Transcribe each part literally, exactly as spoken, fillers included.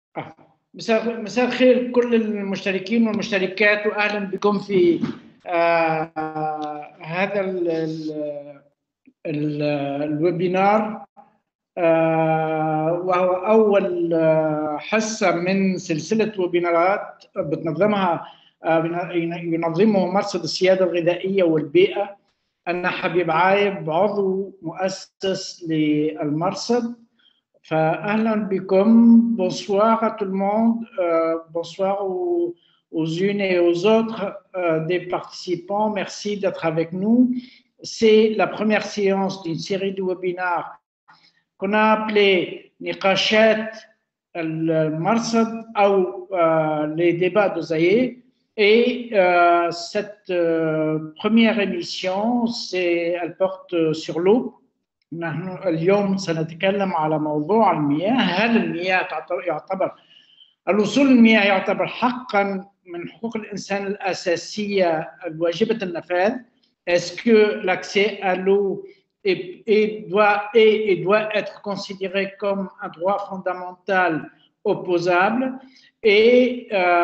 آه. مساء مساء الخير كل المشتركين والمشتركات، واهلا بكم في آه هذا ال ال ال الويبينار، آه وهو اول آه حصه من سلسله ويبينارات بتنظمها آه ينظمه مرصد السياده الغذائيه والبيئه. انا حبيب عايب، عضو مؤسس للمرصد. فأهلا بكم. Bonsoir à tout le monde. Euh, bonsoir aux, aux unes et aux autres euh, des participants. Merci d'être avec nous. C'est la première séance d'une série de webinars qu'on a appelé Niqashat al-Marsad ou euh, les débats de Zaïe. Et euh, cette euh, première émission, c'est, elle porte sur l'eau. نحن اليوم سنتكلم على موضوع المياه. هل المياه يعتبر الوصول للمياه يعتبر حقا من حقوق الإنسان الأساسية الواجبة النفاذ؟ Est-ce que l'accès à l'eau est, est, doit, est, et doit être considéré comme un droit fondamental opposable؟ Et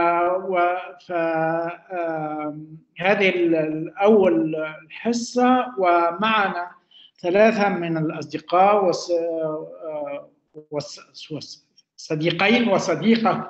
هذه الأول الحصة، ومعنا ثلاثة من الأصدقاء وصديقين وصديقة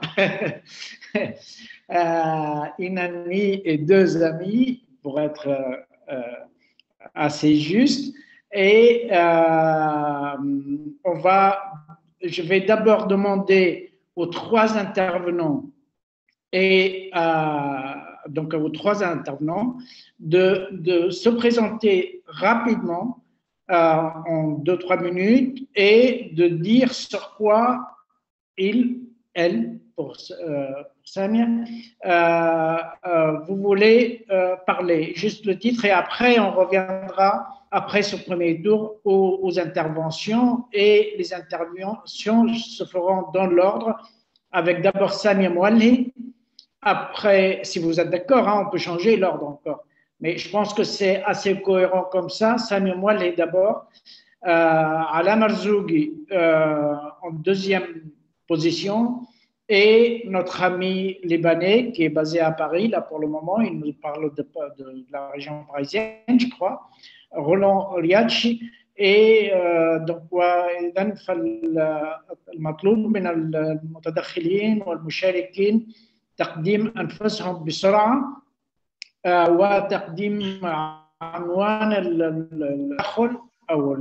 une amie et deux amis pour être euh, assez juste. Et euh, on va, je vais d'abord demander aux trois intervenants et euh, donc aux trois intervenants de, de se présenter rapidement euh, en deux trois minutes et de dire sur quoi il, elle, pour euh, Samia, euh, euh, vous voulez euh, parler. Juste le titre, et après on reviendra après ce premier tour aux, aux interventions, et les interventions se feront dans l'ordre, avec d'abord Samia Moualhi. Après, si vous êtes d'accord, hein, on peut changer l'ordre encore. Mais je pense que c'est assez cohérent comme ça. Samia Moualhi d'abord, euh, Ala Marzougi euh, en deuxième position, et notre ami libanais qui est basé à Paris, là pour le moment, il nous parle de, de, de la région parisienne, je crois, Roland Riachi. Et euh, donc وإذن فالمطلوب من المتدخلين والمشاركين تقديم أنفسهم بسرعة آه وتقديم عنوان التدخل أو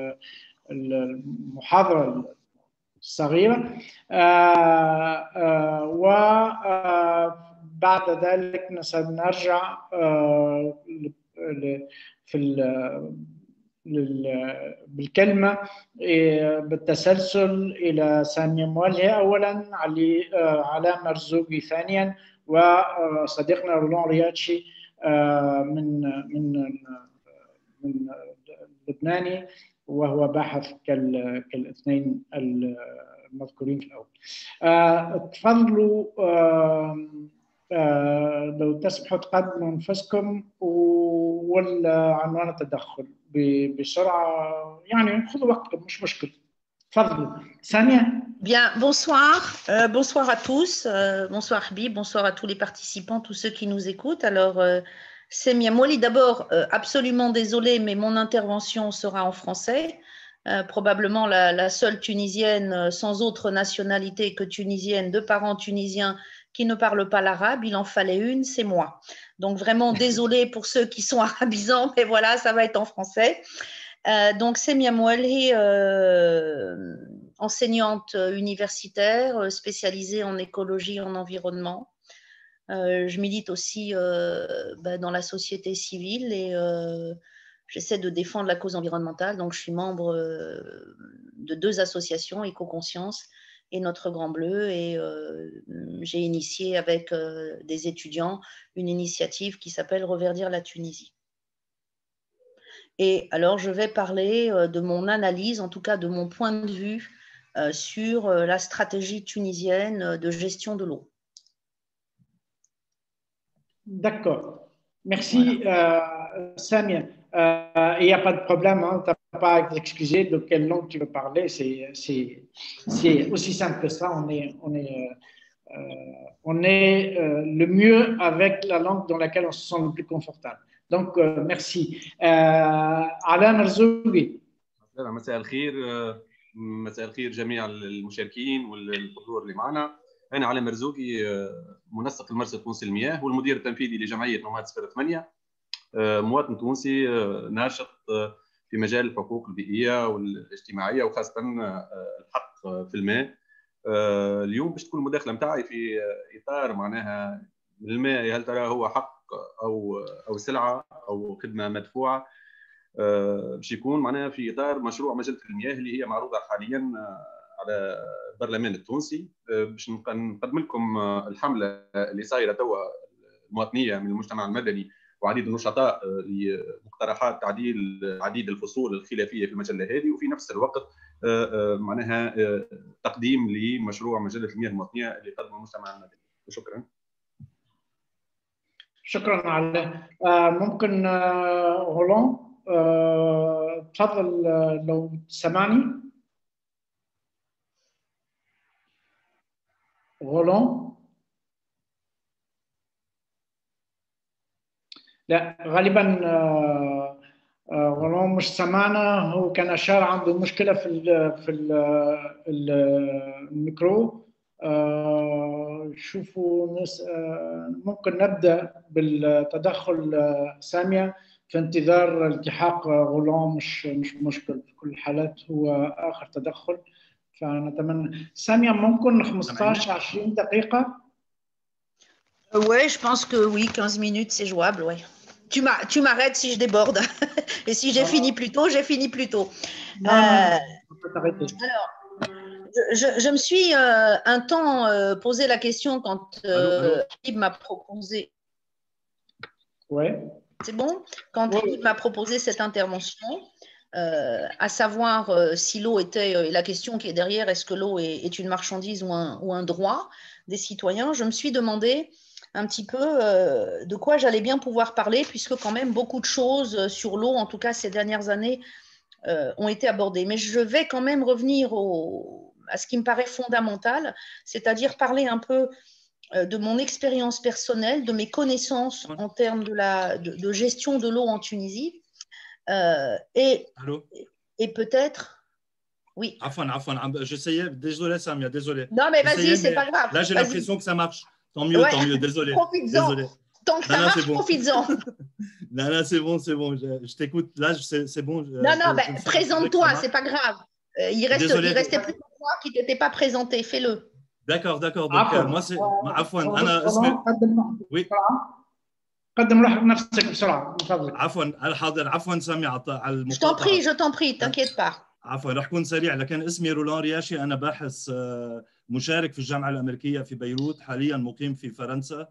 المحاضرة الصغيرة، آه آه وبعد ذلك سنرجع آه في بالكلمة بالتسلسل إلى سامية مولهي أولا، علي علاء مرزوقي ثانيا، وصديقنا رولان رياتشي من من من لبناني، وهو باحث كالاثنين المذكورين في الأول. تفضلوا لو تسمحوا تقدموا أنفسكم والعنوان التدخل بسرعة، يعني خذوا وقتكم مش مشكلة. تفضلوا. ثانية. Bien, bonsoir, euh, bonsoir à tous, euh, bonsoir Habib, bonsoir à tous les participants, tous ceux qui nous écoutent. Alors, euh, Samia Moualhi, d'abord, euh, absolument désolée, mais mon intervention sera en français. Euh, probablement la, la seule Tunisienne euh, sans autre nationalité que tunisienne, de parents tunisiens qui ne parlent pas l'arabe. Il en fallait une, c'est moi. Donc, vraiment désolée pour ceux qui sont arabisants, mais voilà, ça va être en français. Euh, donc, Samia Moualhi, euh, enseignante universitaire spécialisée en écologie et en environnement. Euh, je milite aussi euh, bah, dans la société civile et euh, j'essaie de défendre la cause environnementale. Donc, je suis membre euh, de deux associations, Éco-Conscience et Notre Grand Bleu. Et euh, j'ai initié avec euh, des étudiants une initiative qui s'appelle Reverdir la Tunisie. Et alors, je vais parler euh, de mon analyse, en tout cas de mon point de vue euh, sur euh, la stratégie tunisienne de gestion de l'eau. D'accord. Merci, voilà. euh, Samia. Il n'y a pas de problème, hein, tu as pas à t'excuser de quelle langue tu veux parler. C'est aussi simple que ça. On est, on est, euh, on est euh, le mieux avec la langue dans laquelle on se sent le plus confortable. Donc, euh, merci. Euh, Alain Marzougi. مساء الخير مساء الخير جميع المشاركين والحضور اللي معنا. أنا علي مرزوقي منسق المرصد التونسي للمياه والمدير التنفيذي لجمعية نوماد صفر ثمانية، مواطن تونسي ناشط في مجال الحقوق البيئية والاجتماعية وخاصة الحق في الماء. اليوم باش تكون المداخلة متاعي في إطار معناها الماء، هل ترى هو حق أو أو سلعة أو خدمة مدفوعة؟ باش يكون معناها في اطار مشروع مجله المياه اللي هي معروضه حاليا على البرلمان التونسي، باش نقدم لكم الحمله اللي صايره توا المواطنيه من المجتمع المدني وعديد النشطاء لمقترحات تعديل عديد الفصول الخلافيه في المجله هذه، وفي نفس الوقت معناها تقديم لمشروع مجله المياه المواطنيه اللي قدمه المجتمع المدني. شكرا. شكرا على ممكن غولون تفضل لو سمعني. غولون لا غالبا غولون مش سمعنا. هو كان اشار عنده مشكله في ال في ال الميكرو. شوفوا ممكن نبدا بالتدخل ساميه في انتظار التحاق غولون. مش مش مشكل في كل الحالات، هو اخر تدخل. فنتمنى ساميه ممكن خمسطاش عشرين دقيقه. Ouais, je pense que oui, quinze minutes, c'est jouable, ouais. Tu m'as- tu m'arrêtes si je déborde. Et si j'ai Ah. fini plus tôt, j'ai fini plus tôt. Non, non, non, on peut t'arrêter. Alors, je, je- je me suis euh, un temps euh, posé la question quand euh, Philippe m'a proposé. Ouais. C'est bon? Quand Ouais. Philippe m'a proposé cette intervention, euh, à savoir euh, si l'eau était, euh, la question qui est derrière, est-ce que l'eau est, est une marchandise ou un, ou un droit des citoyens, je me suis demandé un petit peu euh, de quoi j'allais bien pouvoir parler, puisque quand même beaucoup de choses sur l'eau, en tout cas ces dernières années, euh, ont été abordées. Mais je vais quand même revenir au, à ce qui me paraît fondamental, c'est-à-dire parler un peu euh, de mon expérience personnelle, de mes connaissances en termes de, la, de, de gestion de l'eau en Tunisie. Euh, et Allô? et peut-être, oui. Afwan, Afwan, j'essayais, désolé Samia, désolé. Non, mais vas-y, J'essayais, c'est mais pas grave. Là, j'ai Vas-y. l'impression que ça marche. Tant mieux, Ouais. tant mieux, désolé. Profites-en. Désolé. Tant que Non, ça non, marche, c'est bon. profites-en. Non, non, c'est bon, c'est bon. Je, je t'écoute. Là, c'est c'est bon. je- Non, non, je- ben, je me suis présente-toi, rassuré que ça c'est pas grave. Euh, il reste, Désolé. il restait plus que toi qui t'étais pas présenté. Fais-le. marche. D'accord, d'accord. Donc, euh, عفوا moi, c'est. Afwan, أنا اسمي. غولون قدم Oui. قدم روح نفسك بسرعه من فضلك. عفوا أنا حاضر. عفوا سامي على على Je t'en المقاطعة. prie, je t'en prie, t'inquiète pas. عفوا رح أكون سريع، لكن اسمي رولان رياشي، أنا باحث آه، مشارك في الجامعة الأمريكية في بيروت، حاليا مقيم في فرنسا.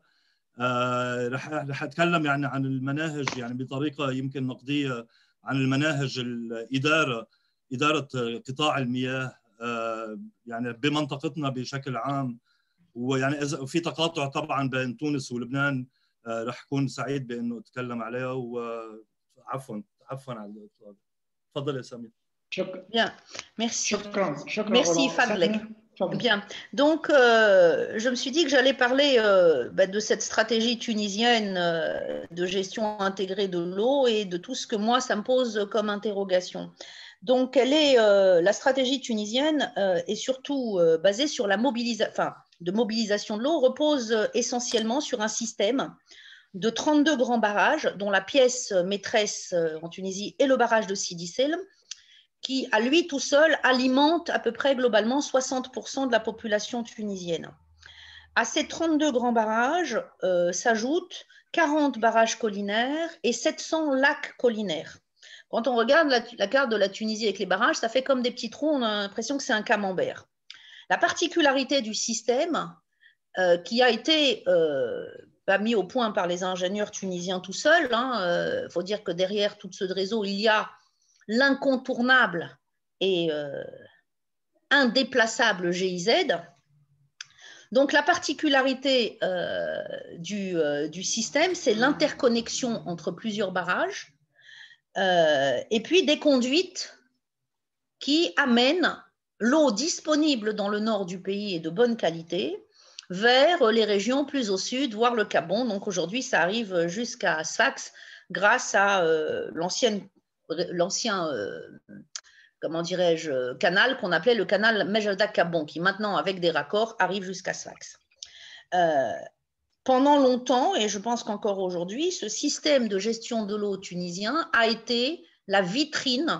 آه، رح رح أتكلم يعني عن المناهج، يعني بطريقة يمكن نقدية، عن المناهج الإدارة إدارة قطاع المياه آه، يعني بمنطقتنا بشكل عام. ويعني إذا في تقاطع طبعا بين تونس ولبنان آه، رح أكون سعيد بأنه أتكلم عليها. وعفوا عفوا على السؤال. تفضل يا سامي. شكرا. Bien, merci. شكرا شكرا Merci غولون. Fadlek. تفضل. Bien. Donc, euh, je me suis dit que j'allais parler euh, bah, de cette stratégie tunisienne euh, de gestion intégrée de l'eau et de tout ce que moi, ça me pose comme interrogation. Donc, elle est, euh, la stratégie tunisienne euh, est surtout euh, basée sur la mobilisation, enfin, de mobilisation de l'eau, repose euh, essentiellement sur un système de trente-deux grands barrages, dont la pièce maîtresse euh, en Tunisie est le barrage de Sidi Selm, qui, à lui tout seul, alimente à peu près globalement soixante pour cent de la population tunisienne. À ces trente-deux grands barrages euh, s'ajoutent quarante barrages collinaires et sept cents lacs collinaires. Quand on regarde la, la carte de la Tunisie avec les barrages, ça fait comme des petits trous, on a l'impression que c'est un camembert. La particularité du système, euh, qui a été euh, pas mis au point par les ingénieurs tunisiens tout seuls, il hein, euh, faut dire que derrière tout ce réseau, il y a l'incontournable et euh, indéplaçable G I Z. Donc la particularité euh, du, euh, du système, c'est l'interconnexion entre plusieurs barrages Euh, et puis des conduites qui amènent l'eau disponible dans le nord du pays et de bonne qualité vers les régions plus au sud, voire le Gabon. Donc aujourd'hui, ça arrive jusqu'à Sfax grâce à euh, l'ancien, euh, comment dirais-je, canal qu'on appelait le canal Mejada-Gabon, qui maintenant, avec des raccords, arrive jusqu'à Sfax. Euh, pendant longtemps, et je pense qu'encore aujourd'hui, ce système de gestion de l'eau tunisien a été la vitrine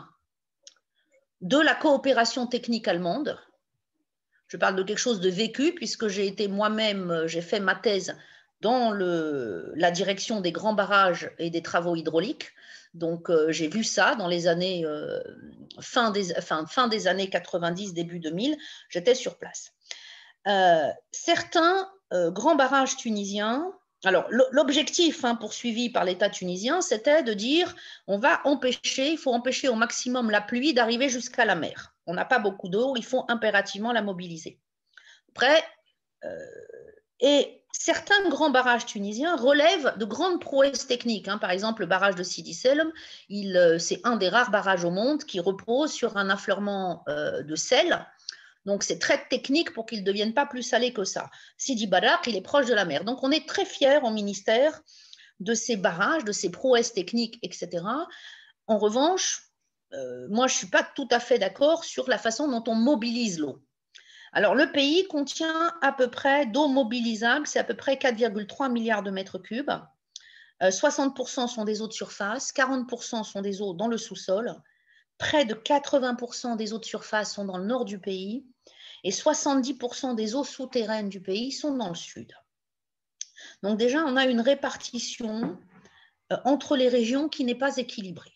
de la coopération technique allemande. Je parle de quelque chose de vécu, puisque j'ai été moi-même, j'ai fait ma thèse dans le, la direction des grands barrages et des travaux hydrauliques. Donc, euh, j'ai vu ça dans les années, euh, fin, des, fin, fin des années quatre-vingt-dix, début deux mille, j'étais sur place. Euh, certains euh, grands barrages tunisiens, alors l'objectif hein, poursuivi par l'État tunisien, c'était de dire on va empêcher, il faut empêcher au maximum la pluie d'arriver jusqu'à la mer. On n'a pas beaucoup d'eau, il faut impérativement la mobiliser. Après, euh, et certains grands barrages tunisiens relèvent de grandes prouesses techniques. Hein. Par exemple, le barrage de Sidi Selm, c'est un des rares barrages au monde qui repose sur un affleurement euh, de sel. Donc, c'est très technique pour qu'il ne devienne pas plus salé que ça. Sidi Barraq, il est proche de la mer. Donc, on est très fiers au ministère de ces barrages, de ces prouesses techniques, et cetera. En revanche, euh, moi, je ne suis pas tout à fait d'accord sur la façon dont on mobilise l'eau. Alors, le pays contient à peu près d'eau mobilisable, c'est à peu près quatre virgule trois milliards de mètres cubes. Euh, soixante pour cent sont des eaux de surface, quarante pour cent sont des eaux dans le sous-sol. Près de quatre-vingts pour cent des eaux de surface sont dans le nord du pays et soixante-dix pour cent des eaux souterraines du pays sont dans le sud. Donc déjà, on a une répartition euh, entre les régions qui n'est pas équilibrée.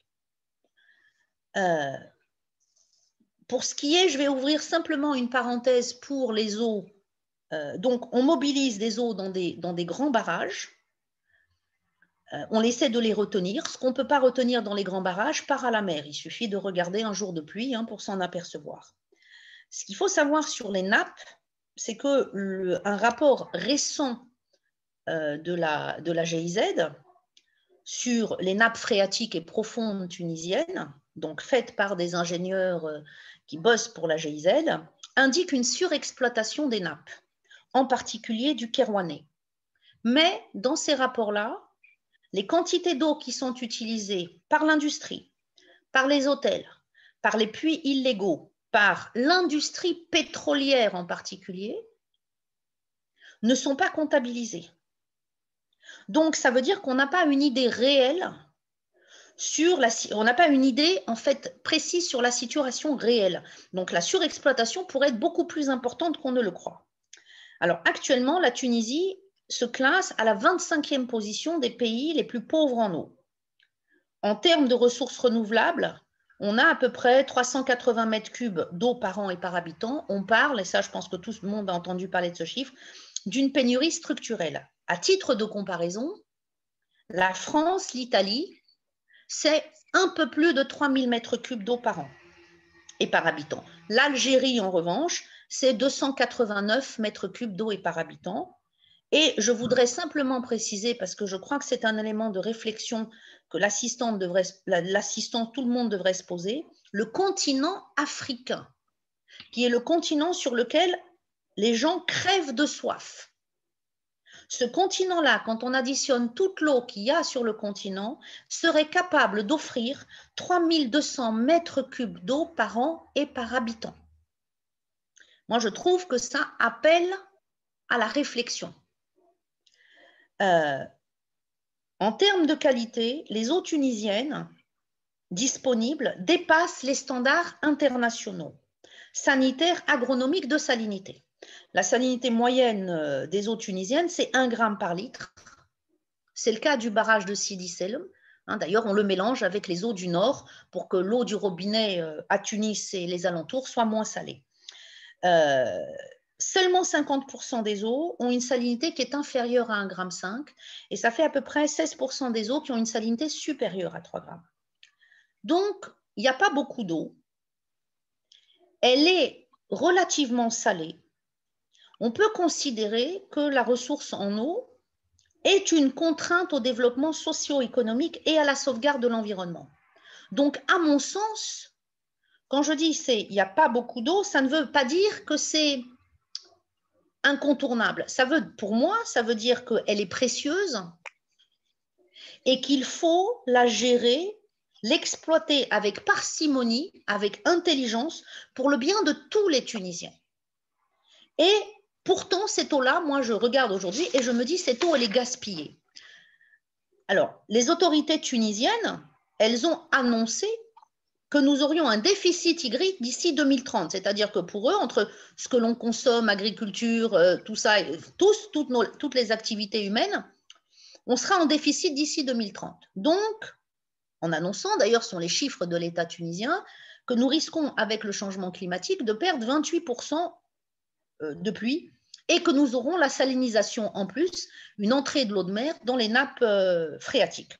Euh, pour ce qui est, je vais ouvrir simplement une parenthèse pour les eaux. Euh, donc, on mobilise des eaux dans des, dans des grands barrages. Euh, on essaie de les retenir. Ce qu'on ne peut pas retenir dans les grands barrages part à la mer. Il suffit de regarder un jour de pluie hein, pour s'en apercevoir. Ce qu'il faut savoir sur les nappes, c'est qu'un rapport récent euh, de, la, de la G I Z sur les nappes phréatiques et profondes tunisiennes, donc faites par des ingénieurs euh, qui bossent pour la G I Z, indique une surexploitation des nappes, en particulier du Kérouanais. Mais dans ces rapports-là, les quantités d'eau qui sont utilisées par l'industrie, par les hôtels, par les puits illégaux, par l'industrie pétrolière en particulier, ne sont pas comptabilisées. Donc, ça veut dire qu'on n'a pas une idée réelle sur la, on n'a pas une idée en fait précise sur la situation réelle. Donc, la surexploitation pourrait être beaucoup plus importante qu'on ne le croit. Alors, actuellement, la Tunisie se classe à la vingt-cinquième position des pays les plus pauvres en eau. En termes de ressources renouvelables, on a à peu près trois cent quatre-vingts mètres cubes d'eau par an et par habitant. On parle, et ça je pense que tout le monde a entendu parler de ce chiffre, d'une pénurie structurelle. À titre de comparaison, la France, l'Italie, c'est un peu plus de trois mille mètres cubes d'eau par an et par habitant. L'Algérie, en revanche, c'est deux cent quatre-vingt-neuf mètres cubes d'eau et par habitant. Et je voudrais simplement préciser, parce que je crois que c'est un élément de réflexion que l'assistante devrait, l'assistant, tout le monde devrait se poser, le continent africain, qui est le continent sur lequel les gens crèvent de soif. Ce continent-là, quand on additionne toute l'eau qu'il y a sur le continent, serait capable d'offrir trois mille deux cents mètres cubes d'eau par an et par habitant. Moi, je trouve que ça appelle à la réflexion. Euh, en termes de qualité, les eaux tunisiennes disponibles dépassent les standards internationaux, sanitaires, agronomiques de salinité. La salinité moyenne des eaux tunisiennes, c'est un gramme par litre. C'est le cas du barrage de Sidi Selm. Hein, d'ailleurs, on le mélange avec les eaux du Nord pour que l'eau du robinet à Tunis et les alentours soit moins salée. Euh, Seulement cinquante pour cent des eaux ont une salinité qui est inférieure à un virgule cinq gramme et ça fait à peu près seize pour cent des eaux qui ont une salinité supérieure à trois grammes. Donc, il n'y a pas beaucoup d'eau. Elle est relativement salée. On peut considérer que la ressource en eau est une contrainte au développement socio-économique et à la sauvegarde de l'environnement. Donc, à mon sens, quand je dis il n'y a pas beaucoup d'eau, ça ne veut pas dire que c'est incontournable. Ça veut, pour moi, ça veut dire qu'elle est précieuse et qu'il faut la gérer, l'exploiter avec parcimonie, avec intelligence, pour le bien de tous les Tunisiens. Et pourtant, cette eau-là, moi, je regarde aujourd'hui et je me dis, cette eau, elle est gaspillée. Alors, les autorités tunisiennes, elles ont annoncé que nous aurions un déficit hydrique d'ici deux mille trente. C'est-à-dire que pour eux, entre ce que l'on consomme, agriculture, euh, tout ça, tous, toutes, nos, toutes les activités humaines, on sera en déficit d'ici deux mille trente. Donc, en annonçant, d'ailleurs, ce sont les chiffres de l'État tunisien, que nous risquons, avec le changement climatique, de perdre vingt-huit pour cent de pluie et que nous aurons la salinisation en plus, une entrée de l'eau de mer dans les nappes euh, phréatiques.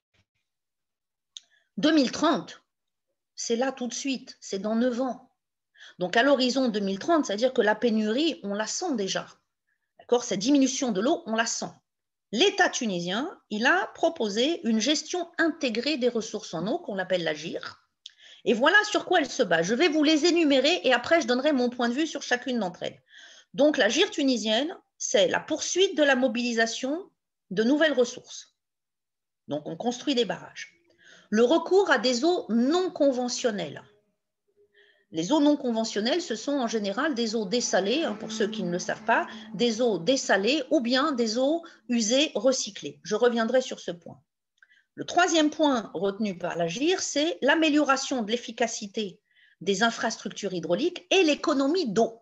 deux mille trente, c'est là tout de suite, c'est dans neuf ans. Donc à l'horizon deux mille trente, c'est-à-dire que la pénurie, on la sent déjà. D'accord ? Cette diminution de l'eau, on la sent. L'État tunisien, il a proposé une gestion intégrée des ressources en eau, qu'on appelle la G I R. Et voilà sur quoi elle se base. Je vais vous les énumérer et après, je donnerai mon point de vue sur chacune d'entre elles. Donc la G I R tunisienne, c'est la poursuite de la mobilisation de nouvelles ressources. Donc on construit des barrages. Le recours à des eaux non conventionnelles. Les eaux non conventionnelles, ce sont en général des eaux dessalées, hein, pour ceux qui ne le savent pas, des eaux dessalées ou bien des eaux usées recyclées. Je reviendrai sur ce point. Le troisième point retenu par la G I R, c'est l'amélioration de l'efficacité des infrastructures hydrauliques et l'économie d'eau.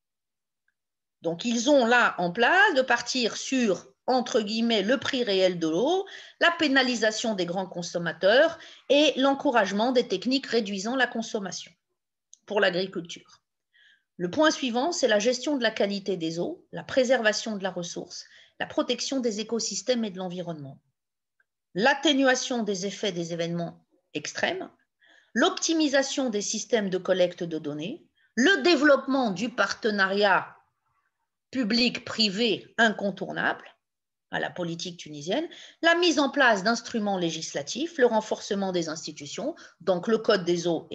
Donc, ils ont là en place de partir sur, entre guillemets, le prix réel de l'eau, la pénalisation des grands consommateurs et l'encouragement des techniques réduisant la consommation pour l'agriculture. Le point suivant, c'est la gestion de la qualité des eaux, la préservation de la ressource, la protection des écosystèmes et de l'environnement, l'atténuation des effets des événements extrêmes, l'optimisation des systèmes de collecte de données, le développement du partenariat public-privé incontournable à la politique tunisienne, la mise en place d'instruments législatifs, le renforcement des institutions, donc le code des eaux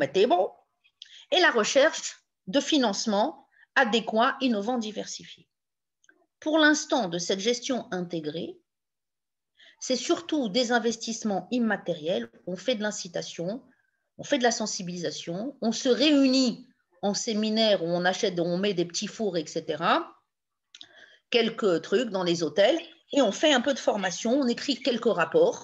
et la recherche de financement adéquat, innovant, diversifié. Pour l'instant, de cette gestion intégrée, c'est surtout des investissements immatériels, on fait de l'incitation, on fait de la sensibilisation, on se réunit en séminaire où on achète, où on met des petits fours, et cetera, quelques trucs dans les hôtels, et on fait un peu de formation, on écrit quelques rapports,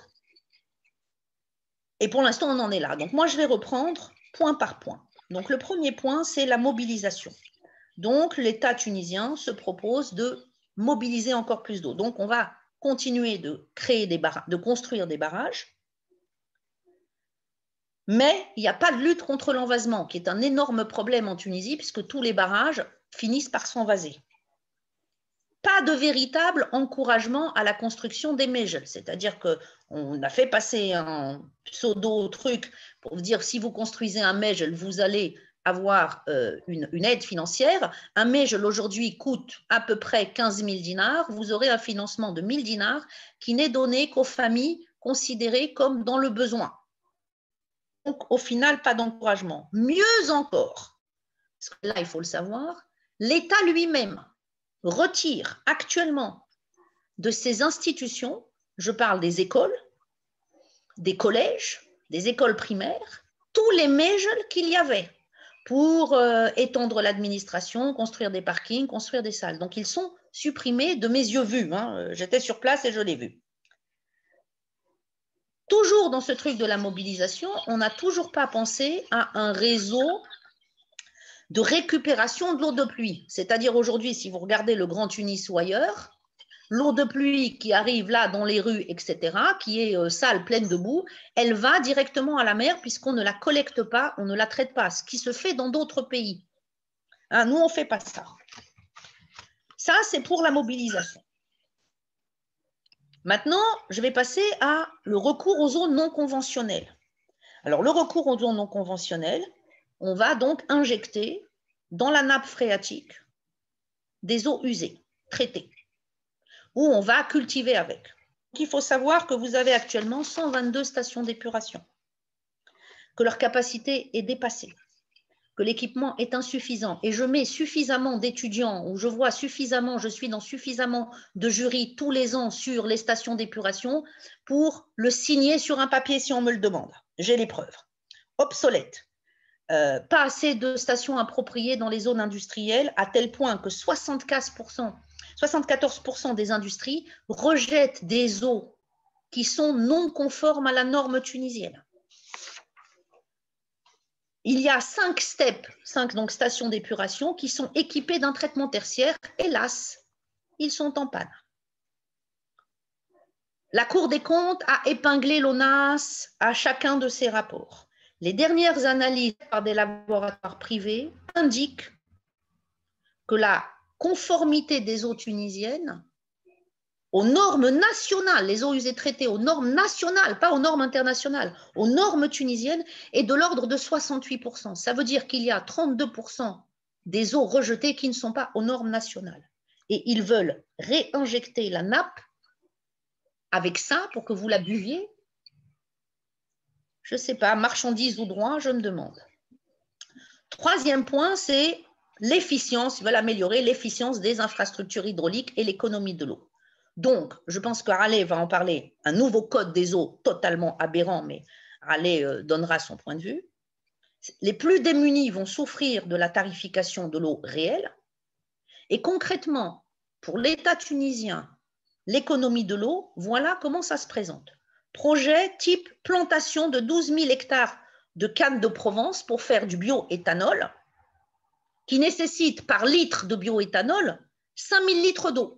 et pour l'instant, on en est là. Donc moi, je vais reprendre point par point. Donc le premier point, c'est la mobilisation. Donc l'État tunisien se propose de mobiliser encore plus d'eau. Donc on va continuer de créer des barrages, de construire des barrages, mais il n'y a pas de lutte contre l'envasement, qui est un énorme problème en Tunisie, puisque tous les barrages finissent par s'envaser. Pas de véritable encouragement à la construction des mejels, c'est-à-dire qu'on a fait passer un pseudo-truc pour dire si vous construisez un mejel, vous allez avoir euh, une, une aide financière. Un mejel aujourd'hui coûte à peu près quinze mille dinars, vous aurez un financement de mille dinars qui n'est donné qu'aux familles considérées comme dans le besoin. Donc au final, pas d'encouragement. Mieux encore, parce que là il faut le savoir, l'État lui-même retire actuellement de ces institutions, je parle des écoles, des collèges, des écoles primaires, tous les mejels qu'il y avait pour euh, étendre l'administration, construire des parkings, construire des salles. Donc ils sont supprimés de mes yeux vus, hein. J'étais sur place et je l'ai vu. Toujours dans ce truc de la mobilisation, on n'a toujours pas pensé à un réseau de récupération de l'eau de pluie. C'est-à-dire aujourd'hui, si vous regardez le Grand Tunis ou ailleurs, l'eau de pluie qui arrive là dans les rues, et cetera, qui est euh, sale, pleine de boue, elle va directement à la mer puisqu'on ne la collecte pas, on ne la traite pas, ce qui se fait dans d'autres pays. Hein, nous, on ne fait pas ça. Ça, c'est pour la mobilisation. Maintenant, je vais passer à le recours aux eaux non conventionnelles. Alors, le recours aux eaux non conventionnelles, on va donc injecter dans la nappe phréatique des eaux usées, traitées, où on va cultiver avec. Donc, il faut savoir que vous avez actuellement cent vingt-deux stations d'épuration. que leur capacité est dépassée, que l'équipement est insuffisant. Et je mets suffisamment d'étudiants, ou je vois suffisamment, je suis dans suffisamment de jurys tous les ans sur les stations d'épuration pour le signer sur un papier si on me le demande. J'ai les preuves. Obsolète. Euh, pas assez de stations appropriées dans les zones industrielles, à tel point que soixante-quatorze pour cent, soixante-quatorze pour cent des industries rejettent des eaux qui sont non conformes à la norme tunisienne. Il y a cinq steps, cinq donc stations d'épuration qui sont équipées d'un traitement tertiaire. Hélas, ils sont en panne. La Cour des comptes a épinglé l'O N A S à chacun de ses rapports. Les dernières analyses par des laboratoires privés indiquent que la conformité des eaux tunisiennes aux normes nationales, les eaux usées traitées aux normes nationales, pas aux normes internationales, aux normes tunisiennes, est de l'ordre de soixante-huit pour cent. Ça veut dire qu'il y a trente-deux pour cent des eaux rejetées qui ne sont pas aux normes nationales. Et ils veulent réinjecter la nappe avec ça pour que vous la buviez. Je ne sais pas, marchandise ou droit, je me demande. Troisième point, c'est l'efficience, ils veulent améliorer l'efficience des infrastructures hydrauliques et l'économie de l'eau. Donc, je pense que Raleigh va en parler, un nouveau code des eaux totalement aberrant, mais Raleigh euh, donnera son point de vue. Les plus démunis vont souffrir de la tarification de l'eau réelle. Et concrètement, pour l'État tunisien, l'économie de l'eau, voilà comment ça se présente. Projet type plantation de douze mille hectares de cannes de Provence pour faire du bioéthanol, qui nécessite par litre de bioéthanol cinq mille litres d'eau.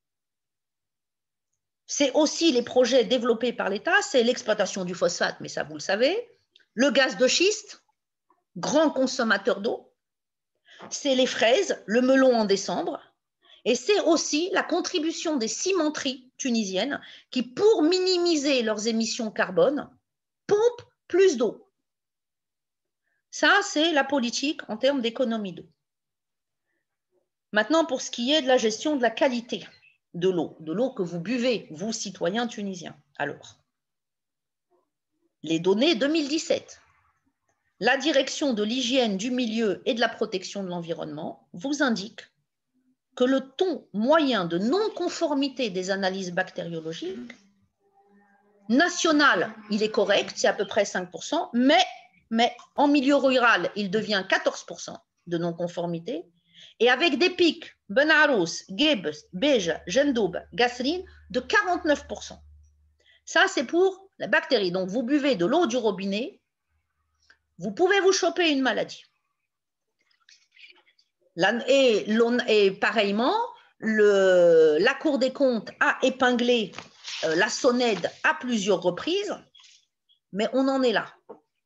C'est aussi les projets développés par l'État, c'est l'exploitation du phosphate, mais ça vous le savez, le gaz de schiste, grand consommateur d'eau, c'est les fraises, le melon en décembre, et c'est aussi la contribution des cimenteries tunisiennes qui, pour minimiser leurs émissions carbone, pompent plus d'eau. Ça, c'est la politique en termes d'économie d'eau. Maintenant, pour ce qui est de la gestion de la qualité de l'eau, de l'eau que vous buvez, vous, citoyens tunisiens. Alors, les données deux mille dix-sept. La direction de l'hygiène du milieu et de la protection de l'environnement vous indique que le taux moyen de non-conformité des analyses bactériologiques national, il est correct, c'est à peu près cinq pour cent, mais, mais en milieu rural, il devient quatorze pour cent de non-conformité. Et avec des pics, Ben Arous, Guebes, Beja, Gendoub, Gasserine, de quarante-neuf pour cent. Ça, c'est pour la bactérie. Donc, vous buvez de l'eau du robinet, vous pouvez vous choper une maladie. Et, et pareillement, le, la Cour des comptes a épinglé euh, la SONED à plusieurs reprises, mais on en est là.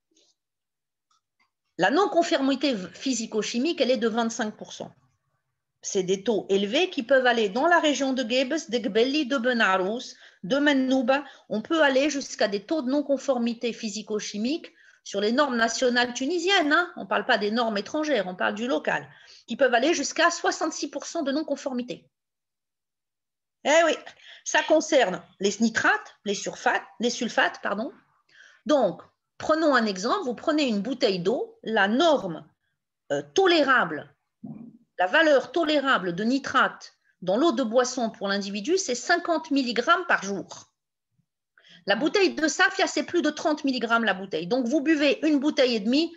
La non-conformité physico-chimique, elle est de vingt-cinq pour cent. C'est des taux élevés qui peuvent aller dans la région de Guebes, de Gbelli, de Ben Arous, de Mennouba. On peut aller jusqu'à des taux de non-conformité physico-chimique sur les normes nationales tunisiennes. Hein. On ne parle pas des normes étrangères, on parle du local, qui peuvent aller jusqu'à soixante-six pour cent de non-conformité. Eh oui, ça concerne les nitrates, les sulfates, les sulfates, pardon. Donc, prenons un exemple, vous prenez une bouteille d'eau, la norme euh, tolérable, la valeur tolérable de nitrate dans l'eau de boisson pour l'individu, c'est cinquante milligrammes par jour. La bouteille de Safia, c'est plus de trente milligrammes la bouteille. Donc, vous buvez une bouteille et demie,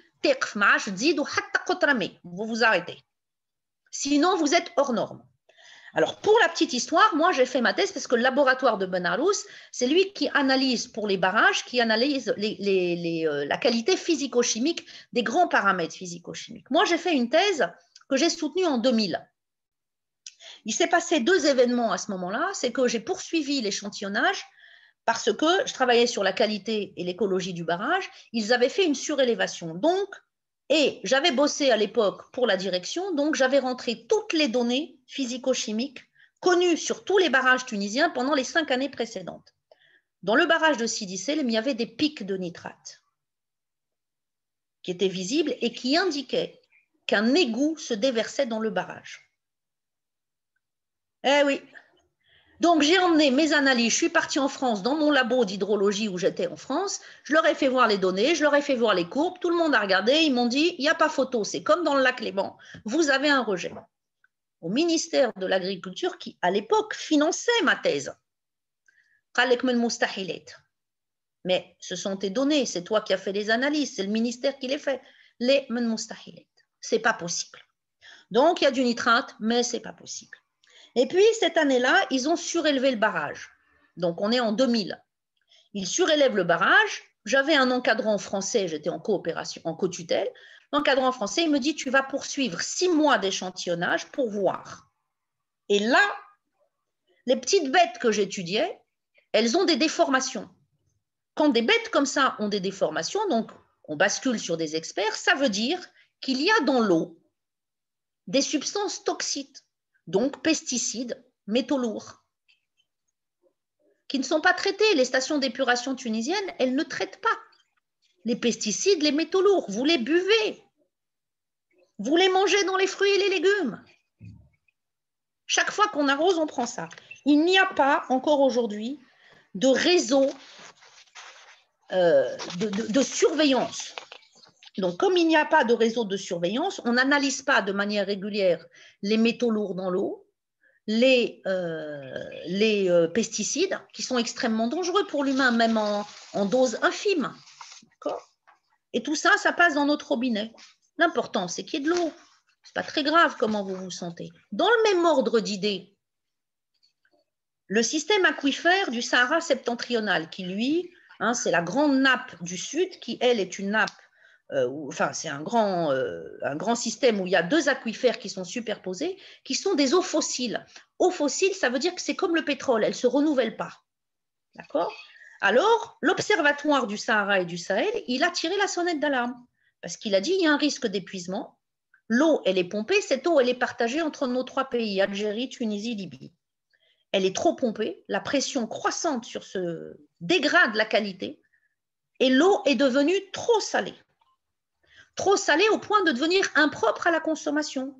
vous vous arrêtez. Sinon, vous êtes hors norme. Alors, pour la petite histoire, moi, j'ai fait ma thèse parce que le laboratoire de Ben Arous, c'est lui qui analyse pour les barrages, qui analyse les, les, les, euh, la qualité physico-chimique des grands paramètres physico-chimiques. Moi, j'ai fait une thèse que j'ai soutenue en deux mille. Il s'est passé deux événements à ce moment-là. C'est que j'ai poursuivi l'échantillonnage parce que je travaillais sur la qualité et l'écologie du barrage. Ils avaient fait une surélévation. Donc, et j'avais bossé à l'époque pour la direction, donc j'avais rentré toutes les données physico-chimiques connues sur tous les barrages tunisiens pendant les cinq années précédentes. Dans le barrage de Sidi Selem, il y avait des pics de nitrate qui étaient visibles et qui indiquaient qu'un égout se déversait dans le barrage. Eh oui, Donc, j'ai emmené mes analyses, je suis partie en France dans mon labo d'hydrologie où j'étais en France, je leur ai fait voir les données, je leur ai fait voir les courbes, tout le monde a regardé, ils m'ont dit, il n'y a pas photo, c'est comme dans le lac Léman, vous avez un rejet. Au ministère de l'Agriculture qui, à l'époque, finançait ma thèse. Mais ce sont tes données, c'est toi qui as fait les analyses, c'est le ministère qui les fait. Les mustahilet, c'est pas possible. Donc, il y a du nitrate, mais c'est pas possible. Et puis, cette année-là, ils ont surélevé le barrage. Donc, on est en deux mille. Ils surélèvent le barrage. J'avais un encadrant français, j'étais en coopération, en co-tutelle. L'encadrant français, il me dit, tu vas poursuivre six mois d'échantillonnage pour voir. Et là, les petites bêtes que j'étudiais, elles ont des déformations. Quand des bêtes comme ça ont des déformations, donc on bascule sur des experts, ça veut dire qu'il y a dans l'eau des substances toxiques, donc pesticides, métaux lourds, qui ne sont pas traités. Les stations d'épuration tunisiennes, elles ne traitent pas les pesticides, les métaux lourds. Vous les buvez, vous les mangez dans les fruits et les légumes. Chaque fois qu'on arrose, on prend ça. Il n'y a pas encore aujourd'hui de réseau euh, de, de, de surveillance. Donc, comme il n'y a pas de réseau de surveillance, on n'analyse pas de manière régulière les métaux lourds dans l'eau, les, euh, les euh, pesticides qui sont extrêmement dangereux pour l'humain, même en, en dose infime. Et tout ça, ça passe dans notre robinet. L'important, c'est qu'il y ait de l'eau. Ce n'est pas très grave comment vous vous sentez. Dans le même ordre d'idées, le système aquifère du Sahara septentrional, qui lui, hein, c'est la grande nappe du sud, qui elle est une nappe, euh, où, enfin c'est un grand, euh, un grand système où il y a deux aquifères qui sont superposés, qui sont des eaux fossiles. Eaux fossiles, ça veut dire que c'est comme le pétrole, elles ne se renouvellent pas. D'accord ? Alors, l'Observatoire du Sahara et du Sahel, il a tiré la sonnette d'alarme, parce qu'il a dit il y a un risque d'épuisement. L'eau, elle est pompée, cette eau, elle est partagée entre nos trois pays, Algérie, Tunisie, Libye. Elle est trop pompée, la pression croissante sur ce dégrade la qualité, et l'eau est devenue trop salée. Trop salée au point de devenir impropre à la consommation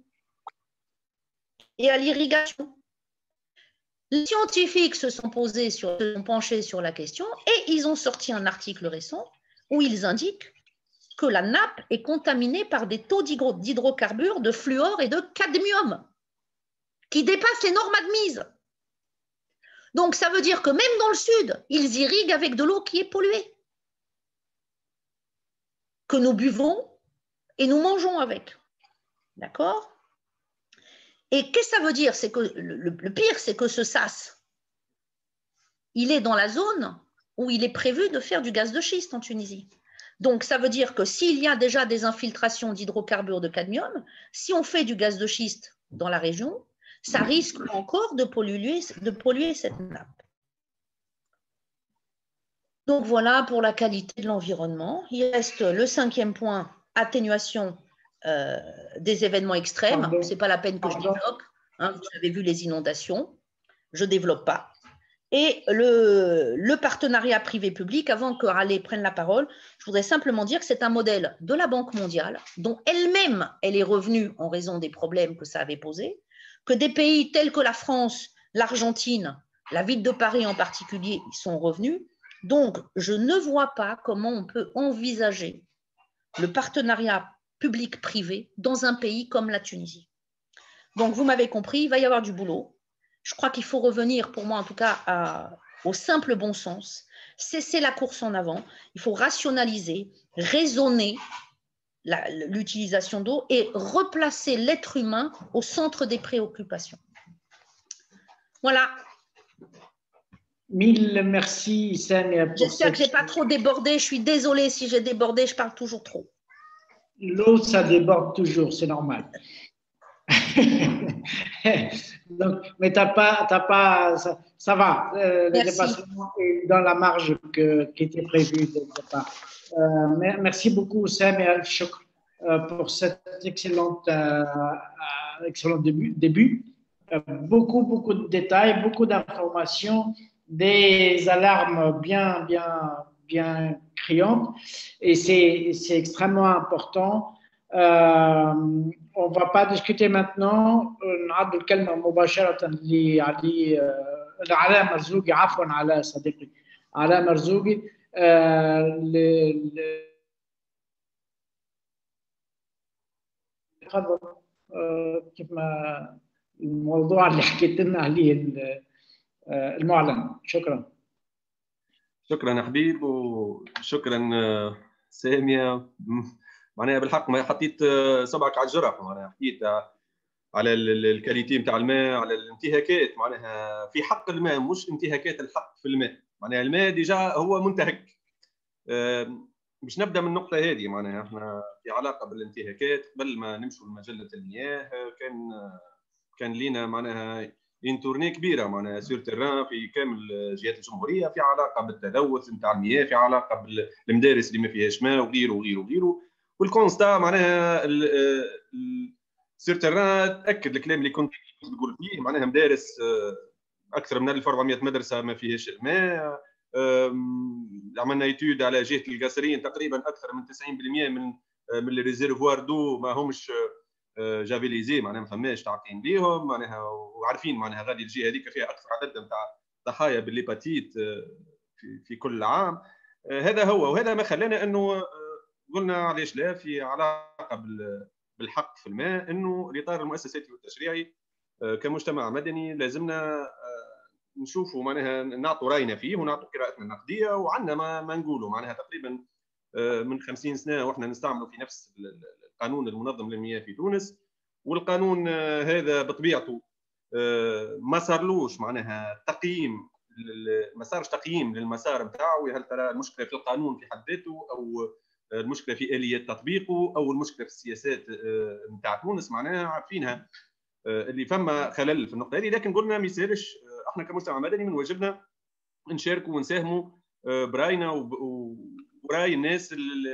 et à l'irrigation. Les scientifiques se sont posés sur, se sont penchés sur la question et ils ont sorti un article récent où ils indiquent que la nappe est contaminée par des taux d'hydrocarbures, de fluor et de cadmium qui dépassent les normes admises. Donc, ça veut dire que même dans le sud, ils irriguent avec de l'eau qui est polluée, que nous buvons et nous mangeons avec. D'accord ? Et qu'est-ce que ça veut dire? C'est que le, le pire, c'est que ce sas, il est dans la zone où il est prévu de faire du gaz de schiste en Tunisie. Donc, ça veut dire que s'il y a déjà des infiltrations d'hydrocarbures de cadmium, si on fait du gaz de schiste dans la région, ça risque encore de polluer, de polluer cette nappe. Donc, voilà pour la qualité de l'environnement. Il reste le cinquième point, atténuation euh, des événements extrêmes. Ce n'est pas la peine que Pardon. je développe. Hein, vous avez vu les inondations. Je ne développe pas. Et le, le partenariat privé-public, avant que Raleigh prenne la parole, je voudrais simplement dire que c'est un modèle de la Banque mondiale, dont elle-même, elle est revenue en raison des problèmes que ça avait posés, que des pays tels que la France, l'Argentine, la ville de Paris en particulier, y sont revenus. Donc, je ne vois pas comment on peut envisager le partenariat public-privé dans un pays comme la Tunisie. Donc, vous m'avez compris, il va y avoir du boulot. Je crois qu'il faut revenir, pour moi en tout cas, à, au simple bon sens, cesser la course en avant, il faut rationaliser, raisonner l'utilisation d'eau et replacer l'être humain au centre des préoccupations. Voilà. Mille merci, Samia. J'espère que je n'ai pas trop débordé. Je suis désolée si j'ai débordé, je parle toujours trop. L'eau, ça déborde toujours, c'est normal. Donc, mais t'as pas, t'as pas, ça, ça va. Euh, le dépassement est dans la marge que, qui était prévue dès le départ. Euh, merci beaucoup, Sam et Al-Shukr, euh, pour cet excellent, euh, excellent début. début. Euh, beaucoup, beaucoup de détails, beaucoup d'informations, des alarmes bien, bien, bien criantes, et c'est, c'est extrêmement important. Euh, on ne va pas discuter maintenant. نعد الكلمة مباشرة لعلي علاء مرزوقي، عفوا علاء صديقي، علاء مرزوقي. آه آه كيف ما الموضوع اللي حكيت لنا عليه المعلن. شكرا. شكرا حبيب، وشكرا ساميه. معناها بالحق ما حطيت صبعك على الجرح، معناها حكيت على الكاليتي نتاع الماء، على الانتهاكات معناها في حق الماء، مش انتهاكات الحق في الماء. معناها الماء ديجا هو منتهك. باش نبدا من النقطه هذه، معناها احنا في علاقه بالانتهاكات قبل ما نمشوا لمجله المياه كان كان لينا معناها ان تورني كبيره معناها سور تيران في كامل جهات الجمهوريه في علاقه بالتلوث نتاع المياه، في علاقه بالمدارس اللي ما فيهاش ماء وغيره وغيره وغيره. والكونستا معناها سور تيران تاكد الكلام اللي كنت تقول فيه، معناها مدارس اكثر من ألف وأربعمائة مدرسه ما فيهاش الماء. عملنا ايتود على جهه القصرين، تقريبا اكثر من تسعين بالمئة من من الريزيرفوار دو ما همش جافيليزي، معناها ما فماش تعقيم ليهم، معناها وعارفين معناها غادي الجهه هذيك فيها اكثر عدد نتاع ضحايا بالليباتيت في في كل عام. هذا هو، وهذا ما خلانا انه قلنا علاش لا في علاقه بالحق في الماء، انه الاطار المؤسساتي والتشريعي كمجتمع مدني لازمنا نشوفوا معناها نعطوا راينا فيه ونعطوا قراءتنا النقديه، وعندنا ما, ما نقولوا. معناها تقريبا من خمسين سنه واحنا نستعملوا في نفس القانون المنظم للمياه في تونس، والقانون هذا بطبيعته ما صارلوش معناها تقييم، ما صارش تقييم للمسار نتاعو. هل ترى المشكله في القانون في حد ذاته، او المشكله في اليات تطبيقه، او المشكله في السياسات نتاع تونس؟ معناها عارفينها اللي فما خلل في النقطه هذه، لكن قلنا ما يصيرش احنا كمجتمع مدني من واجبنا نشاركوا ونساهموا براينا وراي الناس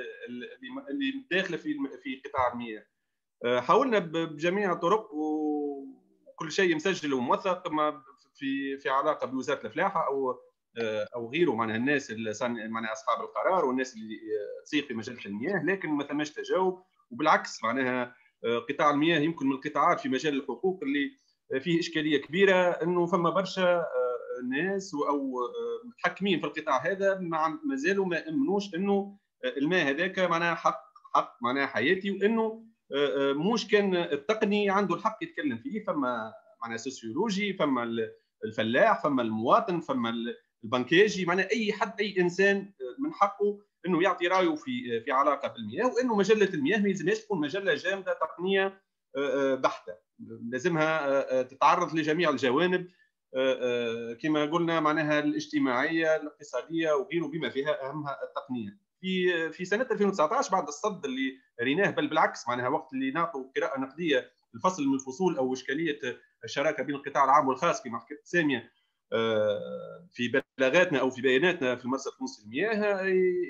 اللي داخله في في قطاع المياه. حاولنا بجميع الطرق وكل شيء مسجل وموثق في في علاقه بوزاره الفلاحه او او غيره، معناها الناس اللي معناها اصحاب القرار والناس اللي تصير في مجال المياه، لكن ما ثماش تجاوب. وبالعكس معناها قطاع المياه يمكن من القطاعات في مجال الحقوق اللي فيه اشكاليه كبيره، انه فما برشا ناس او متحكمين في القطاع هذا ما زالوا ما امنوش انه الماء هذاك معناها حق حق معناها حياتي، وانه مش كان التقني عنده الحق يتكلم فيه. فما معناها سوسيولوجي، فما الفلاح، فما المواطن، فما البنكاجي، معناها اي حد اي انسان من حقه انه يعطي رايه في في علاقه بالمياه، وانه مجله المياه ما يلزمهاش تكون مجله جامده تقنيه بحته، لازمها تتعرض لجميع الجوانب كما قلنا معناها الاجتماعيه الاقتصاديه وغيره، بما فيها اهمها التقنيه. في في سنه ألفين وتسعة عشر بعد الصد اللي ريناه، بل بالعكس معناها وقت اللي نعطوا قراءه نقديه الفصل من الفصول او اشكاليه الشراكه بين القطاع العام والخاص كما حكيت ساميه في بلاغاتنا او في بياناتنا في المرصد التونسي للمياه،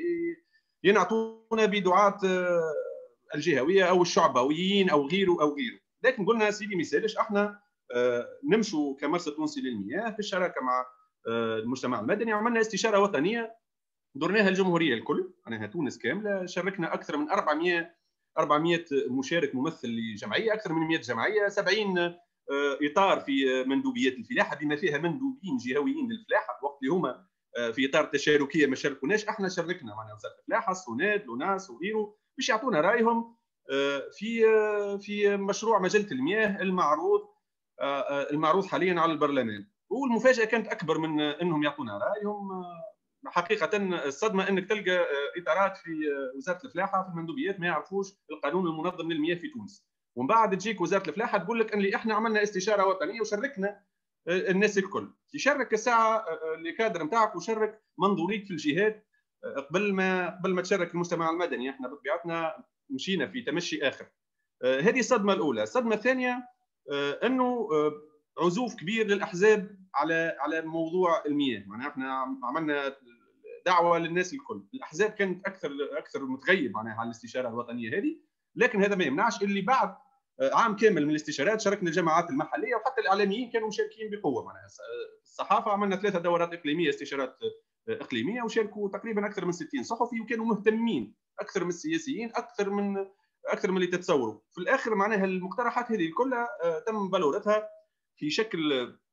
ينعطونا بدعاة الجهويه او الشعبويين او غيره او غيره. لكن قلنا سيدي مثالش احنا نمشوا كمرصد تونسي للمياه في الشراكه مع المجتمع المدني. عملنا استشاره وطنيه درناها الجمهوريه الكل، معناها تونس كامله، شاركنا اكثر من أربعمائة أربعمائة مشارك ممثل لجمعيه، اكثر من مئة جمعيه، سبعين اطار في مندوبيات الفلاحه بما فيها مندوبين جهويين للفلاحه، وقت اللي هما في اطار التشاركيه ما شاركوناش احنا شاركنا، معناها وزاره الفلاحه، السوناد، لوناس وغيره، باش يعطونا رايهم في في مشروع مجله المياه المعروض المعروض حاليا على البرلمان. والمفاجاه كانت اكبر من انهم يعطونا رايهم. حقيقه الصدمه انك تلقى اطارات في وزاره الفلاحه في المندوبيات ما يعرفوش القانون المنظم للمياه في تونس، ومن بعد تجيك وزاره الفلاحه تقول لك ان احنا عملنا استشاره وطنيه وشاركنا الناس الكل. يشارك الساعه الكادر نتاعك وشارك منظوريك في الجهات قبل ما قبل ما تشارك المجتمع المدني. احنا بطبيعتنا مشينا في تمشي اخر. هذه الصدمه الاولى. الصدمه الثانيه انه عزوف كبير للاحزاب على على موضوع المياه. معناها احنا عملنا دعوه للناس الكل، الاحزاب كانت اكثر اكثر متغيب معناها على الاستشاره الوطنيه هذه، لكن هذا ما يمنعش اللي بعد عام كامل من الاستشارات شاركنا الجماعات المحليه وحتى الاعلاميين كانوا مشاركين بقوه. معناها الصحافه عملنا ثلاثه دورات اقليميه استشارات اقليميه وشاركوا تقريبا اكثر من ستين صحفي، وكانوا مهتمين اكثر من السياسيين، اكثر من اكثر من اللي تتصوروا. في الاخر معناها المقترحات هذه كلها تم بلورتها في شكل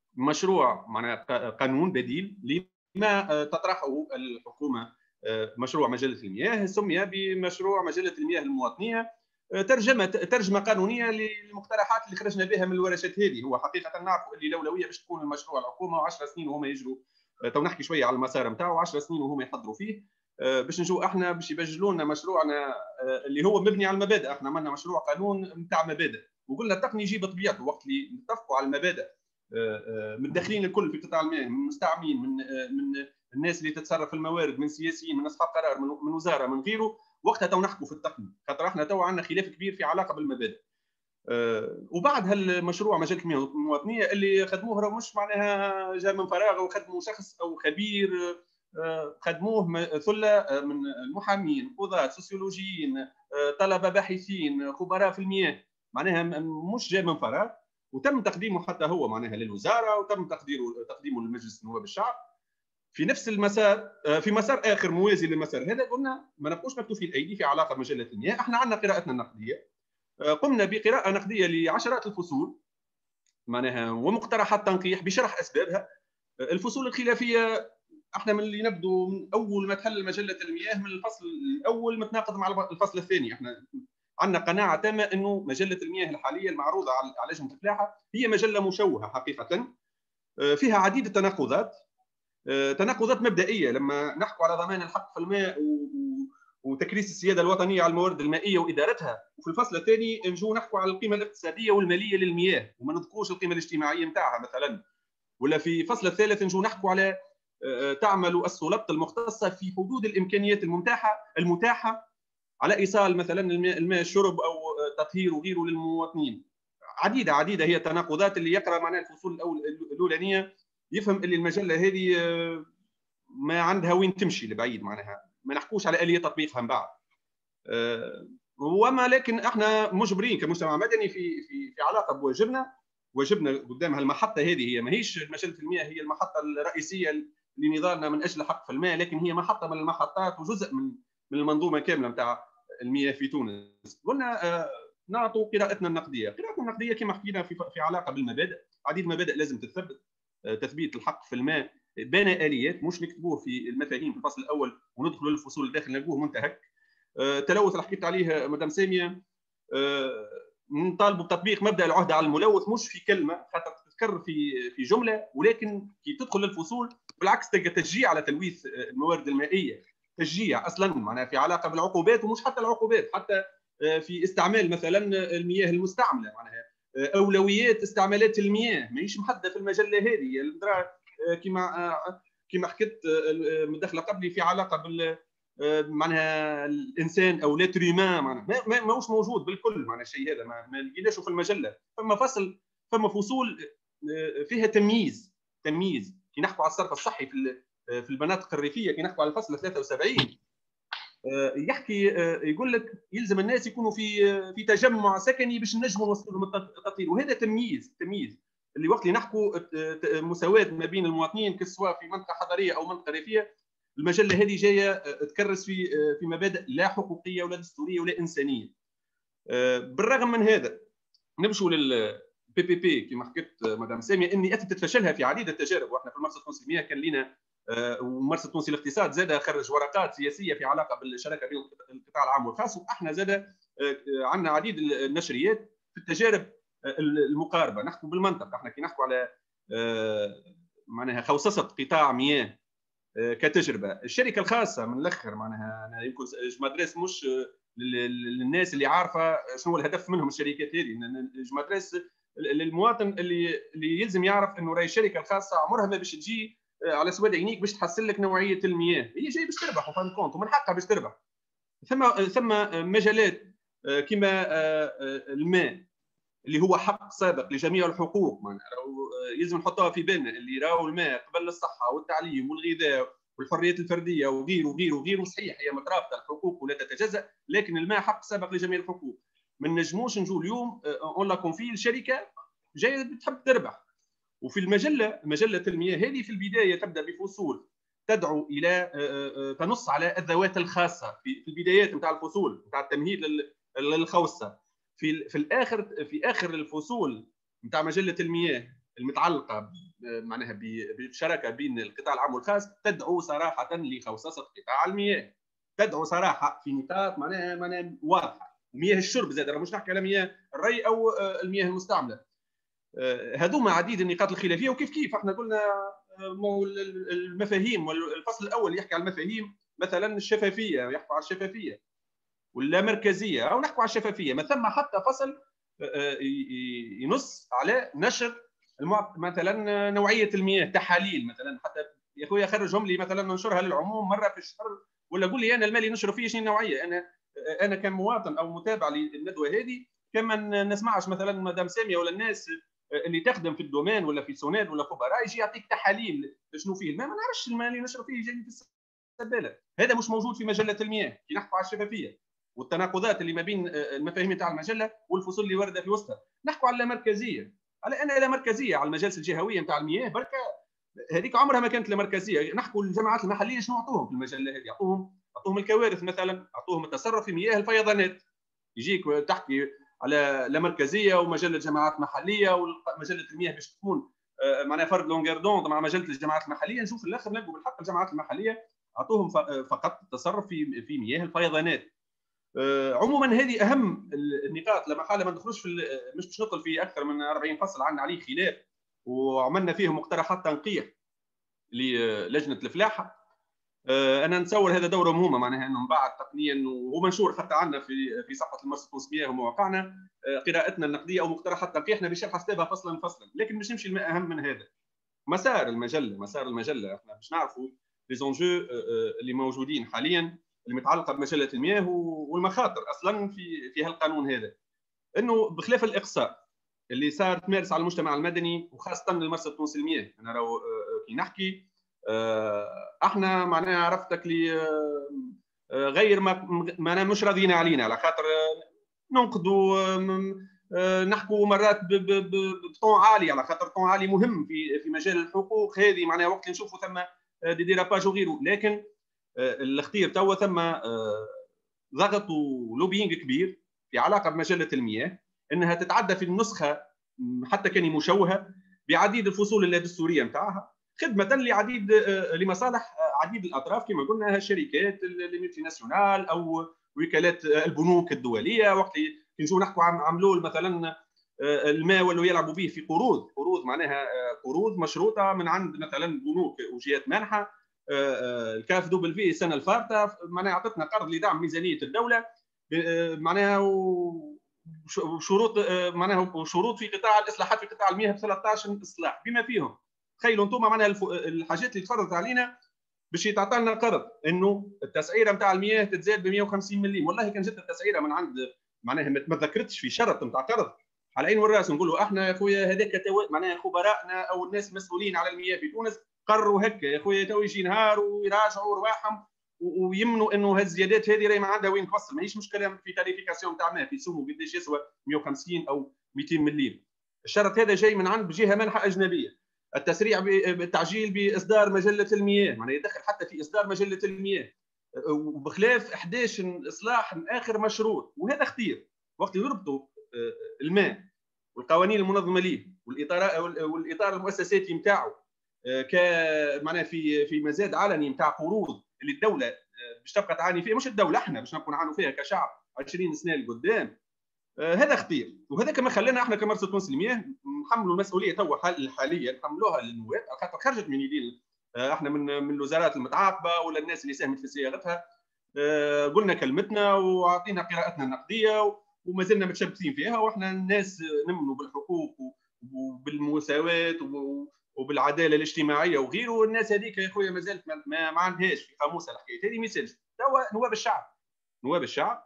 مشروع معناها قانون بديل لما تطرحه الحكومه، مشروع مجله المياه سمي بمشروع مجله المياه المواطنيه، ترجمه ترجمه قانونيه للمقترحات اللي خرجنا بها من الورشات هذه. هو حقيقه نعرفوا اللي الاولويه باش تكون المشروع الحكومه، وعشر سنين وهما يجروا، تو نحكي شويه على المسار نتاعو، عشر سنين وهما يحضروا فيه باش نجوا احنا باش يبجلوا لنا مشروعنا اللي هو مبني على المبادئ. احنا عملنا مشروع قانون نتاع مبادئ، وقلنا التقني يجي بطبيعته وقت اللي نتفقوا على المبادئ متدخلين الكل في قطاع المياه، من المستعملين، من من الناس اللي تتصرف في الموارد، من سياسيين، من اصحاب قرار، من وزاره، من غيره، وقتها تو نحكوا في التقني، خاطر احنا تو عندنا خلاف كبير في علاقه بالمبادئ. وبعد هالمشروع مجله المياه المواطنيه اللي خدموه راه مش معناها جا من فراغ، وخدموا شخص او خبير، خدموه ثله من المحامين، قضاة، سوسيولوجيين، طلبه باحثين، خبراء في المياه، معناها مش جاي من فراغ، وتم تقديمه حتى هو معناها للوزاره، وتم تقديره تقديمه لمجلس نواب الشعب. في نفس المسار، في مسار اخر موازي للمسار هذا، قلنا ما نبقوش مكتوفي الايدي في علاقه بمجله المياه. احنا عندنا قراءتنا النقديه، قمنا بقراءه نقديه لعشرات الفصول معناها ومقترحات تنقيح بشرح اسبابها. الفصول الخلافيه احنا من اللي نبدو من اول ما تحل مجله المياه من الفصل الاول متناقض مع الفصل الثاني. احنا عندنا قناعه تامه انه مجله المياه الحاليه المعروضه على لجنه الفلاحه هي مجله مشوهه حقيقه، فيها عديد التناقضات، تناقضات مبدئيه. لما نحكوا على ضمان الحق في الماء وتكريس السياده الوطنيه على الموارد المائيه وادارتها، وفي الفصل الثاني نجوا نحكوا على القيمه الاقتصاديه والماليه للمياه وما نذكروش القيمه الاجتماعيه نتاعها مثلا. ولا في الفصل الثالث نجوا نحكوا على تعمل السلطه المختصه في حدود الامكانيات المتاحه المتاحه على ايصال مثلا الماء الشرب او تطهير وغيره للمواطنين. عديده عديده هي التناقضات اللي يقرا معناها الفصول الاولانيه يفهم اللي المجله هذه ما عندها وين تمشي لبعيد، معناها ما نحكوش على اليه تطبيقها من بعد. وما لكن احنا مجبرين كمجتمع مدني في في في علاقه بواجبنا، واجبنا قدام هالمحطه هذه. هي ماهيش مجله المياه هي المحطه الرئيسيه لنضالنا من اجل حق في الماء، لكن هي محطه من المحطات وجزء من من المنظومه كامله نتاع المياه في تونس. قلنا نعطوا قراءتنا النقديه، قراءتنا النقديه كما حكينا في في علاقه بالمبادئ، عديد مبادئ لازم تثبت. تثبيت الحق في الماء بين اليات، مش نكتبوه في المفاهيم في الفصل الاول وندخلوا للفصول الداخل نلقوه منتهك. تلوث اللي حكيت عليه مدام ساميه، نطالبوا بتطبيق مبدا العهده على الملوث، مش في كلمه خاطر تذكر في في جمله، ولكن كي تدخل للفصول بالعكس تلقى تشجيع على تلويث الموارد المائيه، تشجيع اصلا معناها في علاقه بالعقوبات، ومش حتى العقوبات، حتى في استعمال مثلا المياه المستعمله، معناها اولويات استعمالات المياه ماهيش محدده في المجله هذه. كما كما حكيت مداخله قبلي في علاقه بال معناها الانسان او لاتريمان، معناها ما ماهوش موجود بالكل، معناها الشيء هذا ما, ما لقيناش في المجله. فما فصل فما فصول فيها تمييز تمييز كي نحكوا على الصرف الصحي في في المناطق الريفيه، كي نحكوا على الفصل ثلاثة وسبعين يحكي يقول لك يلزم الناس يكونوا في في تجمع سكني باش نجموا نوصلوا لهم التطهير، وهذا تمييز تمييز اللي وقت اللي نحكوا مساواه ما بين المواطنين سواء في منطقه حضريه او منطقه ريفيه. المجله هذه جايه تكرس في في مبادئ لا حقوقيه ولا دستوريه ولا انسانيه. بالرغم من هذا نمشوا لل بي بي بي كما حكيت مدام ساميه اني اتت فشلها في عديد التجارب، واحنا في المرصد التونسي المياه كان لنا ومرصد التونسي الاقتصاد زاد خرج ورقات سياسيه في علاقه بالشراكه بين القطاع العام والخاص، واحنا زاد عندنا عديد النشريات في التجارب المقاربه. نحكوا بالمنطق، احنا كي نحكوا على معناها خوصصه قطاع مياه كتجربه، الشركه الخاصه من الاخر معناها انا يمكن جمادريس مش للناس اللي عارفه شنو الهدف منهم الشركات هذه، جمادريس للمواطن اللي اللي يلزم يعرف انه راهي الشركه الخاصه عمرها ما باش تجي على سواد عينيك باش تحسن لك نوعيه المياه، هي جايه باش تربح وفان كونت ومن حقها باش تربح. ثم ثم مجالات كما الماء اللي هو حق سابق لجميع الحقوق، معناها يلزم نحطوها في بالنا، اللي راهو الماء قبل الصحه والتعليم والغذاء والحريات الفرديه وغيره وغيره وغيره. صحيح هي مترابطه الحقوق ولا تتجزا، لكن الماء حق سابق لجميع الحقوق. ما نجموش نجوا اليوم اون لا كونفي الشركه جايه بتحب تربح. وفي المجله مجله المياه هذه في البدايه تبدا بفصول تدعو الى تنص على الذوات الخاصه في البدايات نتاع الفصول نتاع التمهيد للخوصه. في في الاخر في اخر الفصول نتاع مجله المياه المتعلقه معناها بشراكه بين القطاع العام والخاص تدعو صراحه لخصصه قطاع المياه، تدعو صراحه في نقاط معناها معناها واضحه. مياه الشرب زاد، مش نحكي على مياه الري او المياه المستعمله. هذوما عديد النقاط الخلافيه، وكيف كيف احنا قلنا المفاهيم، والفصل الاول يحكي على المفاهيم مثلا الشفافيه، يحكوا على الشفافيه ولا مركزيه، او نحكوا على الشفافيه. ما ثم حتى فصل ينص على نشر مثلا نوعيه المياه، تحاليل مثلا، حتى يا اخويا خرجهم لي مثلا ننشرها للعموم مره في الشهر، ولا قول لي انا المالي نشروا فيه شنو النوعيه. انا انا كمواطن او متابع للندوه هذه كما نسمعش مثلا مدام ساميه ولا الناس اللي تخدم في الدومين ولا في سوناد ولا خبراء يجي يعطيك تحاليل شنو فيه الماء، ما نعرفش الماء اللي نشرب فيه جاي في السباله. هذا مش موجود في مجله المياه كي نحكوا على الشفافيه والتناقضات اللي ما بين المفاهيم تاع المجله والفصول اللي وارده في وسطها. نحكوا على اللامركزيه، على انا اللامركزيه على المجالس الجهويه نتاع المياه بركه هذيك عمرها ما كانت لامركزيه. نحكوا الجماعات المحليه شنو عطوهم في المجله هذه؟ عطوهم عطوهم الكوارث مثلا، عطوهم التصرف في مياه الفيضانات. يجيك تحكي على لامركزيه ومجله جماعات محليه ومجله المياه باش تكون معناها فرد لونغير دوند مع مجله الجماعات المحليه. نشوف الاخر نلقوا بالحق الجماعات المحليه عطوهم فقط التصرف في في مياه الفيضانات. عموما هذه اهم النقاط. لما حاله ما ندخلوش في مش باش ندخل في اكثر من أربعين فصل عندنا عليه خلاف، وعملنا فيه مقترحات تنقيح للجنه الفلاحه. انا نتصور هذا دوره مهمه، معناها انه من بعد تقنيا ومنشور حتى عندنا في في صفحه المرصد التونسيه ومواقعنا قراءتنا النقديه او مقترحات تنقيحنا بشرح حسابها فصلا فصلا. لكن باش نمشي اهم من هذا مسار المجله. مسار المجله احنا باش نعرفوا لي زونجو اللي موجودين حاليا المتعلقه بمجله المياه والمخاطر اصلا في في هالقانون هذا. انه بخلاف الاقصاء اللي صار تمارس على المجتمع المدني وخاصه المرصد التونسي للمياه، انا لو كي نحكي احنا معناها عرفتك لي غير ما معناها مش راضيين علينا، على خاطر ننقدوا نحكوا مرات بطون عالي، على خاطر طون عالي مهم في في مجال الحقوق هذه. معناها وقت اللي نشوفوا ثم دي ديراباج وغيره. لكن الاختيار توا ثم ضغط ولوبينج كبير في علاقه بمجله المياه انها تتعدى في النسخه حتى كان مشوهه بعديد الفصول الدستوريه نتاعها، خدمه لعديد لمصالح عديد الاطراف كما قلنا الشركات الملتي ناسيونال او وكالات البنوك الدوليه. وقت اللي نجوا نحكوا عن عملوا مثلا الماء ولوا يلعبوا به في قروض، قروض معناها قروض مشروطه من عند مثلا بنوك وجهات مانحه. الكاف دوبل في السنه الفارطه معناها اعطتنا قرض لدعم ميزانيه الدوله معناها وشروط معناها وشروط في قطاع الاصلاحات في قطاع المياه ب ثلاثة عشر اصلاح بما فيهم. تخيلوا انتم معناها الحاجات اللي تفرضت علينا باش يتعطى لنا قرض انه التسعيره نتاع المياه تتزاد ب مئة وخمسين مليم. والله كان جت التسعيره من عند معناها ما ذكرتش في شرط نتاع قرض على العين والراس. نقولوا احنا يا خويا هذاك معناها خبرائنا او الناس المسؤولين على المياه في تونس قرروا هكا يا خويا، تو يجي نهار ويراجعوا رواحهم ويمنوا انه هالزيادات هذه راهي ما عندها وين توصل. ماهيش مشكله في تاريفيكاسيون تاع ما في سمو قداش يسوى مئة وخمسين او مئتين مليم. الشرط هذا جاي من عند جهه مانحه اجنبيه. التسريع بالتعجيل باصدار مجله المياه معناها يدخل حتى في اصدار مجله المياه وبخلاف أحد عشر اصلاح من اخر مشروط. وهذا اختير وقت يربطوا الماء والقوانين المنظمه ليه والاطار والاطار المؤسساتي نتاعو ك معناها في في مزاد علني نتاع قروض اللي الدوله باش تبقى تعاني فيها، مش الدوله احنا باش نبقوا نعانوا فيها كشعب عشرين سنه لقدام. هذا اختير. وهذا كما خلانا احنا كمرصد التونسي للمياه نحملوا المسؤوليه توا حاليا نحملوها للنواب على خاطر خرجت من يدين احنا من من الوزارات المتعاقبه ولا الناس اللي ساهمت في صياغتها. قلنا كلمتنا وعطينا قراءتنا النقديه وما زلنا متشبثين فيها، واحنا الناس نؤمنوا بالحقوق وبالمساواه وبالعداله الاجتماعيه وغيره. والناس هذيك يا خويا ما زالت ما, ما عندهاش في قاموسها الحكايه هذه. ما يسالش توا نواب الشعب نواب الشعب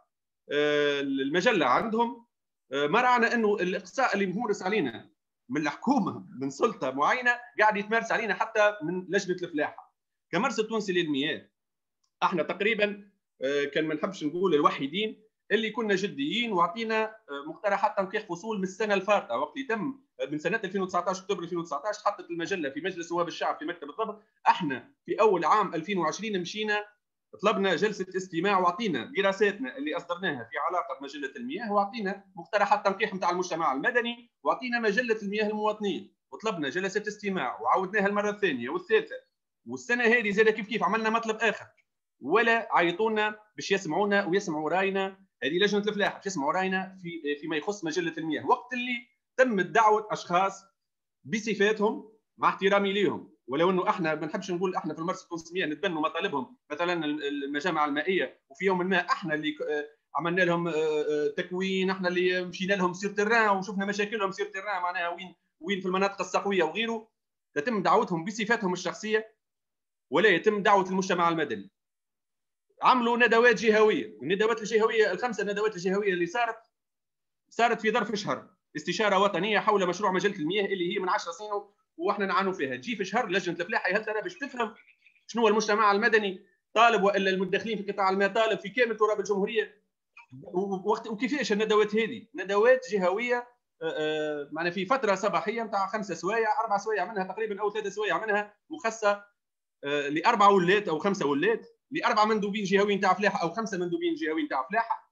المجله عندهم ما رانا انه الاقصاء اللي ممارس علينا من الحكومه من سلطه معينه قاعد يتمارس علينا حتى من لجنه الفلاحه. كمرصد التونسي للمياه احنا تقريبا كان ما نحبش نقول الوحيدين اللي كنا جديين وعطينا مقترحات تنقيح فصول من السنه الفارطه. وقت اللي تم من سنه ألفين وتسعة عشر اكتوبر ألفين وتسعة عشر حطت المجله في مجلس نواب الشعب في مكتب الضبط. احنا في اول عام ألفين وعشرين مشينا طلبنا جلسه استماع وعطينا دراساتنا اللي اصدرناها في علاقه بمجله المياه، وعطينا مقترحات تنقيح نتاع المجتمع المدني، وعطينا مجله المياه المواطنين وطلبنا جلسه استماع وعاودناها المره الثانيه والثالثه، والسنه هذه زاد كيف كيف عملنا مطلب اخر، ولا عيطونا باش يسمعونا ويسمعوا راينا. هذه لجنه الفلاحه باش يسمعوا راينا في فيما يخص مجله المياه، وقت اللي تم دعوه اشخاص بصفاتهم مع احترامي ليهم، ولو انه احنا ما نحبش نقول احنا في المرصد التونسيه نتبنوا مطالبهم، مثلا المجامع المائيه، وفي يوم ما احنا اللي عملنا لهم تكوين، احنا اللي مشينا لهم سير تيران وشفنا مشاكلهم سير تيران معناها وين وين في المناطق الصقويه وغيره، يتم دعوتهم بصفاتهم الشخصيه ولا يتم دعوه المجتمع المدني. عملوا ندوات جهويه، الندوات الجهويه الخمسه ندوات الجهويه اللي صارت صارت في ظرف شهر، استشاره وطنيه حول مشروع مجله المياه اللي هي من عشر سنين واحنا نعانوا فيها. تجي في شهر لجنه الفلاحه هل ترى باش تفهم شنو المجتمع المدني طالب والا المدخلين في قطاع المياه طالب في كامل تراب الجمهوريه، وقت وكيفاش الندوات هذه ندوات جهويه معنا في فتره صباحيه نتاع خمسه سوايع اربع سوايع منها تقريبا او ثلاثه سوايع منها مخصصه لاربعه ولات او خمسه ولات لاربعه مندوبين جهويين تاع فلاحه او خمسه مندوبين جهويين تاع فلاحه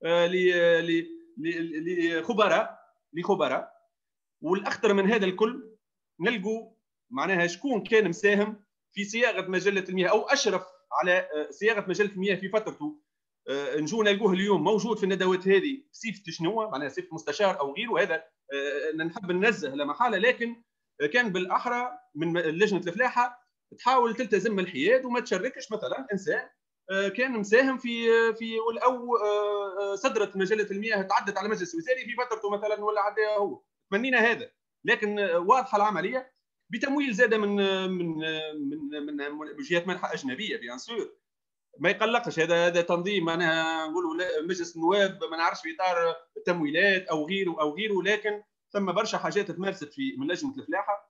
لخبراء لخبراء. والاخطر من هذا الكل نلقوا معناها شكون كان مساهم في صياغه مجله المياه او اشرف على صياغه مجله المياه في فترته، نجو نلقوه اليوم موجود في الندوات هذه بصفه شنو معناها صفه مستشار او غيره. هذا نحب ننزه لا محاله، لكن كان بالاحرى من لجنه الفلاحه تحاول تلتزم الحياد وما تشركش مثلا انسان كان مساهم في في او صدرت مجله المياه تعدت على مجلس وزاري في فترته مثلا ولا عداها هو. تمنينا هذا، لكن واضحه العمليه بتمويل زاد من من من من جهات منحه اجنبيه بيان سور. ما يقلقش هذا هذا تنظيم معناها نقولوا مجلس النواب ما نعرفش في اطار التمويلات او غيره او غيره، لكن ثم برشا حاجات تمارست في من لجنه الفلاحه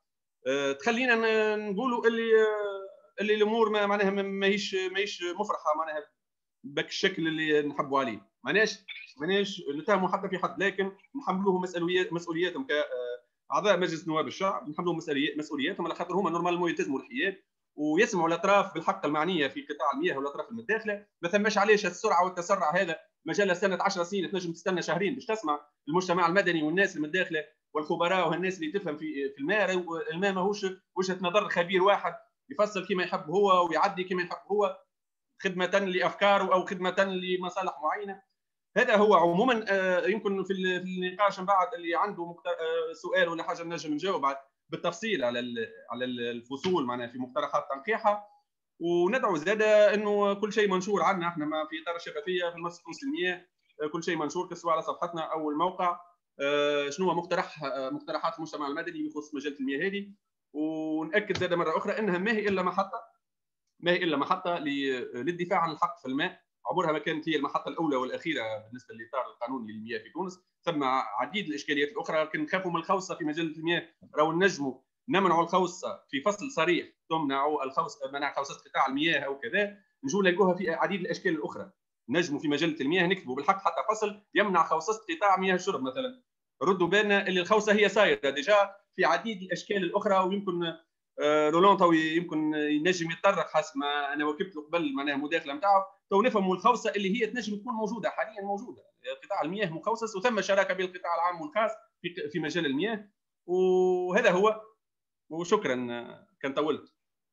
تخلينا نقولوا اللي اللي الامور ما معناها ماهيش ماهيش مفرحه معناها بك الشكل اللي نحبوا عليه. ماناش ماناش نتهموا حتى في حد، لكن نحملوهم مسؤوليات مسؤولياتهم كاعضاء مجلس نواب الشعب، نحملوهم مسؤولياتهم على خاطر هما نورمالمون يلتزموا الحياد ويسمعوا الاطراف بالحق المعنيه في قطاع المياه والاطراف المتداخله. ما ثماش علاش السرعه والتسرع هذا. مجله سنه عشر سنين تنجم تستنى شهرين باش تسمع المجتمع المدني والناس المتداخله والخبراء والناس اللي تفهم في في الماء. الماء ماهوش وجهه نظر خبير واحد يفصل كما يحب هو ويعدي كما يحب هو خدمه لافكاره او خدمه لمصالح معينه. هذا هو عموما. يمكن في النقاش من بعد اللي عنده سؤال ولا حاجه نجم نجاوب بالتفصيل على على الفصول معناها في مقترحات تنقيحها. وندعو زاده انه كل شيء منشور عنا احنا ما في اطار الشفافيه في المؤسسه التونسيه، كل شيء منشور سواء على صفحتنا او الموقع شنو هو مقترح مقترحات المجتمع المدني بخصوص مجله المياه هذه. ونأكد زاده مره اخرى انها ما هي الا محطه ما هي الا محطه للدفاع عن الحق في الماء. عمرها ما كانت هي المحطه الاولى والاخيره بالنسبه لاطار القانون للمياه في تونس. ثم عديد الاشكاليات الاخرى، لكن نخافوا من الخوصه في مجله المياه. راهو نجموا نمنعوا الخوصه في فصل صريح تمنعوا الخوص منع خوصه قطاع المياه او كذا، نجوا نلقوها في عديد الاشكال الاخرى. نجموا في مجله المياه نكتبوا بالحق حتى فصل يمنع خوصه قطاع مياه الشرب مثلا. ردوا بالنا اللي الخوصه هي صايره ديجا في عديد الاشكال الاخرى. ويمكن رولان تو يمكن ينجم يتطرق حسب ما انا وكبت قبل معناها المداخله نتاعو تو نفهموا الخوصه اللي هي تنجم تكون موجوده حاليا موجوده. قطاع المياه مخصص وثم شراكه بين القطاع العام والخاص في في مجال المياه. وهذا هو. وشكرا كان طولت.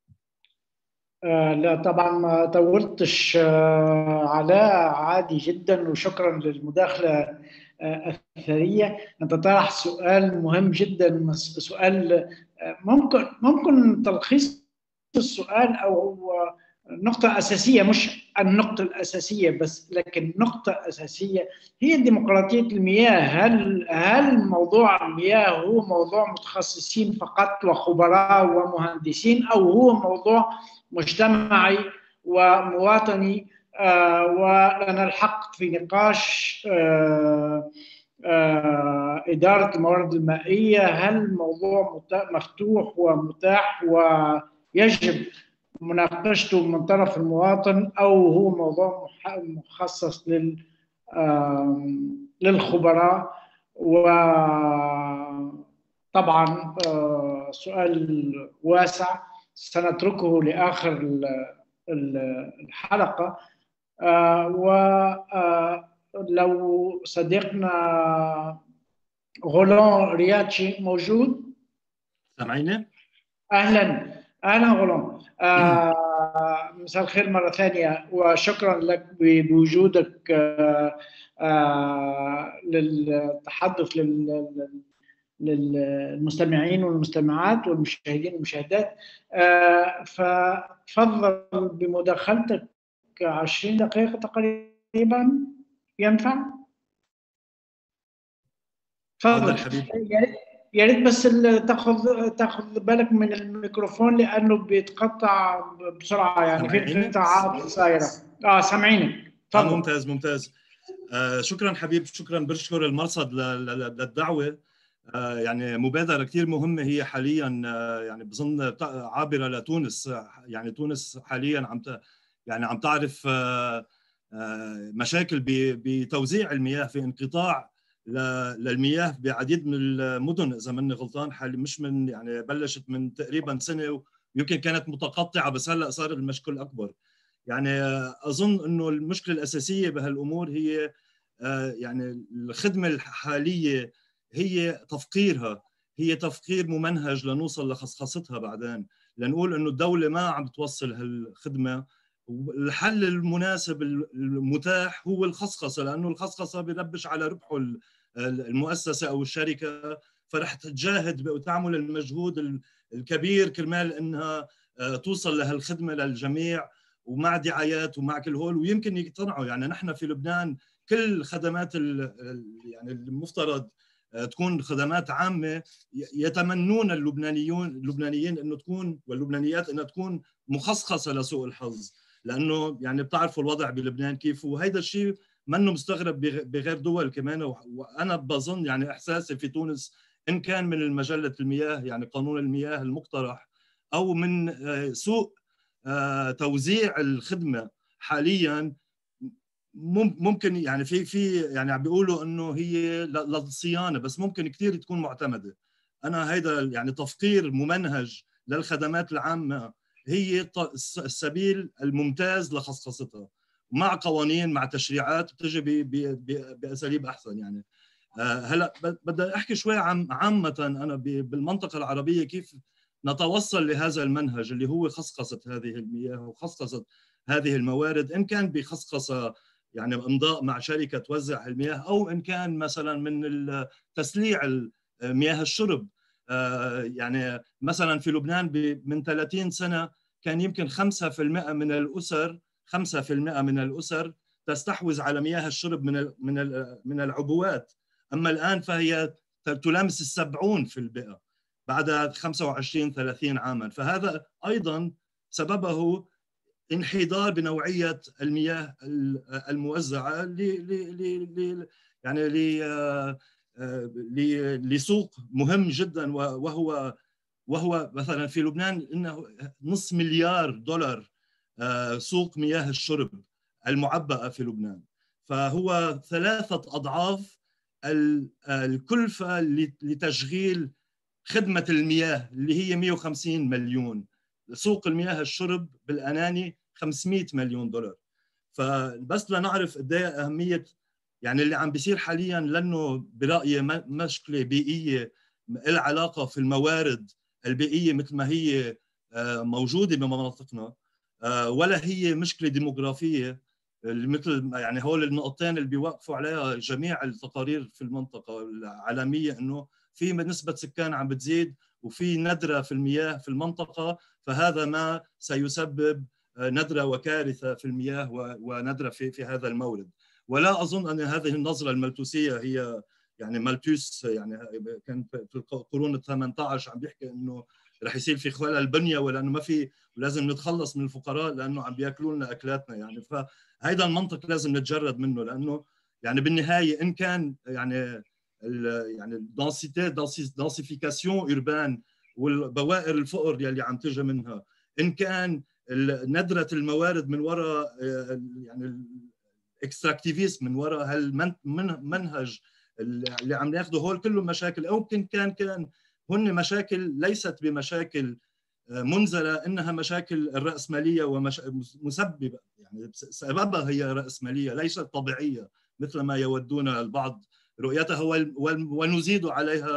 آه لا طبعا ما طولتش آه علاء، عادي جدا، وشكرا للمداخله آه الثريه. انت طرح سؤال مهم جدا، سؤال آه ممكن ممكن تلخيص السؤال او نقطة أساسية، مش النقطة الأساسية بس لكن نقطة أساسية هي ديمقراطية المياه. هل هل موضوع المياه هو موضوع متخصصين فقط وخبراء ومهندسين، أو هو موضوع مجتمعي ومواطني؟ آه ولنا الحق في نقاش آه آه إدارة الموارد المائية. هل الموضوع مفتوح ومتاح ويجب مناقشته من طرف المواطن، أو هو موضوع مخصص لل للخبراء؟ وطبعا سؤال واسع سنتركه لآخر الحلقة. ولو صديقنا غولان رياتشي موجود. سامعيني؟ اهلا اهلا غلام. آه مساء الخير مره ثانيه، وشكرا لك بوجودك آه آه للتحدث لل للمستمعين والمستمعات والمشاهدين والمشاهدات. آه فتفضل بمداخلتك عشرين دقيقه تقريبا، ينفع؟ تفضل حبيبي. يا ريت بس تاخذ تاخذ بالك من الميكروفون لانه بيتقطع بسرعه، يعني في انقطاعات صايره. اه سامعينك، تفضل. آه ممتاز ممتاز. آه شكرا حبيب، شكرا، بشكر المرصد للدعوه. آه يعني مبادره كثير مهمه هي حاليا، آه يعني بظن عابره لتونس. يعني تونس حاليا عم يعني عم تعرف آه آه مشاكل بتوزيع المياه، في انقطاع للمياه بعديد من المدن اذا ماني غلطان. حالي مش من يعني بلشت من تقريبا سنه ويمكن كانت متقطعه، بس هلا صار المشكل اكبر. يعني اظن انه المشكله الاساسيه بهالامور هي يعني الخدمه الحاليه هي تفقيرها، هي تفقير ممنهج لنوصل لخصخصتها بعدين، لنقول انه الدوله ما عم توصل هالخدمه. الحل المناسب المتاح هو الخصخصه، لانه الخصخصه بيربش على ربحه المؤسسه او الشركه، فرح تجاهد وتعمل المجهود الكبير كرمال انها توصل لهالخدمه للجميع، ومع دعايات ومع كل هول، ويمكن يقتنعوا. يعني نحن في لبنان كل خدمات يعني المفترض تكون خدمات عامه، يتمنون اللبنانيون اللبنانيين انه تكون واللبنانيات انها تكون مخصصه لسوء الحظ، لانه يعني بتعرفوا الوضع بلبنان كيف، وهذا الشيء منه مستغرب بغير دول كمان. وانا بظن يعني احساسي في تونس ان كان من مجله المياه، يعني قانون المياه المقترح، او من سوء توزيع الخدمه حاليا، ممكن يعني في في يعني عم بيقولوا انه هي للصيانه، بس ممكن كثير تكون معتمده. انا هيدا يعني تفقير ممنهج للخدمات العامه هي السبيل الممتاز لخصخصتها، مع قوانين مع تشريعات بتجي باساليب احسن. يعني هلا بدي احكي شوي عن عامه انا بالمنطقه العربيه كيف نتوصل لهذا المنهج اللي هو خصخصه هذه المياه وخصخصه هذه الموارد، ان كان بخصخصه يعني امضاء مع شركه توزع المياه، او ان كان مثلا من تسليع مياه الشرب. يعني مثلا في لبنان من ثلاثين سنه كان يمكن خمسة بالمئة من الاسر خمسة بالمئة من الاسر تستحوذ على مياه الشرب من من من العبوات، اما الان فهي تلامس السبعون في المئة بعد خمسة وعشرين ثلاثين عاما. فهذا ايضا سببه انحدار بنوعيه المياه الموزعه ل ل يعني ل لسوق مهم جدا، وهو وهو مثلا في لبنان انه نصف مليار دولار سوق مياه الشرب المعبأة في لبنان، فهو ثلاثة أضعاف الكلفة لتشغيل خدمة المياه اللي هي مئة وخمسين مليون. سوق المياه الشرب بالأناني خمسمئة مليون دولار. فبس لنعرف قد ايه أهمية يعني اللي عم بيصير حاليا، لأنه برأيي مشكلة بيئية لها علاقة في الموارد البيئية مثل ما هي موجودة بمناطقنا، ولا هي مشكلة ديموغرافية مثل يعني هول النقطتين اللي بيوقفوا عليها جميع التقارير في المنطقة العالمية، إنه في نسبة سكان عم بتزيد وفي ندرة في المياه في المنطقة، فهذا ما سيسبب ندرة وكارثة في المياه وندرة في في هذا المورد. ولا أظن أن هذه النظرة الملتوسية هي يعني مالتوس يعني كان في القرون الثمانية عشر عم بيحكي إنه رح يصير في خلل البنية، ولأنه ما في ولازم نتخلص من الفقراء لأنه عم بياكلوا لنا أكلاتنا. يعني فهيدا المنطق لازم نتجرد منه، لأنه يعني بالنهاية إن كان يعني ال يعني الدنسيتي دنسيفيكاسيون اوربان والبوائر الفقر يلي عم تجي منها، إن كان ندرة الموارد من وراء يعني الاكستراكتيفيزم من وراء هالمنهج اللي عم ناخده، هول كله مشاكل، أو يمكن كان كان هن مشاكل ليست بمشاكل منزلة، إنها مشاكل الرأسمالية ومسببة يعني سببها هي رأسمالية ليست طبيعية مثل ما يودون البعض رؤيتها، ونزيد عليها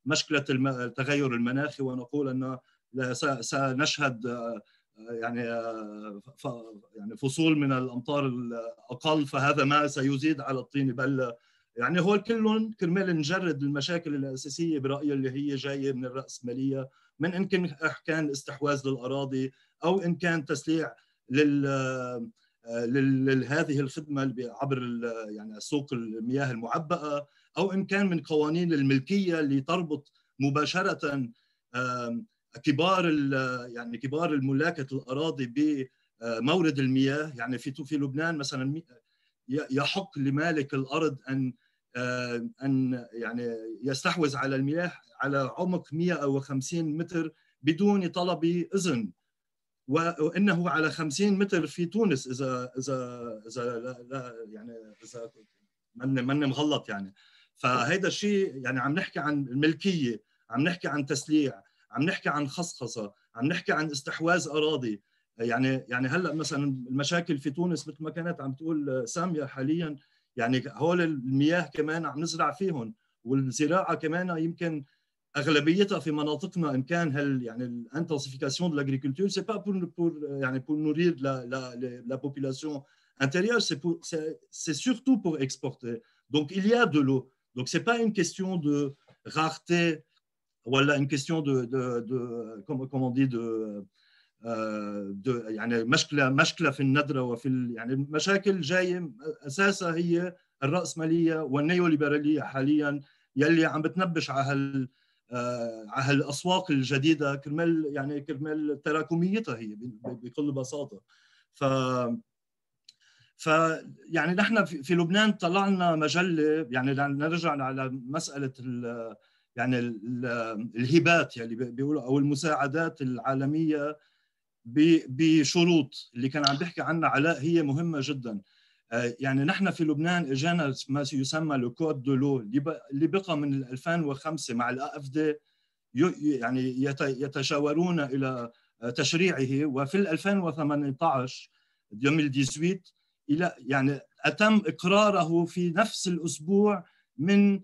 مشكله التغير المناخي ونقول ان سنشهد يعني يعني فصول من الامطار الاقل، فهذا ما سيزيد على الطين بله. يعني هو كلهم كرمال نجرد المشاكل الاساسيه برايي اللي هي جايه من الراسماليه، من ان كان استحواذ للاراضي او ان كان تسليع لل لهذه الخدمه عبر يعني سوق المياه المعبأه، او ان كان من قوانين الملكيه اللي تربط مباشره كبار يعني كبار الملاكه الاراضي بمورد المياه. يعني في في لبنان مثلا يحق لمالك الارض ان ان يعني يستحوذ على المياه على عمق مئة وخمسين متر بدون طلب اذن، وانه على خمسين متر في تونس اذا اذا اذا لا, لا يعني اذا من من مغلط يعني. فهذا الشيء يعني عم نحكي عن الملكيه، عم نحكي عن تسليع، عم نحكي عن خصخصه، عم نحكي عن استحواذ اراضي. يعني يعني هلا مثلا المشاكل في تونس مثل ما كانت عم تقول ساميه حاليا، يعني هول المياه كمان عم نزرع فيهم، والزراعه كمان يمكن اغلبيتها في مناطقنا ان كان هل يعني الانتنسيفيكاسيون دو لاغريكولتور سي با بور بور يعني بور نورير لا لا لا population intérieure, c'est pour c'est surtout pour exporter. Donc il y a de l'eau. Donc c'est pas une question de rareté ولا une question de de de comment comment on dit de de يعني مشكله مشكله في الندره وفي يعني المشاكل جايه اساسها هي الراسماليه والنيوليبراليه حاليا، يلي عم بتنبش على هال على هالاسواق الجديده كرمال يعني كرمال تراكميتها هي بكل بساطه. ف ف يعني نحن في لبنان طلعنا مجله، يعني نرجع على مساله ال يعني ال الهبات يعني بيقولوا او المساعدات العالميه بشروط اللي كان عم بيحكي عنها علاء، هي مهمه جدا. يعني نحن في لبنان اجانا ما يسمى لو كود دو لو اللي بقى من ألفين وخمسة مع الاي اف دي، يعني يتشاورون الى تشريعه، وفي ألفين وثمانية عشر ألفين وثمانية عشر الى يعني اتم اقراره في نفس الاسبوع من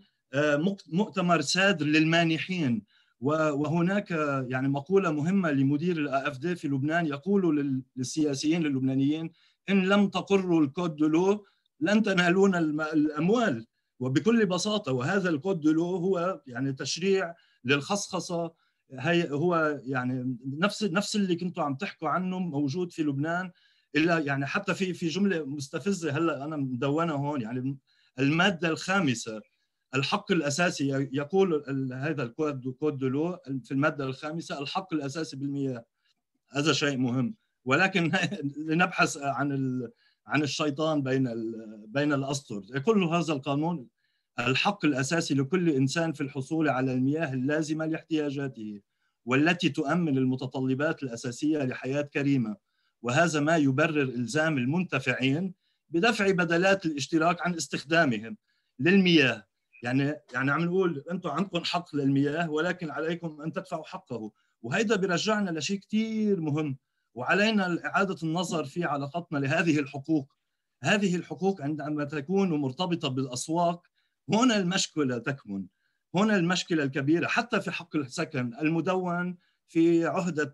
مؤتمر سادر للمانحين. وهناك يعني مقوله مهمه لمدير الاي اف دي في لبنان يقول للسياسيين اللبنانيين: ان لم تقروا الكود دو لو لن تنالون الاموال. وبكل بساطه، وهذا الكود دو لو هو يعني تشريع للخصخصه، هي هو يعني نفس نفس اللي كنتوا عم تحكوا عنه موجود في لبنان. الا يعني حتى في في جمله مستفزه هلا انا مدونه هون، يعني الماده الخامسه الحق الاساسي يقول هذا الكود كود دو لو في الماده الخامسه الحق الاساسي بالمياه. هذا شيء مهم، ولكن لنبحث عن عن الشيطان بين بين الاسطر. يقول هذا القانون الحق الاساسي لكل انسان في الحصول على المياه اللازمه لاحتياجاته والتي تؤمن المتطلبات الاساسيه لحياه كريمه، وهذا ما يبرر الزام المنتفعين بدفع بدلات الاشتراك عن استخدامهم للمياه. يعني يعني عم نقول انتم عندكم حق للمياه ولكن عليكم ان تدفعوا حقه. وهيدا بيرجعنا لشيء كثير مهم، وعلينا اعاده النظر في علاقتنا لهذه الحقوق. هذه الحقوق عندما تكون مرتبطه بالاسواق، هنا المشكله تكمن، هنا المشكله الكبيره. حتى في حق السكن المدون في عهده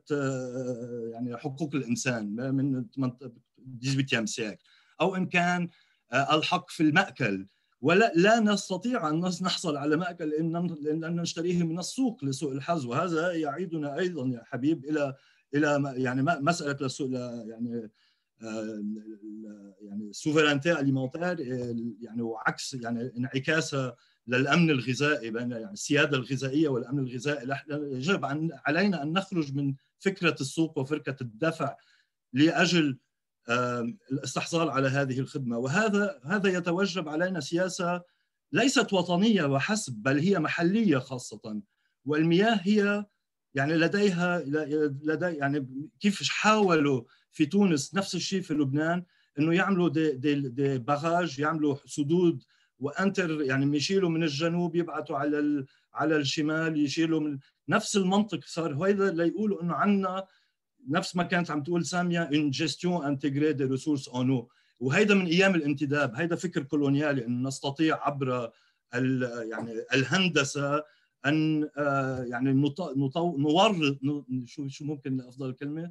يعني حقوق الانسان من ثمانية عشر سيكل، او ان كان الحق في المأكل، ولا لا نستطيع ان نحصل على مأكل لان نشتريه من السوق لسوء الحظ. وهذا يعيدنا ايضا يا حبيب الى الى يعني مساله السوق يعني يعني سوفرانتي اليمونتير، يعني وعكس يعني انعكاسها للامن الغذائي، بين يعني السياده الغذائيه والامن الغذائي. يجب ان علينا ان نخرج من فكره السوق وفكره الدفع لاجل الاستحصال على هذه الخدمه. وهذا هذا يتوجب علينا سياسه ليست وطنيه وحسب، بل هي محليه خاصه. والمياه هي يعني لديها لدي يعني كيف حاولوا في تونس نفس الشيء في لبنان، انه يعملوا دي دي دي باراج، يعملوا سدود وانتر، يعني يشيلوا من الجنوب يبعثوا على على الشمال، يشيلوا من نفس المنطق. صار هذا ليقولوا انه عندنا نفس ما كانت عم تقول ساميه ان جيستيون انتجري دي ريسورس اون او. وهيدا من ايام الانتداب، هيدا فكر كولونيالي انه نستطيع عبر يعني الهندسه ان يعني نورد شو شو ممكن افضل كلمه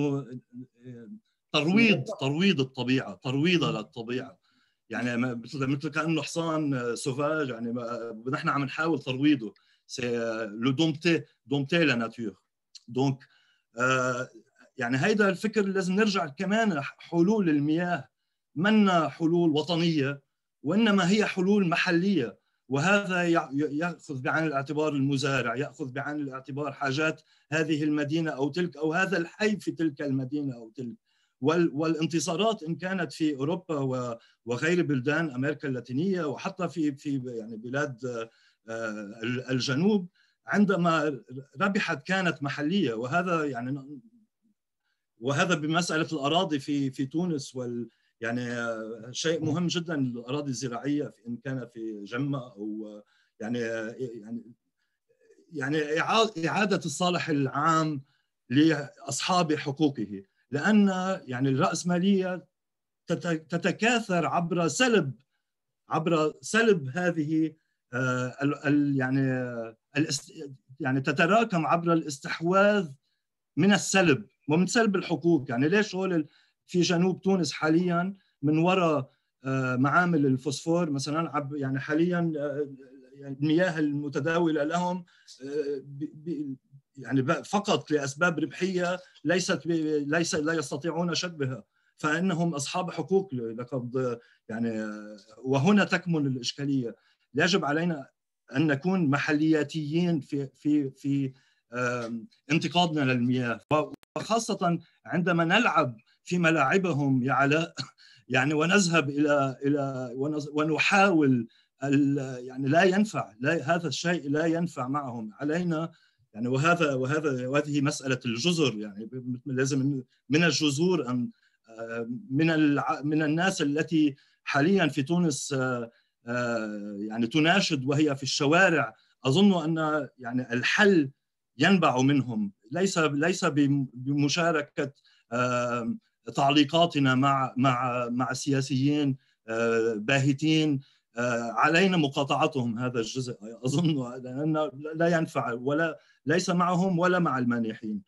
ترويض ترويض الطبيعه، ترويضها للطبيعه، يعني مثل مثل كانه حصان سوفاج، يعني نحن عم نحاول ترويضه، سي لو دومتي دومتي لا ناتور. دونك يعني هيدا الفكر لازم نرجع كمان. حلول المياه منا حلول وطنيه، وانما هي حلول محليه، وهذا ياخذ بعين الاعتبار المزارع، ياخذ بعين الاعتبار حاجات هذه المدينه او تلك، او هذا الحي في تلك المدينه او تلك. والانتصارات ان كانت في اوروبا وغير بلدان امريكا اللاتينيه، وحتى في في يعني بلاد الجنوب، عندما ربحت كانت محليه. وهذا يعني وهذا بمساله الاراضي في في تونس، وال يعني شيء مهم جدا الاراضي الزراعيه ان كان في جمة او يعني يعني يعني اعاده الصالح العام لاصحاب حقوقه، لان يعني الراسماليه تتكاثر عبر سلب عبر سلب هذه يعني يعني تتراكم عبر الاستحواذ من السلب ومن سلب الحقوق. يعني ليش هول في جنوب تونس حاليا من وراء معامل الفوسفور مثلا، يعني حاليا المياه المتداوله لهم يعني فقط لاسباب ربحيه، ليست ليس لا يستطيعون شطبها، فانهم اصحاب حقوق. لقد يعني وهنا تكمن الاشكاليه. يجب علينا ان نكون محلياتيين في في في انتقادنا للمياه، وخاصه عندما نلعب في ملاعبهم يا علاء، يعني ونذهب الى الى ونحاول يعني لا ينفع، لا هذا الشيء لا ينفع معهم. علينا يعني وهذا وهذا وهذه مساله الجزر، يعني لازم من الجذور ان من من الناس التي حاليا في تونس يعني تناشد وهي في الشوارع. اظن ان يعني الحل ينبع منهم، ليس ليس بمشاركه تعليقاتنا مع مع مع سياسيين باهتين. علينا مقاطعتهم هذا الجزء اظن، لان لا ينفع ولا ليس معهم ولا مع المانحين.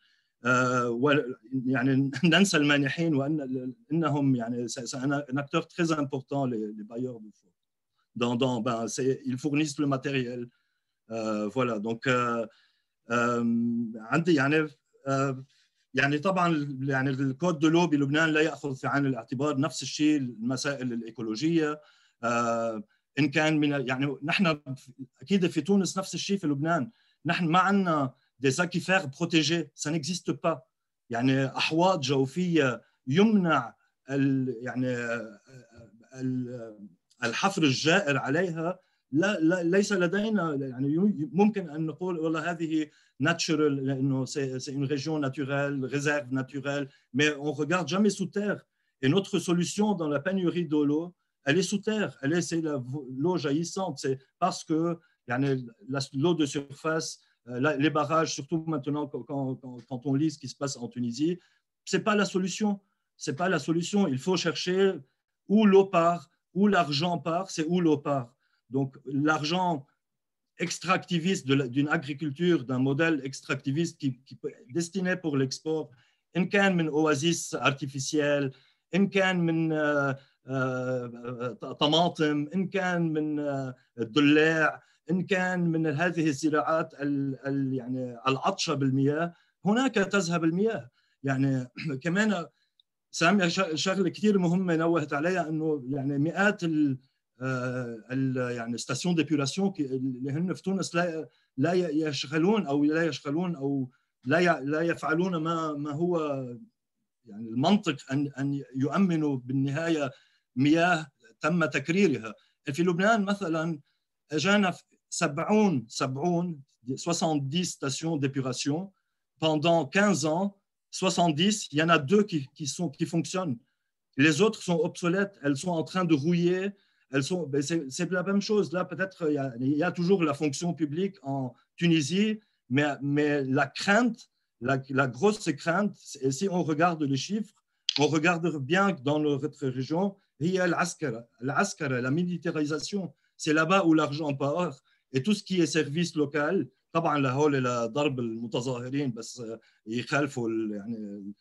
يعني ننسى المانحين وان انهم يعني un acteur très important les, les bailleurs de fonds. Dans, dans, ben, ils fournissent le matériel. Euh, voilà, donc euh, euh, عندي يعني euh, يعني طبعا يعني الكود دو لو بلبنان لا ياخذ في عين الاعتبار نفس الشيء المسائل الايكولوجيه. آه ان كان من يعني نحن اكيد في تونس نفس الشيء في لبنان، نحن ما عندنا des aquifères protégés، ça n'existe pas. يعني احواض جوفيه يمنع ال يعني الحفر الجائر عليها، لا, لا ليس لدينا. يعني ممكن ان نقول والله هذه naturel لانه c'est une région naturelle, réserve naturelle, mais on regarde jamais sous terre. Et notre solution dans la pénurie de l'eau, elle est sous terre, elle est c'est l'eau jaillissante. C'est parce que يعني l'eau de surface, les barrages, surtout maintenant quand, quand, quand on lit ce qui se passe en Tunisie, c'est pas la solution. C'est pas la solution. Il faut chercher où l'eau part, où l'argent part, c'est où l'eau part. Donc l'argent extractiviste d'une agriculture, d'un modèle extractiviste qui, qui est destiné pour l'export, إن كان من oasis artificielles, إن كان من طماطم، إن كان من الدلاع، إن كان من هذه الزراعات يعني العطشة بالمياه، هناك تذهب المياه. يعني كمان سامي شغله كثير مهمه نوهت عليها، انه يعني مئات ال ال يعني ستاسيون ديبوراسيون اللي هن في تونس لا لا يشغلون او لا يشغلون او لا لا يفعلون ما ما هو يعني المنطق ان ان يؤمنوا بالنهايه مياه تم تكريرها. في لبنان مثلا اجانا سبعين سبعين soixante-dix stations d'épuration pendant quinze ans. soixante-dix, il y en a deux qui, qui, sont, qui fonctionnent. Les autres sont obsolètes, elles sont en train de rouiller. Elles sont, c'est, c'est la même chose. Là, peut-être, il y, a, il y a toujours la fonction publique en Tunisie, mais, mais la crainte, la, la grosse crainte, et si on regarde les chiffres, on regarde bien dans notre région, il y a l'askara, l'askara, la militarisation. C'est là-bas où l'argent part. et tout ce qui est service local. طبعا لهول لضرب المتظاهرين بس يخالفوا يعني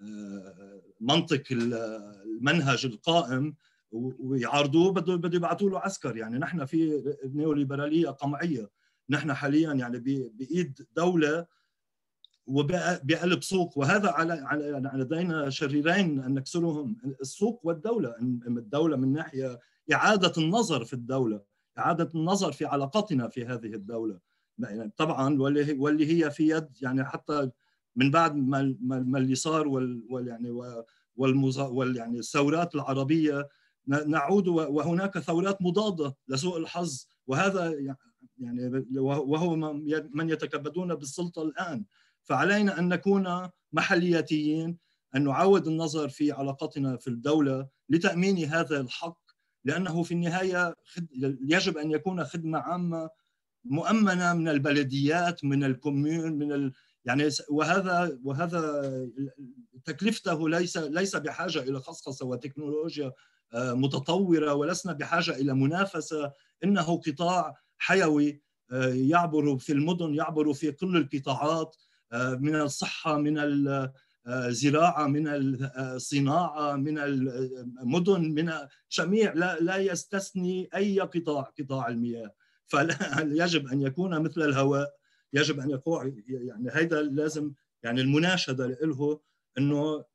منطق المنهج القائم ويعارضوه، بده بده يبعثوا له عسكر. يعني نحن في نيوليبراليه قمعيه، نحن حاليا يعني بايد دوله وبقلب سوق، وهذا على على لدينا شريرين ان نكسرهم، السوق والدوله. الدوله من ناحيه اعاده النظر في الدوله، اعاده النظر في علاقتنا في هذه الدوله طبعا، واللي واللي هي في يد يعني حتى من بعد ما ما اللي صار وال يعني وال يعني الثورات العربيه نعود وهناك ثورات مضاده لسوء الحظ، وهذا يعني وهو من يتكبدون بالسلطه الان. فعلينا ان نكون محلياتيين، ان نعاود النظر في علاقتنا في الدوله لتامين هذا الحق، لانه في النهايه يجب ان يكون خدمه عامه مؤمنه من البلديات، من الكوميون، من ال... يعني وهذا وهذا تكلفته ليس ليس بحاجه الى خصخصه وتكنولوجيا متطوره، ولسنا بحاجه الى منافسه. انه قطاع حيوي يعبر في المدن، يعبر في كل القطاعات، من الصحه، من الزراعه، من الصناعه، من المدن، من جميع، لا لا يستثني اي قطاع، قطاع المياه. فيجب ان يكون مثل الهواء، يجب ان يكون يعني هيدا لازم يعني المناشده له، انه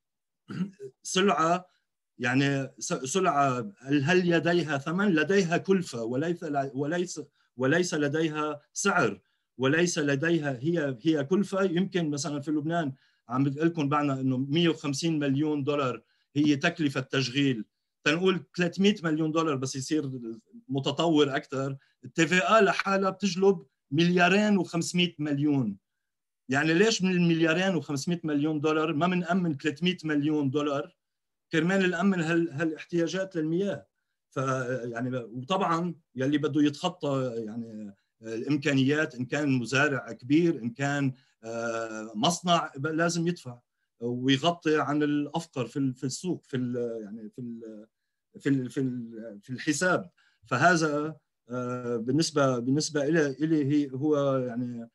سلعه يعني سلعه هل لديها ثمن؟ لديها كلفه، وليس وليس وليس لديها سعر، وليس لديها هي هي كلفه. يمكن مثلا في لبنان عم بقول لكم بعنا انه مئة وخمسين مليون دولار هي تكلفه تشغيل، تنقول ثلاثمئة مليون دولار بس يصير متطور اكثر. التي في إيه لحالها بتجلب مليارين وخمسمئة مليون. يعني ليش من المليارين وخمسمئة مليون دولار ما بنأمن ثلاثمئة مليون دولار كرمال نأمن هالاحتياجات للمياه؟ فيعني وطبعا يلي بده يتخطى يعني الامكانيات، ان كان مزارع كبير، ان كان مصنع، لازم يدفع ويغطي عن الافقر في في السوق، في يعني في في في الحساب. فهذا بالنسبه بالنسبه الى الي هو يعني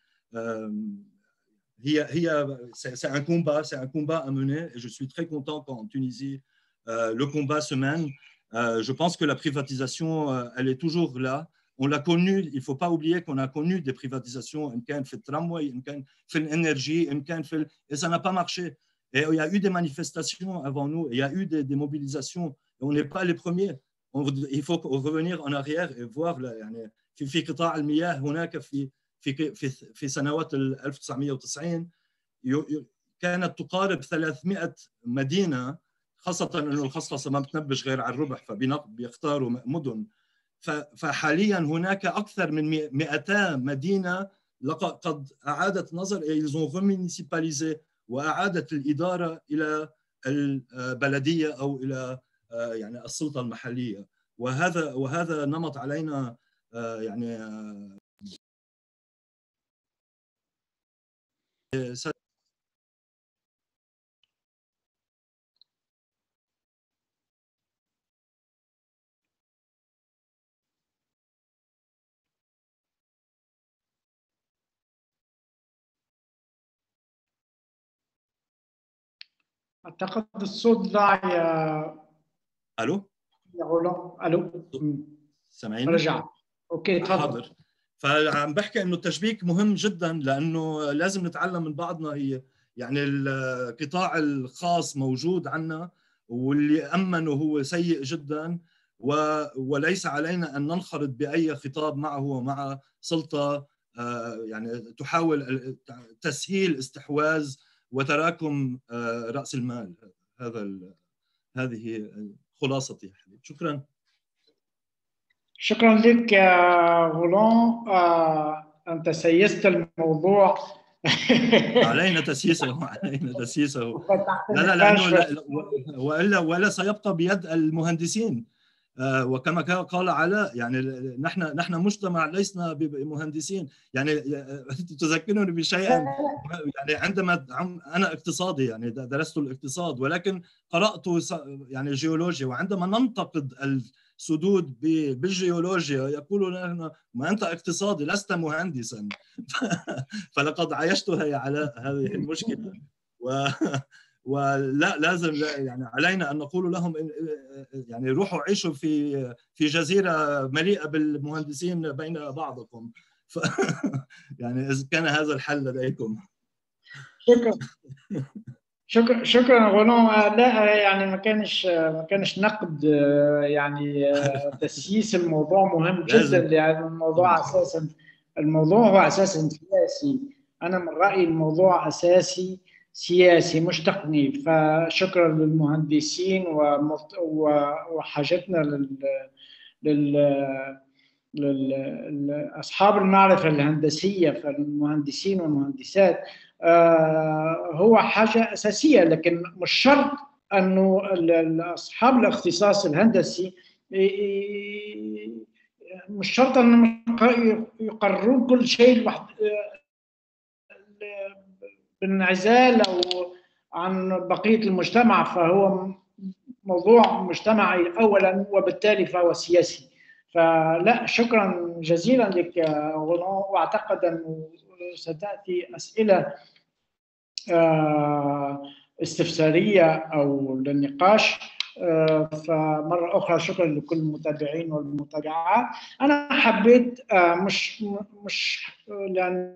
هي هي c'est un combat, c'est un combat à mener, et je suis très content qu'en Tunisie euh, le combat se mène. Euh, je pense que la privatisation euh, elle est toujours là. On l'a connu, il ne faut pas oublier qu'on a connu des privatisations, إن كان في الترامواي، إن كان في الإنرجي، إن كان في ال... et ça n'a pas marché. Et il y a eu des manifestations avant nous, il y a eu des, des mobilisations, et on n'est pas les premiers. On, il faut revenir en arrière et voir là, يعني في في قطاع المياه هناك في في في في سنوات ألف وتسعمئة وتسعين كانت تقارب ثلاثمئة مدينه، خاصه انه الخصخصه ما بتنبش غير على الربح فبيختاروا مدن. فحاليا هناك اكثر من مئتين مدينه قد اعادت نظر، ils ont remunicipalisé، واعادت الاداره الى البلديه او الى يعني السلطه المحليه. وهذا وهذا نمط علينا يعني أعتقد الصوت ضاع يا الو يا غولان. الو سامعيني؟ رجع. اوكي تفضل. حاضر. فعم بحكي انه التشبيك مهم جدا، لانه لازم نتعلم من بعضنا. هي يعني القطاع الخاص موجود عنا، واللي امنه هو سيء جدا، وليس علينا ان ننخرط باي خطاب معه ومع سلطه يعني تحاول تسهيل استحواذ وتراكم راس المال. هذا هذه خلاصتي يا حبيبي. شكرا. شكرا لك يا غولان. آه، انت سيست الموضوع. علينا تسييسه، علينا تسييسه. لا لا لانه لا والا ولا سيبقى بيد المهندسين. آه وكما قال علاء، يعني نحن نحن مجتمع لسنا بمهندسين. يعني تذكرني بشيء، يعني عندما انا اقتصادي، يعني درست الاقتصاد، ولكن قرات يعني الجيولوجيا. وعندما ننتقد سدود بالجيولوجيا يقولون نحن ما أنت اقتصادي لست مهندسا. فلقد عايشتها يا علاء هذه المشكلة. و ولا لازم يعني علينا ان نقول لهم يعني روحوا عيشوا في في جزيره مليئه بالمهندسين بين بعضكم. ف يعني اذا كان هذا الحل لديكم. شكرا شكرا شكرا غنوم. لا يعني ما كانش ما كانش نقد، يعني تسييس الموضوع مهم جدا، لان الموضوع اساسا الموضوع هو اساسا سياسي. انا من رايي الموضوع اساسي سياسي مش تقني. فشكرا للمهندسين وحاجتنا لل لل أصحاب المعرفة الهندسية، فالمهندسين والمهندسات هو حاجة أساسية. لكن مش شرط أنه أصحاب الاختصاص الهندسي مش شرط أنهم يقررون كل شيء بانعزال أو عن بقية المجتمع. فهو موضوع مجتمعي أولا وبالتالي فهو سياسي. فلا، شكرا جزيلا لك غنوم، واعتقد انه ستاتي اسئله استفساريه او للنقاش. فمره اخرى شكرا لكل المتابعين والمتابعات. انا حبيت مش مش لان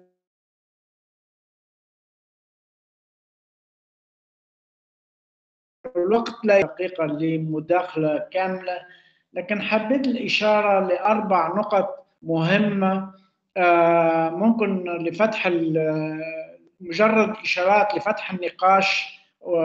الوقت لا دقيقه لمداخله كامله، لكن حبيت الإشارة لأربع نقط مهمة ممكن لفتح مجرد إشارات لفتح النقاش.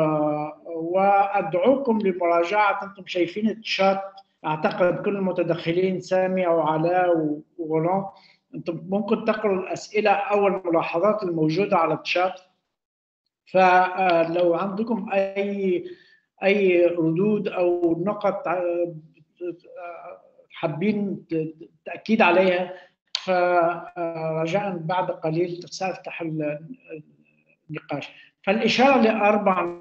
وأدعوكم لمراجعة. أنتم شايفين الشات، أعتقد كل المتدخلين سامي وعلاء وغنوم، أنتم ممكن تقرأوا الأسئلة أو الملاحظات الموجودة على الشات. فلو عندكم أي أي ردود أو نقط حابين تأكيد عليها، فرجاء بعد قليل سأفتح النقاش. فالإشارة لأربع: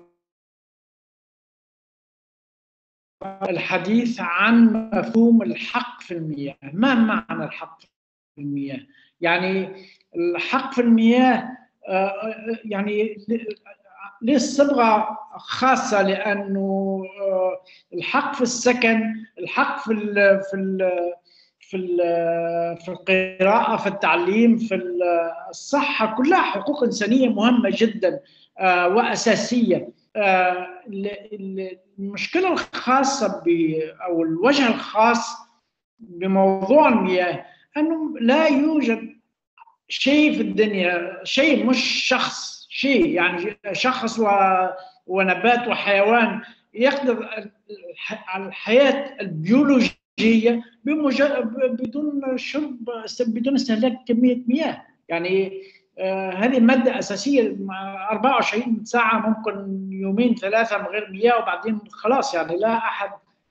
الحديث عن مفهوم الحق في المياه. ما معنى الحق في المياه؟ يعني الحق في المياه يعني ليه صبغة خاصة؟ لأنه الحق في السكن، الحق في ال في ال في ال في القراءة، في التعليم، في الصحة، كلها حقوق إنسانية مهمة جدا وأساسية. المشكلة الخاصة أو الوجه الخاص بموضوع المياه أنه لا يوجد شيء في الدنيا، شيء مش شخص، شيء يعني شخص و... ونبات وحيوان يقدر على الحياة البيولوجية بمجرد بدون شرب، بدون استهلاك كمية مياه. يعني آه هذه مادة أساسية. أربعة وعشرين ساعة ممكن يومين ثلاثة من غير مياه وبعدين خلاص، يعني لا أحد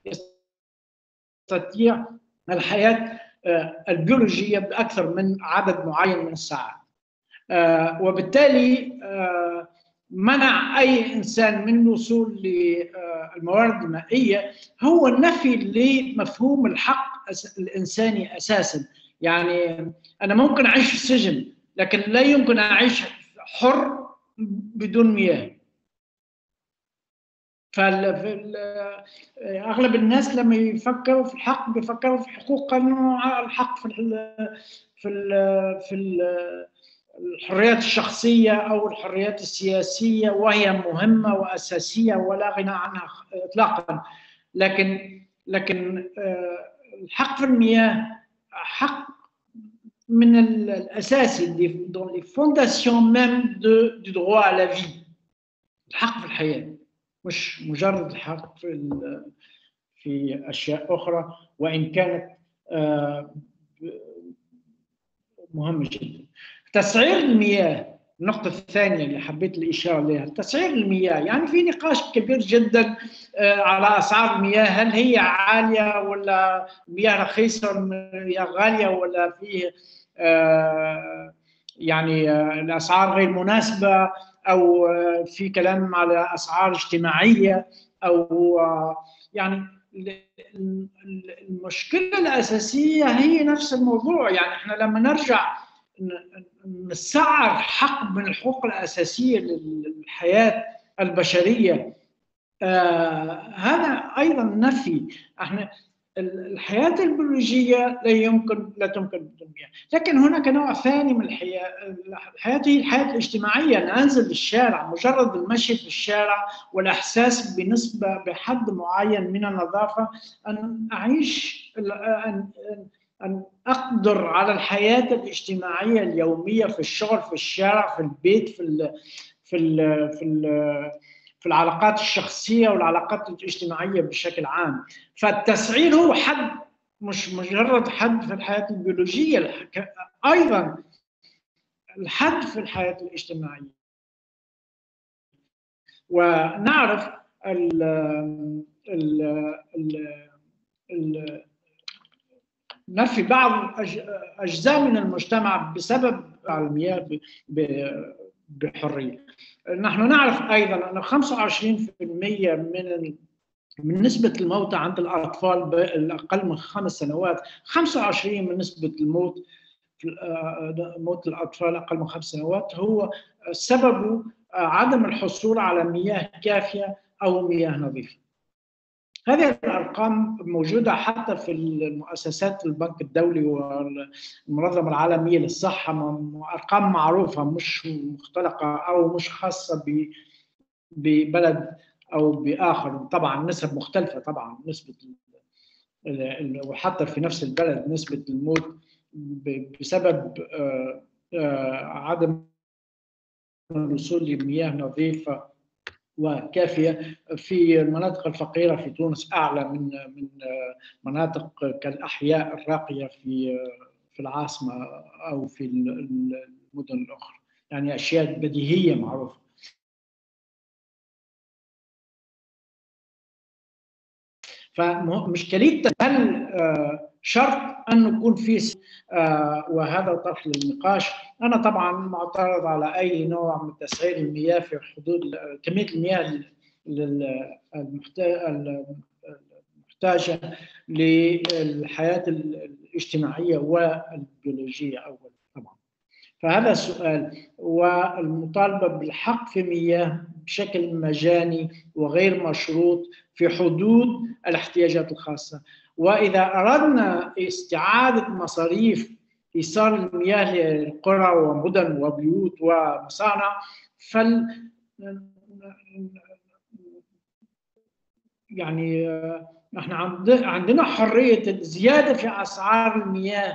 يستطيع الحياة آه البيولوجية بأكثر من عدد معين من الساعات. آه وبالتالي آه منع أي إنسان من الوصول للموارد المائية هو النفي لمفهوم الحق الإنساني أساساً. يعني أنا ممكن أعيش في السجن، لكن لا يمكن أعيش حر بدون مياه. فأغلب الناس لما يفكروا في الحق بيفكروا في حقوق قانون الحق في ال في ال في ال الحريات الشخصية أو الحريات السياسية، وهي مهمة وأساسية ولا غنى عنها إطلاقا. لكن لكن الحق في المياه حق من الأساسي، dans les fondations même de du droit à la vie. الحق في الحياة مش مجرد الحق في في أشياء أخرى، وإن كانت مهمة جدا. تسعير المياه، النقطة الثانية اللي حبيت الإشارة لها، تسعير المياه. يعني في نقاش كبير جدا على أسعار المياه، هل هي عالية ولا مياه رخيصة، مياه غالية، ولا فيه يعني الأسعار غير مناسبة، أو في كلام على أسعار اجتماعية، أو يعني المشكلة الأساسية هي نفس الموضوع. يعني احنا لما نرجع نسعر حق من الحقوق الأساسية للحياة البشرية، آه هذا أيضا نفي. احنا الحياة البيولوجية لا يمكن لا تمكن بدون مياه، لكن هناك نوع ثاني من الحياة. الحياة هي الحياة الاجتماعية. أن أنزل الشارع، مجرد المشي في الشارع والإحساس بنسبة بحد معين من النظافة، أن أعيش، أن أن أقدر على الحياة الاجتماعية اليومية، في الشغل، في الشارع، في البيت، في ال في ال في ال في العلاقات الشخصية والعلاقات الاجتماعية بشكل عام. فالتسعير هو حد، مش مجرد حد في الحياة البيولوجية، أيضا الحد في الحياة الاجتماعية. ونعرف ال ال ال نفي بعض أجزاء من المجتمع بسبب المياه بحرية. نحن نعرف أيضا أن خمسة وعشرين بالمئة من من نسبة الموت عند الأطفال الأقل من خمس سنوات، خمسة وعشرين من نسبة الموت موت الأطفال أقل من خمس سنوات هو سببه عدم الحصول على مياه كافية أو مياه نظيفة. هذه الأرقام موجودة حتى في المؤسسات البنك الدولي والمنظمة العالمية للصحة، أرقام معروفة مش مختلقة أو مش خاصة ببلد أو بآخر. طبعا نسب مختلفة، طبعا نسبة وحتى في نفس البلد نسبة الموت بسبب عدم الوصول لمياه نظيفة وكافية في المناطق الفقيرة في تونس أعلى من من مناطق كالأحياء الراقية في في العاصمة أو في المدن الأخرى. يعني أشياء بديهية معروفة. فمشكلة هل شرط أن يكون في، وهذا طرح للنقاش. أنا طبعا معترض على أي نوع من تسعير المياه في حدود كمية المياه المحتاجة للحياة الاجتماعية والبيولوجية أولا طبعا. فهذا السؤال. والمطالبة بالحق في مياه بشكل مجاني وغير مشروط في حدود الاحتياجات الخاصة. وإذا أردنا استعادة مصاريف إيصال المياه للقرى ومدن وبيوت ومصانع، فل يعني نحن عندنا حرية الزيادة في أسعار المياه،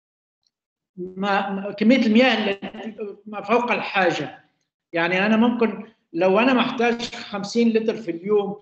ما كمية المياه التي ما فوق الحاجة. يعني أنا ممكن لو أنا محتاج خمسين لتر في اليوم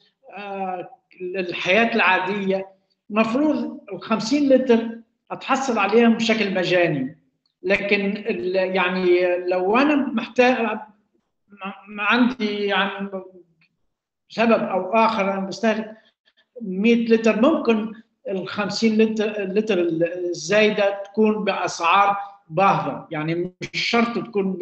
للحياة العادية، مفروض ال خمسين لتر أتحصل عليهم بشكل مجاني. لكن يعني لو أنا محتاج، ما عندي يعني سبب أو آخر أنا بستهلك مئة لتر، ممكن ال خمسين لتر الزايدة تكون بأسعار باهظة. يعني مش شرط تكون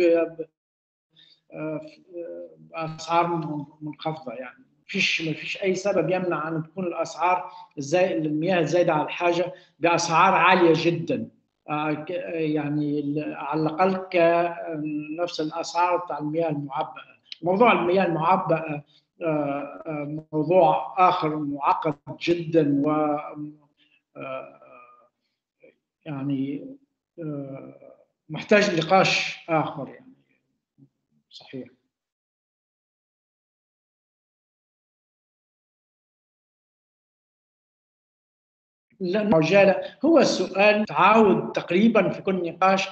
بأسعار منخفضة. يعني فيش ما فيش أي سبب يمنع أن تكون الأسعار زي المياه الزايدة على الحاجة بأسعار عالية جدا، يعني على الأقل كنفس الأسعار بتاع المياه المعبأة. موضوع المياه المعبأة موضوع آخر معقد جدا، و يعني محتاج نقاش آخر. يعني صحيح. لأن عجالة هو السؤال تعاود تقريبا في كل نقاش،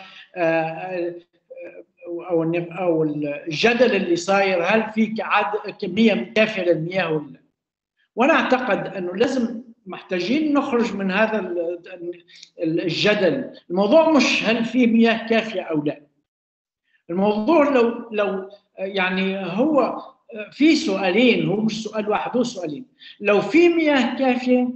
أو أو الجدل اللي صاير، هل في كمية كافية للمياه ولا لا؟ وأنا أعتقد أنه لازم محتاجين نخرج من هذا الجدل. الموضوع مش هل في مياه كافية أو لا. الموضوع لو لو يعني هو في سؤالين، هو مش سؤال واحد، هو سؤالين. لو في مياه كافية،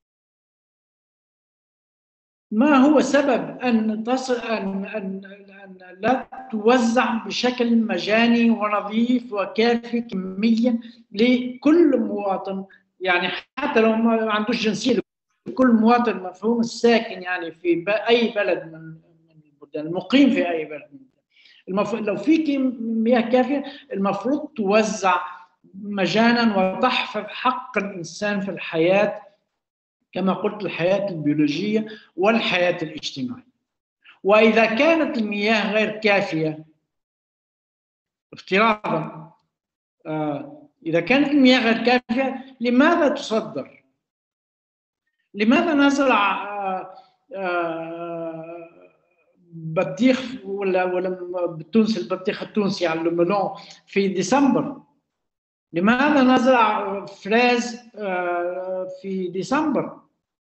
ما هو سبب أن تصل أن أن أن لا توزع بشكل مجاني ونظيف وكافي كميا لكل مواطن يعني حتى لو ما عندوش جنسيه، كل مواطن مفهوم الساكن يعني في اي بلد من البلدان، المقيم في اي بلد من المف... لو في مياه كافيه المفروض توزع مجانا وتحفظ حق الانسان في الحياه، كما قلت الحياه البيولوجيه والحياه الاجتماعيه. واذا كانت المياه غير كافيه افتراضا، آه اذا كانت المياه غير كافيه لماذا تصدر؟ لماذا نزرع آه آه بطيخ ولا ولا بالتونسي البطيخ التونسي على الملون في ديسمبر؟ لماذا نزرع فريز في ديسمبر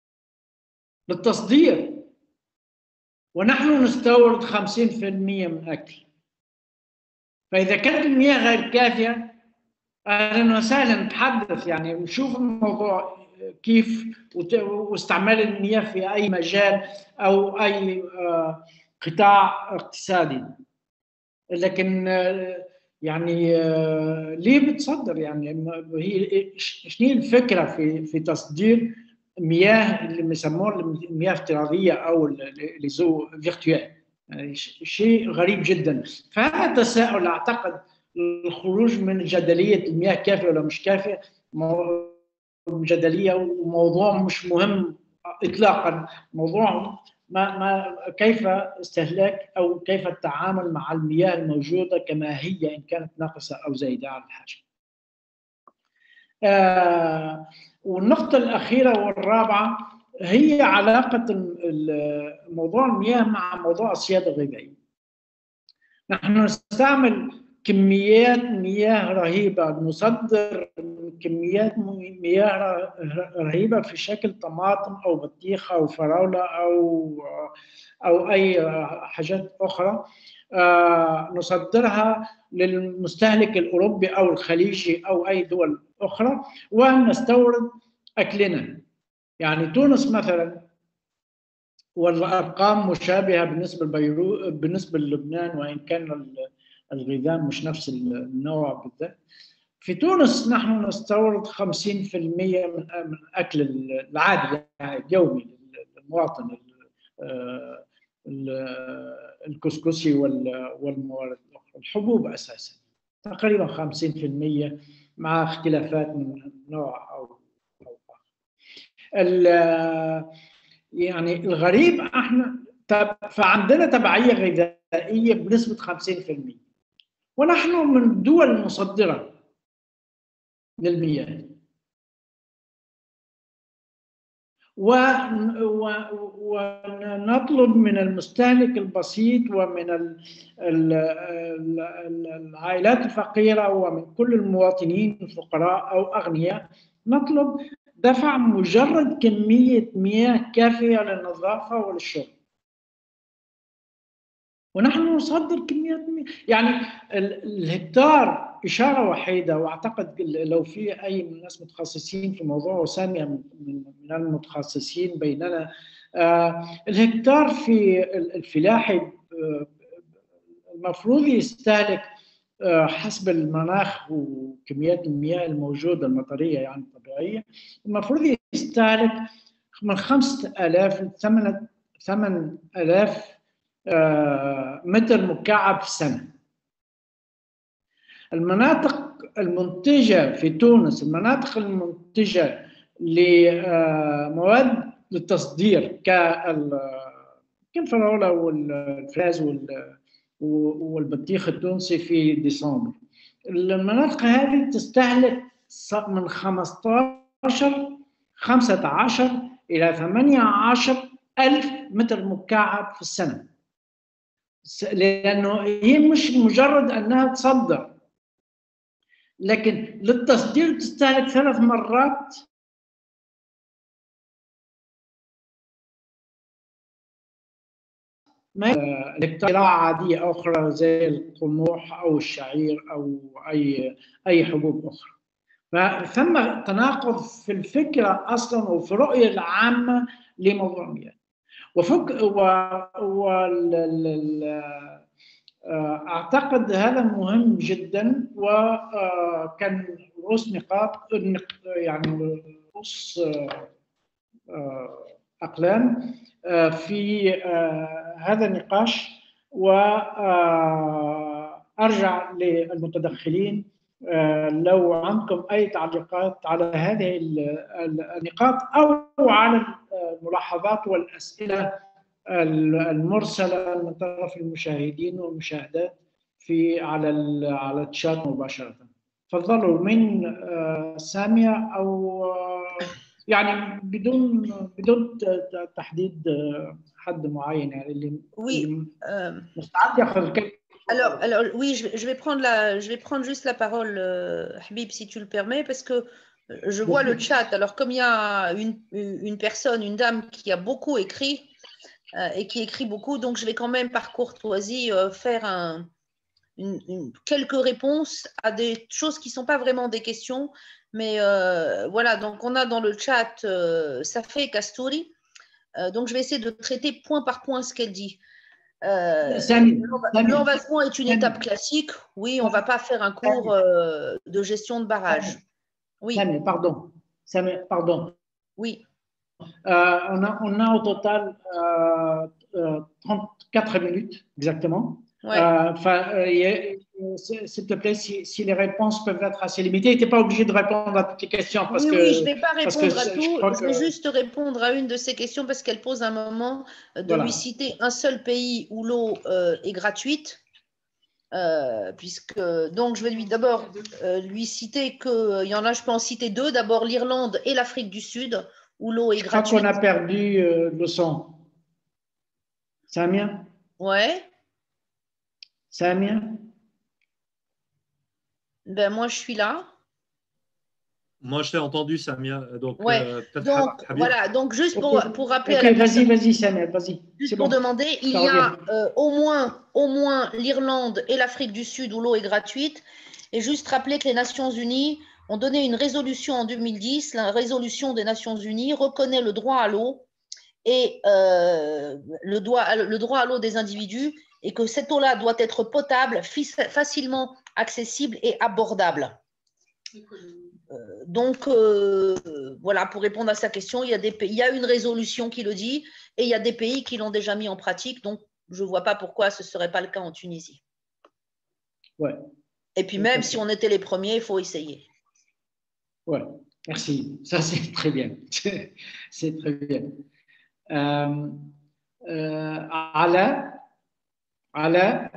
للتصدير ونحن نستورد خمسين بالمئة من الاكل؟ فاذا كانت المياه غير كافيه اهلا وسهلا نتحدث، يعني نشوف الموضوع كيف واستعمال المياه في اي مجال او اي قطاع اقتصادي. لكن يعني ليه بتصدر؟ يعني هي شنو الفكره في في تصدير مياه اللي بيسموها المياه افتراضيه او لي زو فيرتوال؟ يعني شيء غريب جدا. فهذا تساؤل اعتقد الخروج من جدليه المياه كافيه ولا مش كافيه جدليه وموضوع مش مهم اطلاقا. موضوع ما ما كيف استهلاك او كيف التعامل مع المياه الموجوده كما هي ان كانت ناقصه او زايده على الحاجه. آه والنقطه الاخيره والرابعه هي علاقه موضوع المياه مع موضوع السياده الغذائيه. نحن نستعمل كميات مياه رهيبه، نصدر كميات مياه رهيبه في شكل طماطم او بطيخه او فراوله او او اي حاجات اخرى نصدرها للمستهلك الاوروبي او الخليجي او اي دول اخرى ونستورد اكلنا. يعني تونس مثلا، والارقام مشابهه بالنسبه لبيروت بالنسبه للبنان وان كان الغذاء مش نفس النوع بالذات. في تونس نحن نستورد خمسين بالمئة من من الاكل العادي يعني اليومي للمواطن، الكسكسي والموارد الاخرى، الحبوب اساسا تقريبا خمسين بالمئة مع اختلافات من نوع او او اخر. يعني الغريب احنا فعندنا تبعيه غذائيه بنسبه خمسين بالمئة ونحن من الدول المصدره للمياه، ونطلب من المستهلك البسيط ومن العائلات الفقيره ومن كل المواطنين الفقراء او اغنياء نطلب دفع مجرد كميه مياه كافيه للنظافه وللشرب، ونحن نصدر كميات مياه. يعني الهكتار اشاره وحيده، واعتقد لو في اي من الناس متخصصين في موضوع وساميه من المتخصصين بيننا، الهكتار في الفلاحي المفروض يستهلك حسب المناخ وكميات المياه الموجوده المطريه يعني الطبيعيه، المفروض يستهلك من خمسة آلاف ل ثمانية آلاف متر مكعب في السنه. المناطق المنتجه في تونس، المناطق المنتجه لمواد للتصدير كالفراوله والفراز والبطيخ التونسي في ديسمبر، المناطق هذه تستهلك من خمسة عشر إلى ثمانية عشر ألف متر مكعب في السنة، لأنه هي مش مجرد أنها تصدر، لكن للتصدير تستهلك ثلاث مرات زراعة عادية أخرى زي القمح أو الشعير أو أي أي حبوب أخرى. فثم تناقض في الفكرة أصلا وفي الرؤية العامة لموضوع المياه. وفك و أعتقد هذا مهم جدا، وكان رؤوس نقاط يعني رؤوس أقلام في هذا النقاش، وأرجع للمتدخلين لو عندكم أي تعليقات على هذه النقاط أو على الملاحظات والأسئلة المرسلة من طرف المشاهدين والمشاهدات في على على الشات مباشرة. تفضلوا من سامية أو يعني بدون بدون تحديد حد معين يعني اللي مستعد ياخذ الكلمة. Alors, alors oui, je, je vais prendre la, je vais prendre juste la parole, euh, Habib, si tu le permets, parce que je vois le chat. Alors, comme il y a une, une personne, une dame qui a beaucoup écrit euh, et qui écrit beaucoup, donc je vais quand même par courtoisie euh, faire un, une, une, quelques réponses à des choses qui ne sont pas vraiment des questions. Mais euh, voilà, donc on a dans le chat euh, Safé Kastouri. Euh, donc je vais essayer de traiter point par point ce qu'elle dit. Euh, L'envasement est une étape classique. Oui, on ne va pas faire un cours euh, de gestion de barrage. Oui. Samir, pardon. Samir, pardon. Oui. Euh, on, a, on a au total euh, euh, trente-quatre minutes exactement. Ouais. Euh, S'il te plaît, si, si les réponses peuvent être assez limitées, tu n'es pas obligé de répondre à toutes les questions. Parce oui, que, oui, je ne vais pas répondre à tout. Je, je vais que... juste répondre à une de ces questions parce qu'elle pose un moment de voilà. lui citer un seul pays où l'eau euh, est gratuite. Euh, puisque donc je vais lui d'abord euh, lui citer que il y en a, je peux en citer deux. D'abord l'Irlande et l'Afrique du Sud où l'eau est je gratuite. Je crois qu'on a perdu euh, le son. Samia. Ouais. Samia. Ben moi je suis là. Moi je t'ai entendu Samia. Donc, ouais. euh, donc voilà. Donc juste pour okay. pour rappeler. Okay, vas-y, vas-y Samia, vas-y. Juste pour bon. demander, il Ça y revient. a euh, au moins au moins l'Irlande et l'Afrique du Sud où l'eau est gratuite. Et juste rappeler que les Nations Unies ont donné une résolution en deux mille dix. La résolution des Nations Unies reconnaît le droit à l'eau et euh, le, droit, le droit à l'eau des individus, et que cette eau-là doit être potable, facilement accessible et abordable. Euh, donc, euh, voilà, pour répondre à sa question, il y a des pays, il y a une résolution qui le dit, et il y a des pays qui l'ont déjà mis en pratique, donc je ne vois pas pourquoi ce ne serait pas le cas en Tunisie. Ouais. Et puis même si on était les premiers, il faut essayer. Oui, merci. Ça, c'est très bien. C'est très bien. Euh, euh, Ala Ala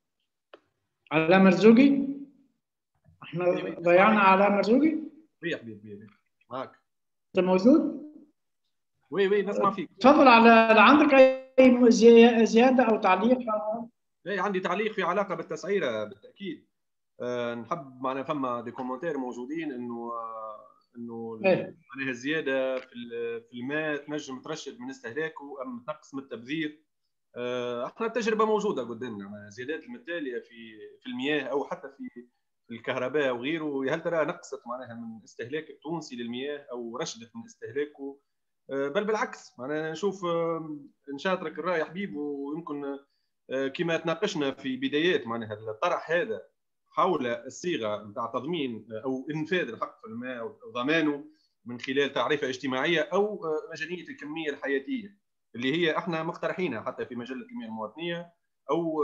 Ala مرزوقي احنا ضيعنا على مرزوقي. وي يا حبيبي معك. انت موجود؟ وي وي نسمع فيك. تفضل. على عندك اي زياده او تعليق؟ اي عندي تعليق في علاقه بالتسعيره بالتاكيد. أه نحب معنا فما دي كومنتير موجودين انه انه معناها الزياده في في الماء تنجم ترشد من استهلاكه ام تنقص من التبذير. احنا التجربه موجوده قدامنا، الزيادات المتاليه في في المياه او حتى في الكهرباء وغيره، هل ترى نقصت معناها من استهلاك التونسي للمياه او رشدت من استهلاكه؟ بل بالعكس، معناها نشوف نشاطرك الراي حبيب، ويمكن كما تناقشنا في بدايات معناها الطرح هذا حول الصيغه نتاع تضمين او انفاذ الحق في الماء وضمانه من خلال تعريفه اجتماعيه او مجانيه الكميه الحياتيه اللي هي احنا مقترحينها حتى في مجله المياه المواطنيه او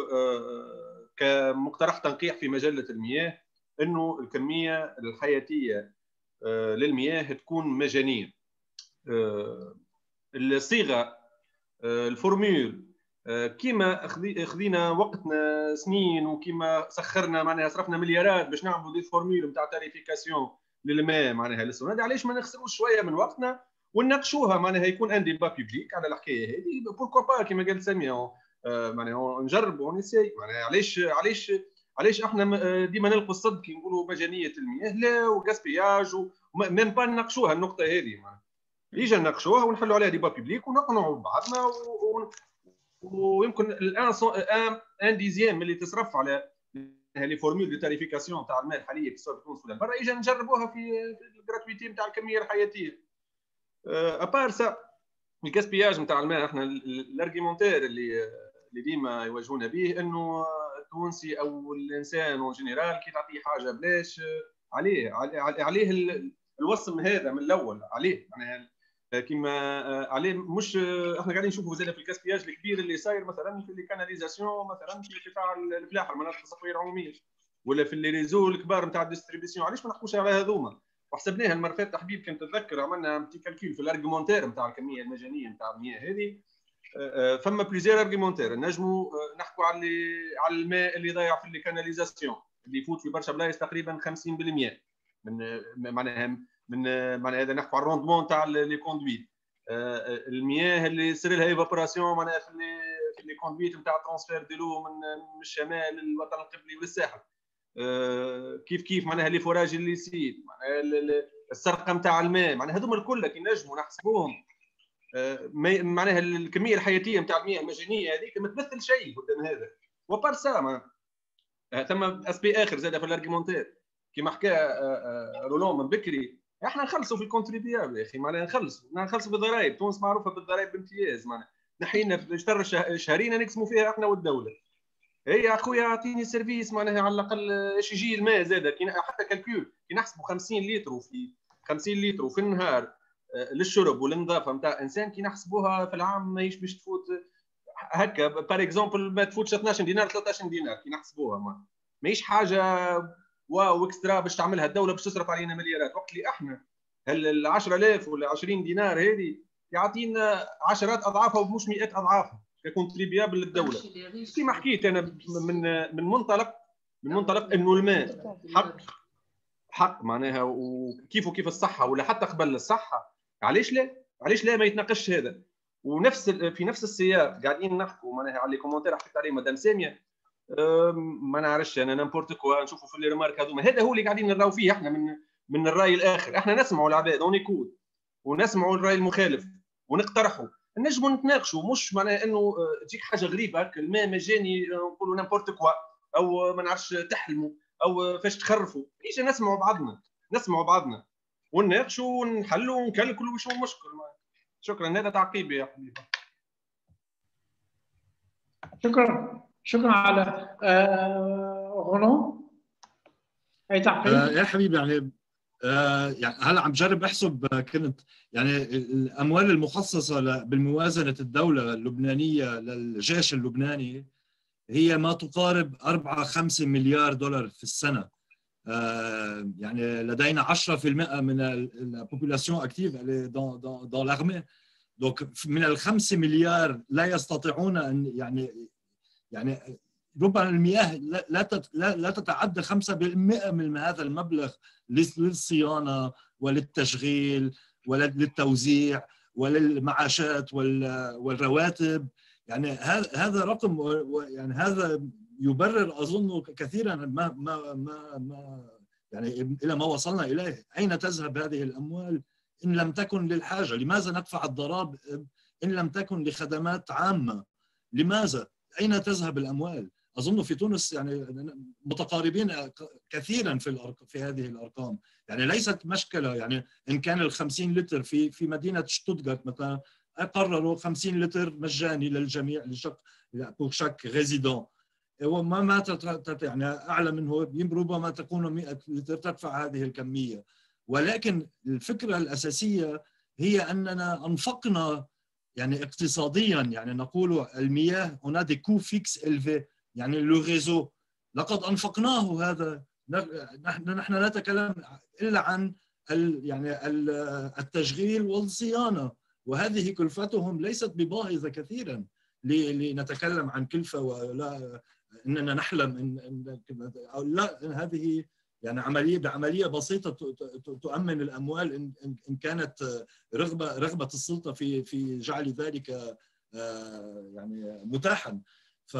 كمقترح تنقيح في مجله المياه، انه الكميه الحياتيه للمياه تكون مجانيه. الصيغه الفورمول كيما خذينا وقتنا سنين وكيما سخرنا معناها صرفنا مليارات باش نعملوا دي فورمول نتاع تاريفيكاسيون للماء معناها للسنه، علاش ما نخسروش شويه من وقتنا ونناقشوها معناها يكون ان ديبا بيبليك على الحكايه هذه. بوركوا با كيما قال ساميه معناها نجرب ونسي معناها علاش علاش علاش احنا ديما نلقوا الصد كي نقولوا مجانيه المياه لا وغاسبياج وميم با نناقشوها النقطه هذه معناها يجي نناقشوها ونحلوا عليها ديبا بيبليك ونقنعوا بعضنا و... ويمكن الان ان ديزيام اللي تصرف على لي فورمول دو تاريفيكاسيون تاع الماء الحاليه سواء في تونس ولا برا يجي نجربوها في الجراتويتي نتاع الكميه الحياتيه. ابار سا الكاسبياج نتاع الماء، احنا الارغيمونتير اللي اللي ديما يواجهونا به انه التونسي او الانسان اون جينيرال كي تعطيه حاجه بلاش عليه عليه, عليه الوصم هذا من الاول عليه معناها كيما عليه مش احنا قاعدين نشوفوا زاد في الكاسبياج الكبير اللي صاير مثلا في الكاناليزاسيون مثلا في قطاع الفلاحه المناطق الصحيه العموميه ولا في اللي ريزو الكبار نتاع الديستريبيسيون. علاش ما نحكوش على هذوما وحسبناها المره فاتت حبيب كنت تتذكر عملنا بتي كالكول في الارغيومونتير نتاع الكميه المجانيه نتاع المياه هذه فما بليزير ارغيومونتير نجموا نحكوا على على الماء اللي ضايع في الكاناليزاسيون اللي يفوت في برشا بلايص تقريبا خمسين بالمئة من معناها من معناها هذا نحكوا على الروندمون تاع لي كوندويت المياه اللي يصير لها ايفابوراسيون معناها في لي في لي كوندويت نتاع ترانسفير دي لو من الشمال للوطن القبلي والساحل كيف كيف معناها لي فوراج اللي يصير معناها السرقه نتاع الماء معناها هذوما الكل كي نجموا نحسبوهم معناها الكميه الحياتيه نتاع المياه المجانيه هذيك ما تمثل شيء قدام هذا. وبار سا ثم اسبي اخر زاد في الارغيومونتير كما حكى رولون من بكري احنا نخلصوا في الكونتريبيابل يا اخي معناها نخلصوا نخلصوا بالضرائب. تونس معروفه بالضرائب بامتياز معناها نحينا في شهر شهرين نقسموا فيها احنا والدوله. هي يا اخويا اعطيني سيرفيس معناها على الاقل ايش يجي الماء زاد حتى كالكول كي نحسبوا خمسين لتر في خمسين لتر في النهار للشرب والنظافه نتاع انسان كي نحسبوها في العام ماهيش باش تفوت هكا بار اكزومبل ما تفوتش اثناش دينار ثلاثة عشر دينار كي نحسبوها ما ماهيش حاجه واو اكسترا باش تعملها الدوله باش تصرف علينا مليارات وقت اللي احنا ال عشرة آلاف ولا عشرين دينار هذه يعطينا عشرات اضعافها ومش مئات اضعافها ككونتريبيابل للدوله. كيما حكيت انا من من منطلق من منطلق انه الماء حق حق معناها وكيف وكيف الصحه ولا حتى قبل الصحه. علاش لا علاش لا ما يتناقش هذا. ونفس في نفس السياق قاعدين نحكوا معناها على لي كومونتير حكيت عليه مدام ساميه ما نعرفش انا نمبورت كوا نشوفوا في لي ريمارك هذوما هذا هو اللي قاعدين نراو فيه احنا من من الراي الاخر. احنا نسمعوا العباد ونيكود ونسمعوا الراي المخالف ونقترحوا نجموا نتناقشوا مش معناها انه تجيك حاجه غريبه هكا الماء مجاني نقولوا نمبورت كوا او ما نعرفش تحلموا او فاش تخرفوا. يجي نسمعوا بعضنا نسمعوا بعضنا ونناقشوا ونحلوا ونكلكلوا وش هو المشكل. شكرا هذا تعقيبي يا حبيبي. شكرا شكرا على غنو اي تعقيب. آه يا حبيبي يعني آه يعني هلا عم بجرب احسب كنت يعني الاموال المخصصه بالموازنه الدوله اللبنانيه للجيش اللبناني هي ما تقارب أربعة خمسة مليار دولار في السنه. آه يعني لدينا عشرة بالمئة من البوبولاسيون اكتيف دون دون لارمي. دونك من الخمسة مليار لا يستطيعون ان يعني يعني ربما المياه لا لا تتعدى خمسة بالمئة من هذا المبلغ للصيانه وللتشغيل وللتوزيع وللمعاشات والرواتب. يعني هذا هذا رقم يعني هذا يبرر اظن كثيرا ما ما ما, ما يعني الى ما وصلنا اليه. اين تذهب هذه الاموال ان لم تكن للحاجه؟ لماذا ندفع الضرائب ان لم تكن لخدمات عامه؟ لماذا؟ اين تذهب الاموال؟ اظن في تونس يعني متقاربين كثيرا في في هذه الارقام. يعني ليست مشكله يعني ان كان ال خمسين لتر في في مدينه شتوتغارت مثلا قرروا خمسين لتر مجاني للجميع لشق بور شاك ريزيدون وما ما يعني اعلى منه ربما تكون مئة لتر تدفع هذه الكميه. ولكن الفكره الاساسيه هي اننا انفقنا يعني اقتصاديا يعني نقول المياه هنا دي كو فيكس إلفي يعني لو ريزو لقد انفقناه هذا. نحن نحن نتكلم الا عن يعني التشغيل والصيانه وهذه كلفتهم ليست بباهظه كثيرا لنتكلم عن كلفه ولا اننا نحلم ان او لا. يعني عمليه بعمليه بسيطه تؤمن الاموال ان كانت رغبه رغبه السلطه في في جعل ذلك يعني متاحا. ف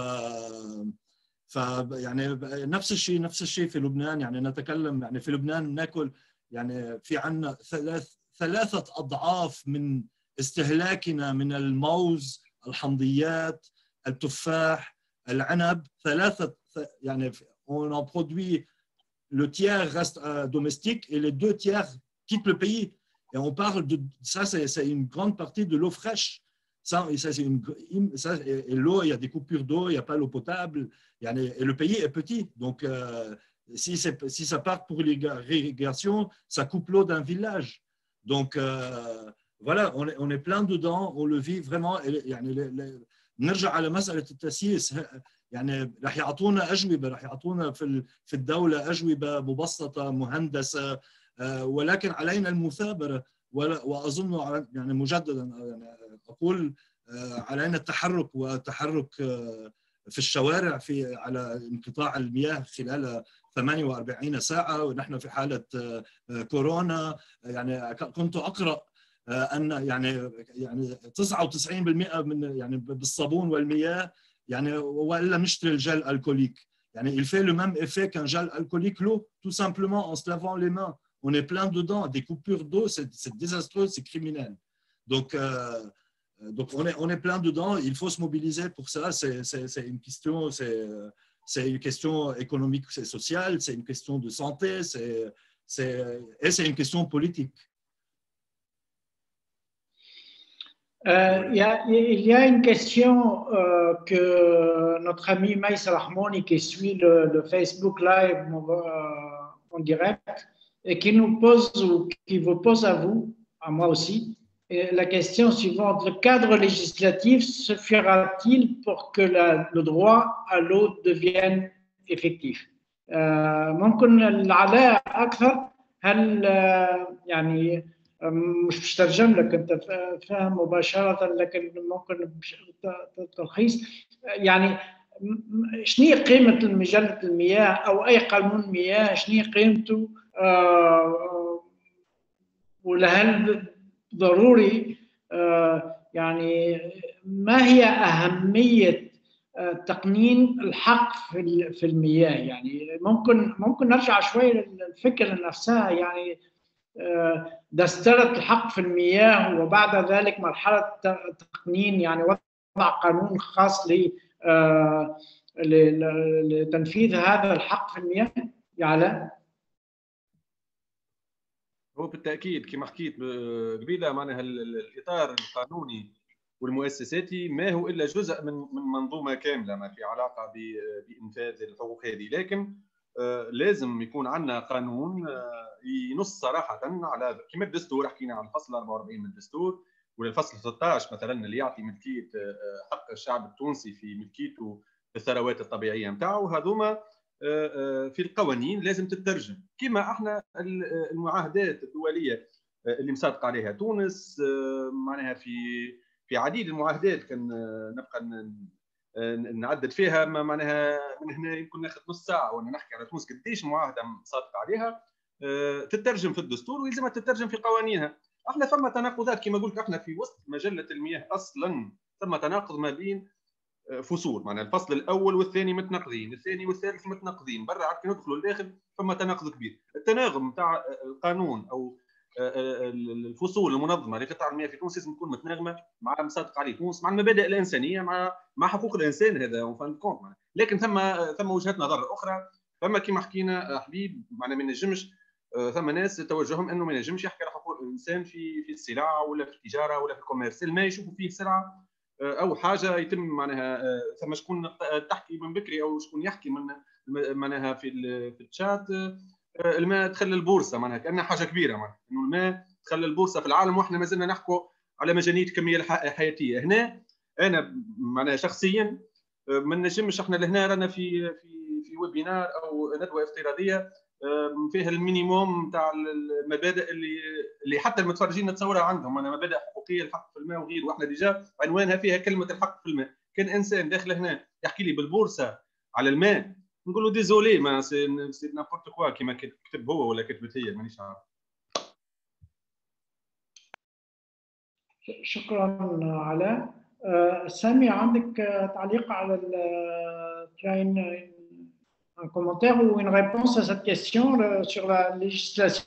ف يعني نفس الشيء نفس الشيء في لبنان. يعني نتكلم يعني في لبنان ناكل يعني في عندنا ثلاث ثلاثه اضعاف من استهلاكنا من الموز الحمضيات التفاح العنب. ثلاثه يعني on en produit le tiers reste euh, domestique et les deux tiers quittent le pays. Et on parle de ça, c'est, c'est une grande partie de l'eau fraîche. Ça, et ça, c'est une, ça, et, et l'eau, il y a des coupures d'eau, il n'y a pas l'eau potable. Et le pays est petit. Donc, euh, si, si ça part pour l'irrigation, ça coupe l'eau d'un village. Donc, euh, voilà, on est, on est plein dedans, on le vit vraiment. يعني نرجع على مسألة التسييس، يعني رح يعطونا أجوبة، رح يعطونا في في الدولة أجوبة مبسطة مهندسة، ولكن علينا المثابرة، وأظن يعني مجددا يعني أقول علينا التحرك والتحرك في الشوارع في على انقطاع المياه خلال ثمانية وأربعين ساعة، ونحن في حالة كورونا. يعني كنت أقرأ أن يعني يعني تسعة وتسعين بالمئة من يعني بالصابون والمياه، يعني وإلا نشتري الجل الكوليك. يعني il fait le même effet qu'un gel alcoolique l'eau, tout simplement en se lavant les mains. On est plein dedans, des coupures d'eau, c'est désastreux, c'est criminel. Donc euh, Donc on est, on est plein dedans, il faut se mobiliser pour ça, c'est une question, c'est une question économique, c'est sociale, c'est une question de santé, et c'est une question politique. Euh, il, y a, il y a une question euh, que notre ami Maïs Rahmoni, qui suit le, le Facebook Live euh, en direct, et qui nous pose, ou qui vous pose à vous, à moi aussi, et la question suivante: le cadre législatif suffira-t-il pour que la, le droit à l'eau devienne effectif؟ ممكن العلاء أكثر، هل يعني مش مش ترجم لك أنت فاهم مباشرة، لكن ممكن تلخيص يعني شنو قيمة مجلة المياه أو أي قانون مياه، شنو قيمته، ولهل ضروري يعني ما هي أهمية تقنين الحق في المياه؟ يعني ممكن ممكن نرجع شوي للفكرة نفسها، يعني دسترة الحق في المياه وبعد ذلك مرحلة تقنين، يعني وضع قانون خاص لتنفيذ هذا الحق في المياه. يعلى هو بالتاكيد كما حكيت قبيله، معناها الاطار القانوني والمؤسساتي ما هو الا جزء من من منظومه كامله ما في علاقه بانفاذ الحقوق هذه، لكن لازم يكون عندنا قانون ينص صراحه على كما الدستور. حكينا عن الفصل أربعة وأربعين من الدستور، والفصل ستة عشر مثلا اللي يعطي ملكيه حق الشعب التونسي في ملكيته الثروات الطبيعيه نتاعو. هذوما في القوانين لازم تترجم، كما احنا المعاهدات الدوليه اللي مصادقه عليها تونس، معناها في في عديد المعاهدات كان نبقى نعدد فيها، معناها من هنا يمكن ناخذ نص ساعه وانا نحكي على تونس قديش معاهده مصادقه عليها تترجم في الدستور ويلزمها تترجم في قوانينها. احنا ثم تناقضات كما قلت، احنا في وسط مجله المياه اصلا ثم تناقض ما بين فصول، معناها الفصل الاول والثاني متناقضين، الثاني والثالث متناقضين، برا عاد كي ندخلوا لداخل ثم تناقض كبير. التناغم نتاع القانون او الفصول المنظمه لقطاع المياه في تونس لازم تكون متناغمه مع مصادق عليه تونس، مع المبادئ الانسانيه، مع مع حقوق الانسان، هذا اون فان كونت. لكن ثم ثم وجهات نظر اخرى، ثم كما حكينا حبيب، معناها ما نجمش ثم ناس توجههم انه ما نجمش يحكي على حقوق الانسان في في السلع ولا في التجاره ولا في الكوميرس، ما يشوفوا فيه سلعه او حاجه يتم معناها ثم شكون تحكي من بكري او شكون يحكي من معناها في في الشات الماء دخل البورصه، معناها كانها حاجه كبيره، معناها انه الماء دخل البورصه في العالم واحنا ما زلنا نحكوا على مجانيه الكميه الحياتيه. هنا انا معناها شخصيا ما نجمش، احنا لهنا رانا في في في ويبينار او ندوه افتراضيه فيها المينيموم نتاع المبادئ اللي اللي حتى المتفرجين نتصورها عندهم، انا مبادئ حقوقيه، الحق في الماء وغيره، واحنا ديجا عنوانها فيها كلمه الحق في الماء. كان انسان داخل هنا يحكي لي بالبورصه على الماء نقول له ديزولي، ما سي نابورت كوا كيما كتب هو ولا كتبت هي، مانيش عارف. شكرا علاء. سامي عندك تعليق على ال un commentaire ou une réponse à cette question sur la législation?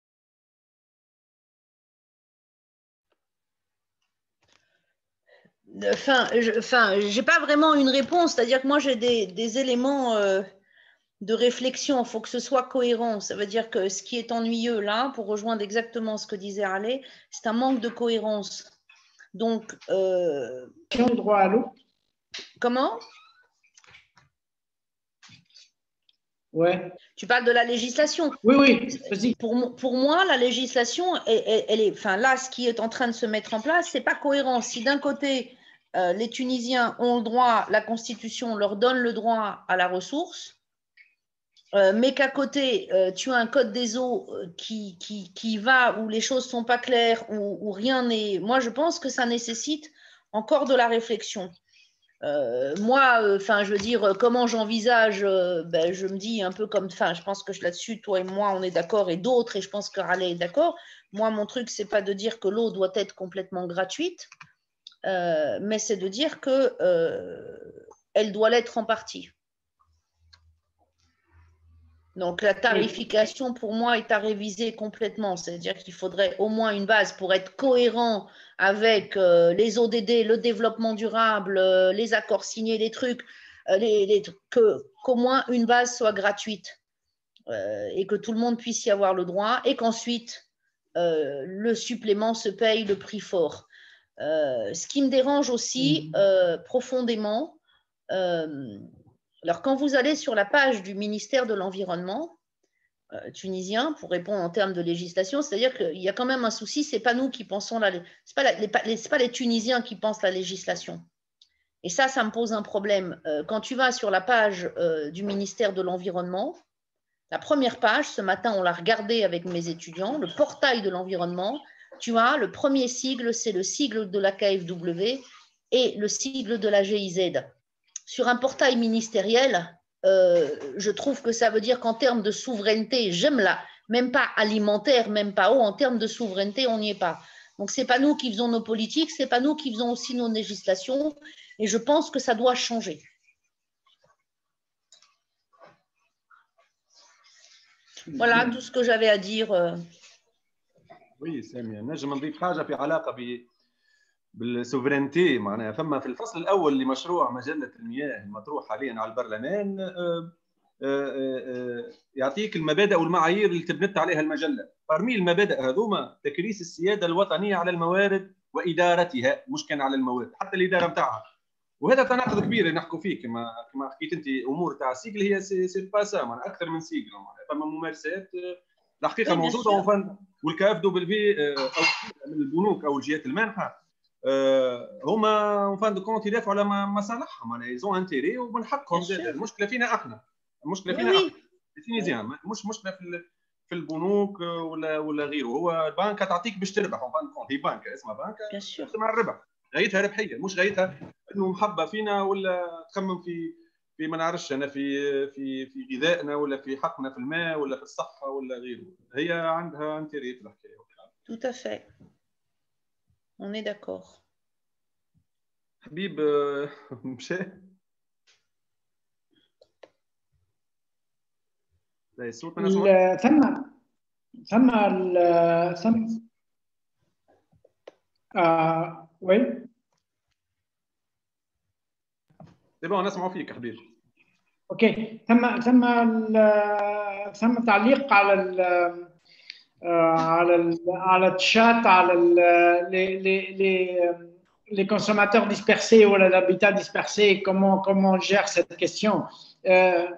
Enfin, je, enfin, j'ai pas vraiment une réponse, c'est-à-dire que moi j'ai des, des éléments euh, de réflexion. Il faut que ce soit cohérent. Ça veut dire que ce qui est ennuyeux là, pour rejoindre exactement ce que disait Arlé, c'est un manque de cohérence. Donc, euh... le droit à l'eau. Comment? Ouais. Tu parles de la législation. Oui, oui, vas-y. Pour, pour moi, la législation, elle, elle, elle est, enfin là, ce qui est en train de se mettre en place, c'est pas cohérent. Si d'un côté, euh, les Tunisiens ont le droit, la Constitution leur donne le droit à la ressource, euh, mais qu'à côté, euh, tu as un code des eaux qui, qui, qui va, où les choses sont pas claires, où, où rien n'est… Moi, je pense que ça nécessite encore de la réflexion. Euh, moi, enfin, euh, je veux dire, comment j'envisage, euh, ben, je me dis un peu comme, enfin, je pense que là-dessus, toi et moi, on est d'accord, et d'autres, et je pense que Raleigh est d'accord. Moi, mon truc, c'est pas de dire que l'eau doit être complètement gratuite, euh, mais c'est de dire que euh, elle doit l'être en partie. Donc, la tarification, pour moi, est à réviser complètement. C'est-à-dire qu'il faudrait au moins une base pour être cohérent avec euh, les O D D, le développement durable, euh, les accords signés, les trucs, euh, les, les, que, qu'au moins une base soit gratuite euh, et que tout le monde puisse y avoir le droit et qu'ensuite, euh, le supplément se paye le prix fort. Euh, ce qui me dérange aussi euh, profondément, euh, alors, quand vous allez sur la page du ministère de l'Environnement euh, tunisien, pour répondre en termes de législation, c'est-à-dire qu'il y a quand même un souci, ce n'est pas nous qui pensons, la, c'est pas la, les, les, pas les Tunisiens qui pensent la législation. Et ça, ça me pose un problème. Euh, quand tu vas sur la page euh, du ministère de l'Environnement, la première page, ce matin, on l'a regardé avec mes étudiants, le portail de l'environnement, tu as le premier sigle, c'est le sigle de la K F W et le sigle de la G I Z. Sur un portail ministériel, euh, je trouve que ça veut dire qu'en termes de souveraineté, j'aime là, même pas alimentaire, même pas haut, en termes de souveraineté, on n'y est pas. Donc, ce n'est pas nous qui faisons nos politiques, ce n'est pas nous qui faisons aussi nos législations, et je pense que ça doit changer. Voilà tout ce que j'avais à dire. Oui, سامية نجم نضيف حاجة في علاقة ب بالسوفرينتي معناها فما في الفصل الاول لمشروع مجله المياه المطروح حاليا على البرلمان يعطيك المبادئ والمعايير اللي تبنت عليها المجله. برمي المبادئ هذوما تكريس السياده الوطنيه على الموارد وادارتها، مش كان على الموارد، حتى الاداره نتاعها. وهذا تناقض كبير نحكوا فيه كما كما حكيت انت. امور تاع السيكل هي سي, سي با سا معناها اكثر من سيكل، فما ممارسات الحقيقه موجوده. والكاف دوبلفي او من البنوك او الجهات المانحه هما فان دو كونت يدافعوا على مصالحهم، معناها يزون انتيري ومن حقهم. المشكله فينا احنا، المشكله فينا احنا التونسيين، مش مشكله في في البنوك ولا ولا غيره. هو البنكه تعطيك باش تربح، فان كونت هي بنكه اسمها بنكه تخدم على الربح، غايتها ربحيه، مش غايتها انه محبه فينا ولا تخمم في في ما نعرفش انا في في في غذائنا ولا في حقنا في الماء ولا في الصحه ولا غيره. هي عندها انتيري في الحكايه. Tout à fait. On est d'accord. حبيب مشى. لا الصوت انا سمعت. ثم ثم ثم آه وين؟ سي بون نسمعوا فيك حبيب. اوكي. ثم ثم ثم تعليق على ال على ال على الشات على les les les les consommateurs dispersés ou l'habitat dispersé, comment comment on gère cette question. Euh,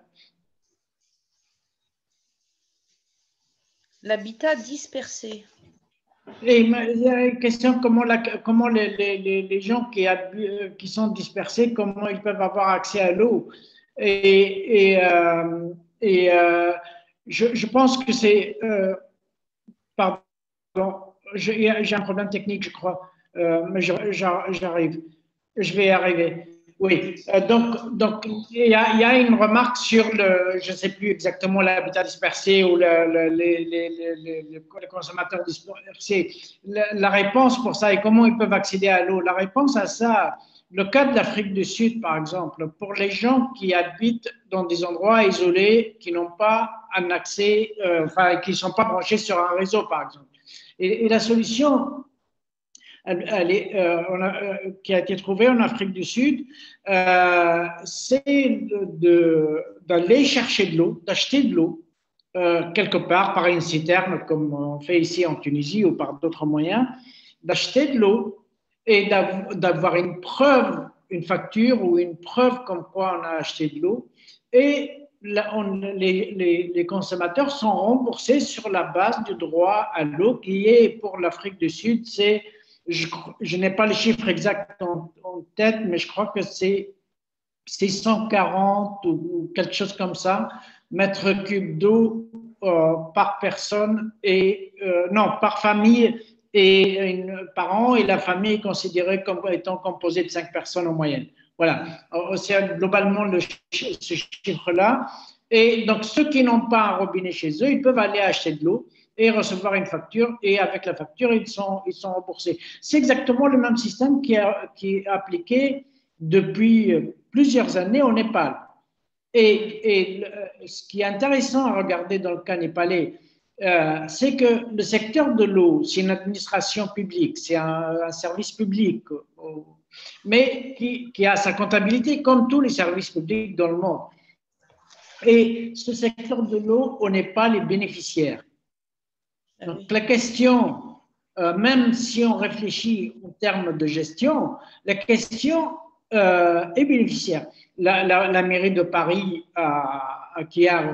L'habitat dispersé. Et il y a une question, comment, la, comment les, les, les gens qui, qui sont dispersés, comment ils peuvent avoir accès à l'eau. Et, et, euh, et euh, je, je pense que c'est… Euh, pardon, j'ai un problème technique, je crois, euh, mais j'arrive. Je vais y arriver. Oui, euh, donc, donc il, y a, il y a une remarque sur le, je ne sais plus exactement, l'habitat dispersé ou le, le, les, les, les, les consommateurs dispersés. La, la réponse pour ça et comment ils peuvent accéder à l'eau. La réponse à ça, le cas de l'Afrique du Sud, par exemple, pour les gens qui habitent dans des endroits isolés, qui n'ont pas un accès, euh, enfin, qui ne sont pas branchés sur un réseau, par exemple. Et, et la solution… Elle, elle est, euh, on a, euh, qui a été trouvée en Afrique du Sud, euh, c'est d'aller chercher de l'eau, d'acheter de l'eau euh, quelque part par une citerne, comme on fait ici en Tunisie ou par d'autres moyens, d'acheter de l'eau et d'avoir une preuve, une facture ou une preuve comme quoi on a acheté de l'eau et la, on, les, les, les consommateurs sont remboursés sur la base du droit à l'eau qui est pour l'Afrique du Sud, c'est, je, je n'ai pas les chiffres exacts en, en tête, mais je crois que c'est six cent quarante ou, ou quelque chose comme ça, mètres cubes d'eau euh, par personne et euh, non, par famille et une, par an, et la famille est considérée comme étant composée de cinq personnes en moyenne. Voilà, c'est globalement le, ce chiffre-là. Et donc, ceux qui n'ont pas un robinet chez eux, ils peuvent aller acheter de l'eau et recevoir une facture, et avec la facture, ils sont, ils sont remboursés. C'est exactement le même système qui, a, qui est appliqué depuis plusieurs années au Népal. Et, et ce qui est intéressant à regarder dans le cas népalais, euh, c'est que le secteur de l'eau, c'est une administration publique, c'est un, un service public, mais qui, qui a sa comptabilité comme tous les services publics dans le monde. Et ce secteur de l'eau, on n'est pas les bénéficiaires. Donc la question, euh, même si on réfléchit en termes de gestion, la question euh, est bénéficiaire. La, la, la mairie de Paris, a, qui a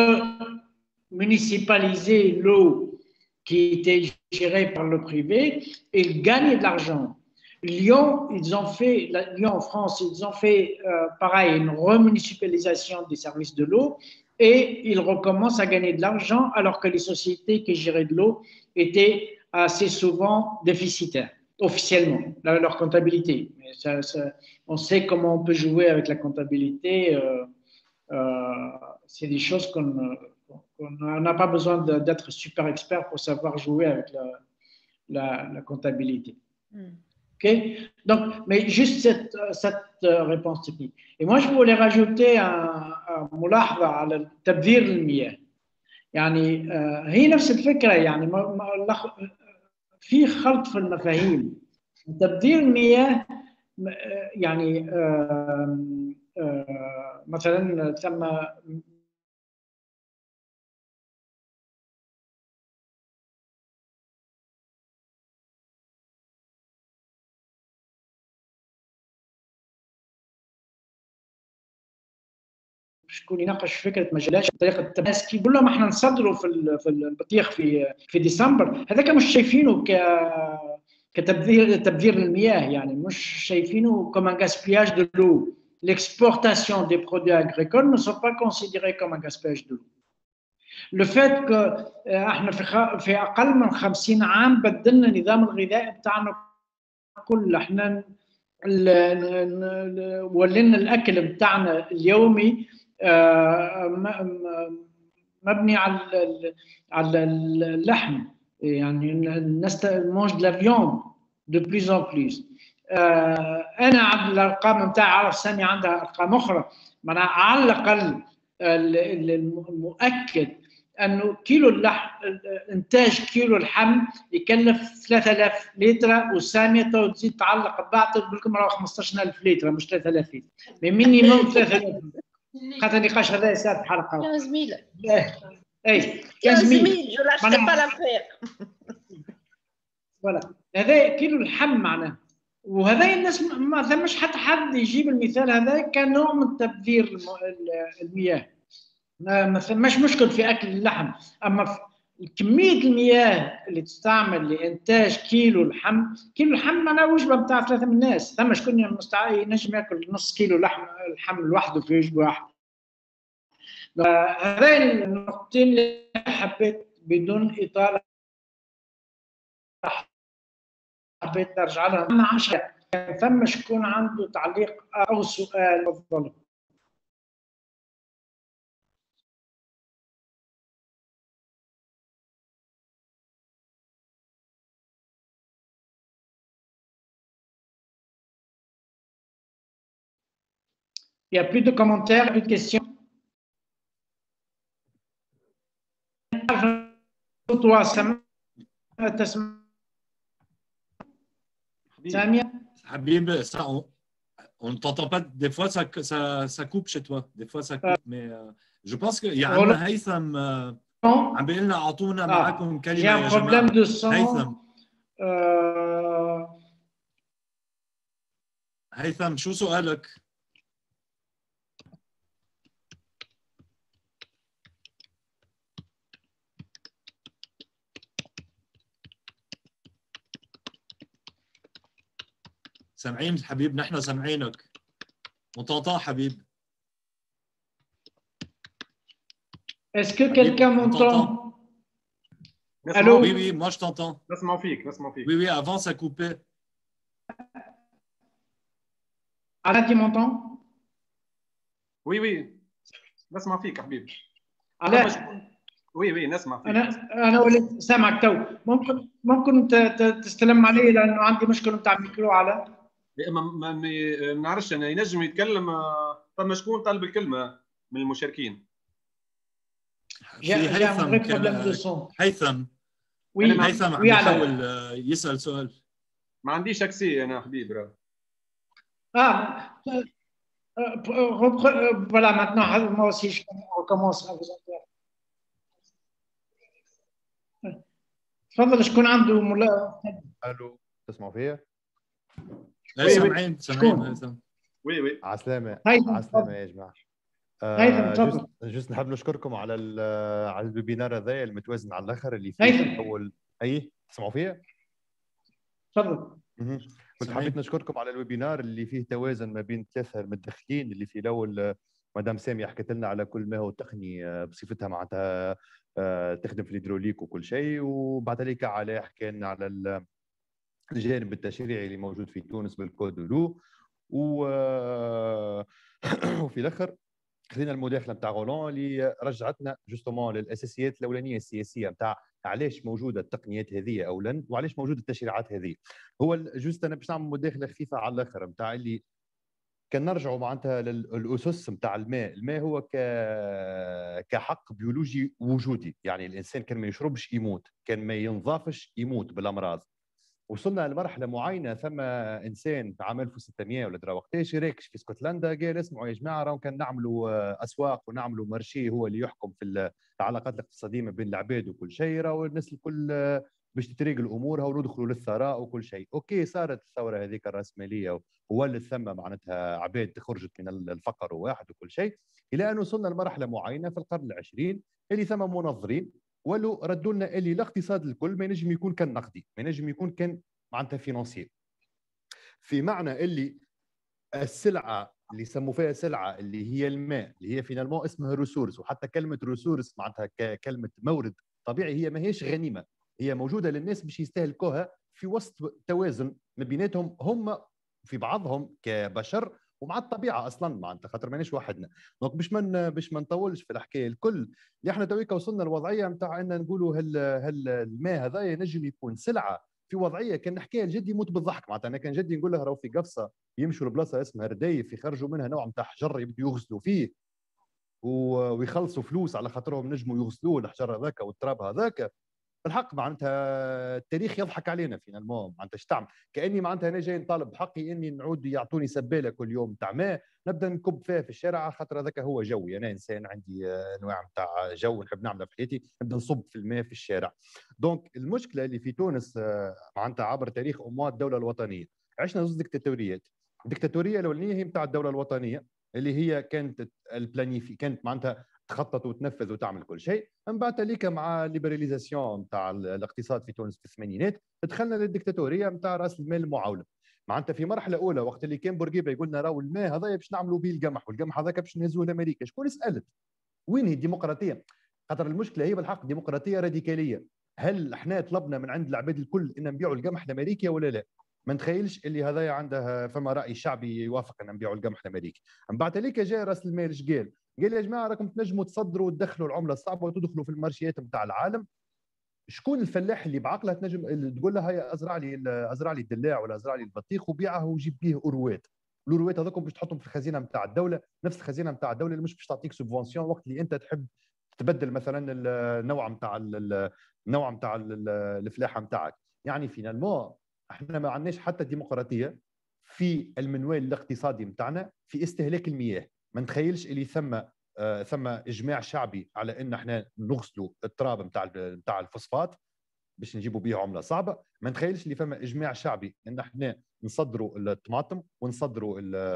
remunicipalisé l'eau qui était gérée par le privé, et gagne de l'argent. Lyon, ils ont fait, Lyon en France, ils ont fait euh, pareil, une remunicipalisation des services de l'eau, et ils recommencent à gagner de l'argent alors que les sociétés qui géraient de l'eau étaient assez souvent déficitaires, officiellement, leur comptabilité. Mais ça, ça, on sait comment on peut jouer avec la comptabilité. Euh, euh, c'est des choses qu'on n'a pas besoin d'être super expert pour savoir jouer avec la, la, la comptabilité. Mm. Okay? Donc, mais juste cette, cette réponse technique. Et moi, je voulais rajouter un, un ملاحظة على تبذير المياه. يعني هي نفس الفكرة، يعني في خلط في المفاهيم. تبذير المياه يعني مثلا ثم شكون يناقش فكره مجالات طريقه التماس كي يقول لهم احنا نصدروا في في البطيخ في في ديسمبر، هذاك مش شايفينه ك كتبذير تبذير المياه، يعني مش شايفينه comme un gaspillage de l'eau. L'exportation des produits agricoles ne sont pas considérés comme un gaspillage de l'eau. Le fait que احنا في في اقل من خمسين عام بدلنا النظام الغذائي بتاعنا كله، احنا ولينا الاكل بتاعنا اليومي مبني على على اللحم، يعني الناس mange de la viande de plus en plus. انا على الارقام نتاعي عارف سامي عندها ارقام اخرى، معناها على الاقل المؤكد انه كيلو اللحم، انتاج كيلو اللحم يكلف ثلاثة آلاف لتر، وساميه تو تزيد تعلق بعض تقول لكم راه خمسطاش ألف لتر مش ثلاثة آلاف لتر، مي مينيموم ثلاثة آلاف. خاطر النقاش هذا يصير في حلقه quinze mille. اي quinze mille, je lâcherai pas l'affaire. فوالا هذا كيلو اللحم معناه. وهذا الناس ما ثمش حتى حد يجيب المثال هذا كنوع من تبذير المياه. ما ثماش مشكل في اكل اللحم، اما في كميه المياه اللي تستعمل لانتاج كيلو لحم، كيلو لحم معناه وجبه بتاع ثلاثه من الناس، ثم شكون مستعد ينجم ياكل نص كيلو لحم لحم لوحده في وجبه واحده. هذين النقطتين اللي حبيت بدون اطاله حبيت نرجع لها. انا عشان ثم شكون عنده تعليق او سؤال تفضل. Il n'y a plus de commentaires, plus de questions. Toi, Samia. Habib, ça, on ne t'entend pas. Des fois, ça, ça, ça coupe chez toi. Des fois, ça coupe. Mais euh, je pense qu'il y a un Haytham. عم بيقلنا اعطونا معكم كلمه يا جماعه. J'ai un problème de son. هيثم. هيثم شو سؤالك؟ سامعين الحبيب؟ نحن سامعينك. On t'entend حبيب. Est-ce que quelqu'un m'entend? Allô? Oui, oui, moi je t'entends. نسمعوا فيك نسمعوا فيك. Oui, oui, avant ça coupait. Alain, tu m'entends? Oui, oui. نسمع فيك حبيبي. علاء. وي وي نسمع فيك. انا انا وليت سامعك تو. ممكن ممكن تستلم علي لانه عندي مشكله نتاع الميكرو. علاء ما ما ما نعرفش انا ينجم يتكلم. فما شكون طالب الكلمه من المشاركين؟ في هيثم. هيثم هيثم عم يحاول يسال سؤال. ما عنديش اكسي انا حبيبي. راه اه voilà maintenant moi aussi je recommence à vous entendre. تفضل. شكون عنده ملا؟ الو تسمعوا فيا؟ لا سامعين سامعين هيثم. وي وي عسلامة عسلامة يا جماعة. هيثم تفضل. جوست نحب نشكركم على على الويبينار هذا المتوازن على الاخر اللي فيه اول. اي تسمعوا فيا؟ تفضل. كنت حبيت نشكركم على الويبينار اللي فيه توازن ما بين ثلاثة المتدخلين. اللي في الاول مدام سامية حكت لنا على كل ما هو تقني بصفتها معناتها تخدم في الهيدروليك وكل شيء، وبعد ذلك علاء حكى لنا على الجانب التشريعي اللي موجود في تونس بالكود لو، وفي الاخر خلينا المداخله نتاع غولون اللي رجعتنا جوستومون للاساسيات الاولانيه السياسيه نتاع علاش موجوده التقنيات هذه اولا وعلاش موجوده التشريعات هذه. هو جوست انا باش نعمل مداخله خفيفه على الاخر نتاع اللي كان نرجعوا معناتها للاسس نتاع الماء. الماء هو ك كحق بيولوجي وجودي، يعني الانسان كان ما يشربش يموت، كان ما ينظافش يموت بالامراض. وصلنا لمرحله معينه ثم انسان في عام ألف وستمائة ولا درا وقتاش راكش في اسكتلندا قال اسمعوا يا جماعه راهو كان نعملوا اسواق ونعملوا مارشي هو اللي يحكم في العلاقات الاقتصاديه ما بين العباد وكل شيء، راهو الناس الكل باش تتريق الامور وندخلوا للثراء وكل شيء. اوكي صارت الثوره هذيك الراسماليه وولت ثم معناتها عباد خرجت من الفقر وواحد وكل شيء، الى ان وصلنا لمرحله معينه في القرن العشرين اللي ثم منظرين ولو ردوا لنا اللي الاقتصاد الكل ما ينجم يكون كان نقدي، ما ينجم يكون كان معناتها فينانسي، في معنى اللي السلعه اللي يسموا فيها سلعه اللي هي الماء اللي هي فينالمون اسمها ريسورس، وحتى كلمه ريسورس معناتها ككلمه مورد طبيعي هي ما هيش غنيمه، هي موجوده للناس باش يستهلكوها في وسط توازن ما بيناتهم هم في بعضهم كبشر ومع الطبيعه اصلا معناتها خاطر ماناش وحدنا. دونك باش ما باش ما نطولش في الحكايه الكل اللي احنا تويكا وصلنا للوضعيه نتاع ان نقولوا هل هل الماء هذا ينجم يكون سلعه في وضعيه كان نحكيها لجدي يموت بالضحك. معناتها انا كان جدي نقول له راهو في قفصه يمشوا لبلاصه اسمها رديف يخرجوا منها نوع نتاع حجر يبدوا يغسلوا فيه ويخلصوا فلوس على خاطرهم نجموا يغسلوه الحجر هذاك والتراب هذاك. الحق معناتها التاريخ يضحك علينا فينا المهم معناتها اش تعمل كاني معناتها انا جاي نطالب بحقي اني نعود يعطوني سباله كل يوم تاع ماء نبدا نكب فيها في الشارع خاطر هذاك هو جوي. انا انسان عندي انواع نتاع جو نحب نعملها في حياتي نبدا نصب في الماء في الشارع. دونك المشكله اللي في تونس معناتها عبر تاريخ اموات الدوله الوطنيه عشنا زوج ديكتاتوريات. الديكتاتوريه الاولانيه هي نتاع الدوله الوطنيه اللي هي كانت البلانيفي كانت معناتها تخطط وتنفذ وتعمل كل شيء. من بعد ذلك مع الليبراليزاسيون نتاع الاقتصاد في تونس في الثمانينات دخلنا للديكتاتوريه نتاع راس المال المعاوله. معناتها في مرحله اولى وقت اللي كان بورقيبه يقول لنا راهو الماء هذا باش نعملوا به القمح والقمح هذاك باش نهزوه لامريكا، شكون سالت؟ وين هي الديمقراطيه؟ خاطر المشكله هي بالحق ديمقراطيه راديكاليه. هل احنا طلبنا من عند العباد الكل ان نبيعوا القمح لامريكا ولا لا؟ ما نتخيلش اللي هذايا عنده فما راي شعبي يوافق ان نبيعوا القمح لامريكا. من بعد ذلك جاء راس المال اش قال؟ قال يا جماعه راكم تنجموا تصدروا وتدخلوا العمله الصعبه وتدخلوا في المارشيات نتاع العالم. شكون الفلاح اللي بعقله تنجم تقول له هيا ازرع لي ازرع لي الدلاع ولا ازرع لي البطيخ وبيعه وجيب به اوروات. الاوروات هذوكم باش تحطهم في الخزينه نتاع الدوله، نفس الخزينه نتاع الدوله اللي مش باش تعطيك سوبفونسيون وقت اللي انت تحب تبدل مثلا النوع نتاع النوع نتاع الفلاحه نتاعك. يعني فينالمون احنا ما عندناش حتى ديمقراطيه في المنوال الاقتصادي نتاعنا في استهلاك المياه. ما نتخيلش اللي ثم آه ثم اجماع شعبي على ان احنا نغسلوا التراب نتاع نتاع الفوسفات باش نجيبوا به عمله صعبه. ما نتخيلش اللي فما اجماع شعبي ان احنا نصدروا الطماطم ونصدروا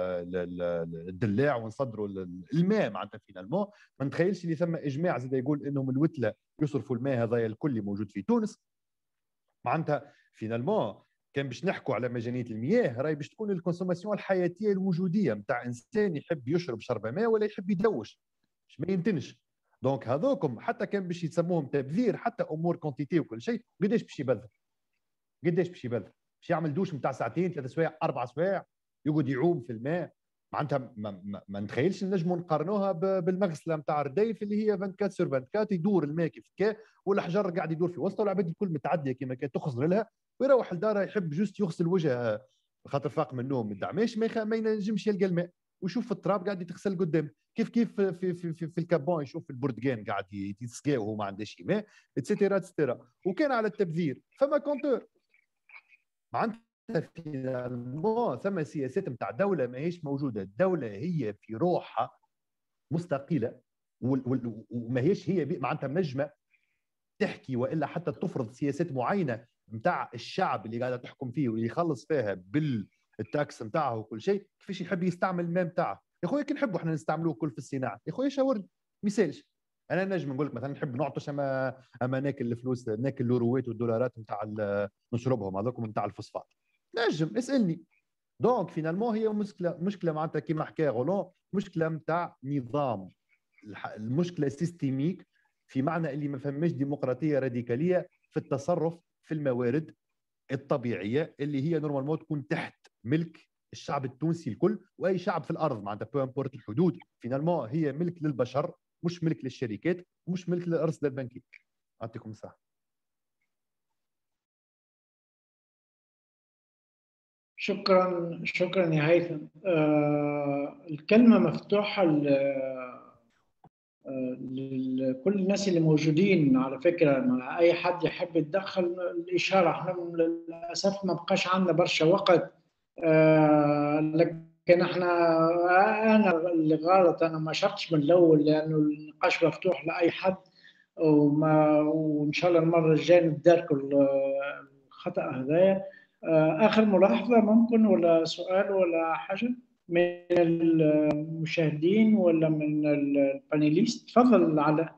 الدلاع ونصدروا الماء معناتها فينالمون. ما نتخيلش اللي ثم اجماع زاد يقول انهم الوتله يصرفوا الماء هذايا الكل موجود في تونس. معناتها فينالمون كان باش نحكوا على مجانيه المياه راهي باش تكون الكونسوماسيون الحياتيه الوجوديه نتاع انسان يحب يشرب شربه ماء ولا يحب يدوش باش ما ينتنش. دونك هذوكم حتى كان باش يسموهم تبذير حتى امور كونتيتي وكل شيء، قداش باش يبذر؟ قداش باش يبذر؟ باش يعمل دوش نتاع ساعتين ثلاث سوايع اربع سوايع يقعد يعوم في الماء؟ معناتها ما, ما, ما نتخيلش نجموا نقارنوها بالمغسله نتاع الرديف اللي هي أربعة وعشرين سور أربعة وعشرين يدور الماء كيف كا والحجر قاعد يدور في وسطه والعباد الكل متعديه كما كان تخزر لها ويروح لداره يحب جوست يغسل وجهه خاطر فاق من النوم ما يدعمش ما, ما ينجمش يلقى الماء ويشوف التراب قاعد يتغسل قدامه كيف كيف في في في, في الكابون يشوف البرتقان قاعد يتسقى وهو ما عندهش ماء اتسيتيرا اتسيتيرا. وكان على التبذير فما كونتور معناتها فينالمون ثم سياسات نتاع دوله ماهيش موجوده. الدوله هي في روحها مستقله وماهيش هي معناتها منجمه تحكي والا حتى تفرض سياسات معينه نتاع الشعب اللي قاعده تحكم فيه واللي يخلص فيها بالتاكس نتاعه وكل شيء كيفاش يحب يستعمل الماء نتاعه. يا خويا كي نحبوا احنا نستعملوه كل في الصناعه يا خويا شاورني مثالش. انا نجم نقول لك مثلا نحب نعطش اما اما ناكل الفلوس ناكل اليوروات والدولارات نتاع نشربهم هذوك نتاع الفوسفات نجم اسالني. دونك فينالمون هي مشكله مشكله معناتها كيما حكى غولون مشكله نتاع نظام المشكله سيستيميك في معنى اللي ما فماش ديمقراطيه راديكاليه في التصرف في الموارد الطبيعيه اللي هي نورمالمون تكون تحت ملك الشعب التونسي الكل واي شعب في الارض معناتها بو امبورت الحدود فينالمون هي ملك للبشر مش ملك للشركات ومش ملك للارصده البنكيه. يعطيكم الصحه. شكرا شكرا يا هيثم. آه الكلمه مفتوحه لكل الناس اللي موجودين على فكره مع اي حد يحب يتدخل الاشاره. احنا للاسف ما بقاش عندنا برشا وقت آه لكن احنا انا اللي غلط انا ما شرطش من الاول لانه النقاش مفتوح لاي حد وما وان شاء الله المره الجايه نتداركوا الخطا هذايا. آه اخر ملاحظه ممكن ولا سؤال ولا حاجه من المشاهدين ولا من البانيليست؟ تفضل علاء.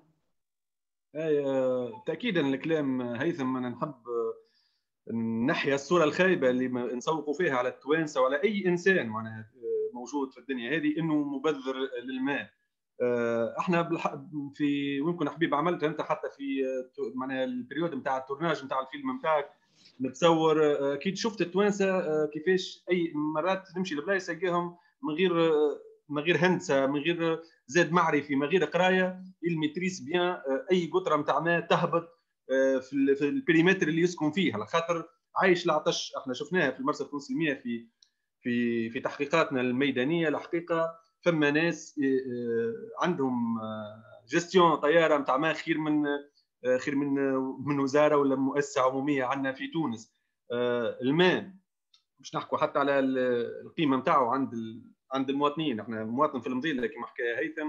تاكيدا لكلام هيثم انا نحب نحيا الصوره الخايبه اللي نسوقوا فيها على التوانسه وعلى اي انسان معناها موجود في الدنيا هذه انه مبذر للماء. احنا في ويمكن حبيب عملت انت حتى في معناها البريود نتاع التورناج نتاع الفيلم نتاعك نتصور اكيد شفت التوانسه كيفاش اي مرات نمشي لبلايص نلقاهم من غير من غير هندسه من غير زاد معرفي من غير قرايه الميتريس بيان اي قطره نتاع ماء تهبط في في البريمتر اللي يسكن فيه على خاطر عايش العطش. احنا شفناها في المرصد التونسي المياه في في في تحقيقاتنا الميدانيه الحقيقه فما ناس عندهم جستيون طياره نتاع ماء خير من خير من من وزاره ولا مؤسسه عموميه عندنا في تونس. الماء مش نحكوا حتى على القيمه نتاعو عند عند المواطنين. احنا مواطن في المضيله كما حكى هيثم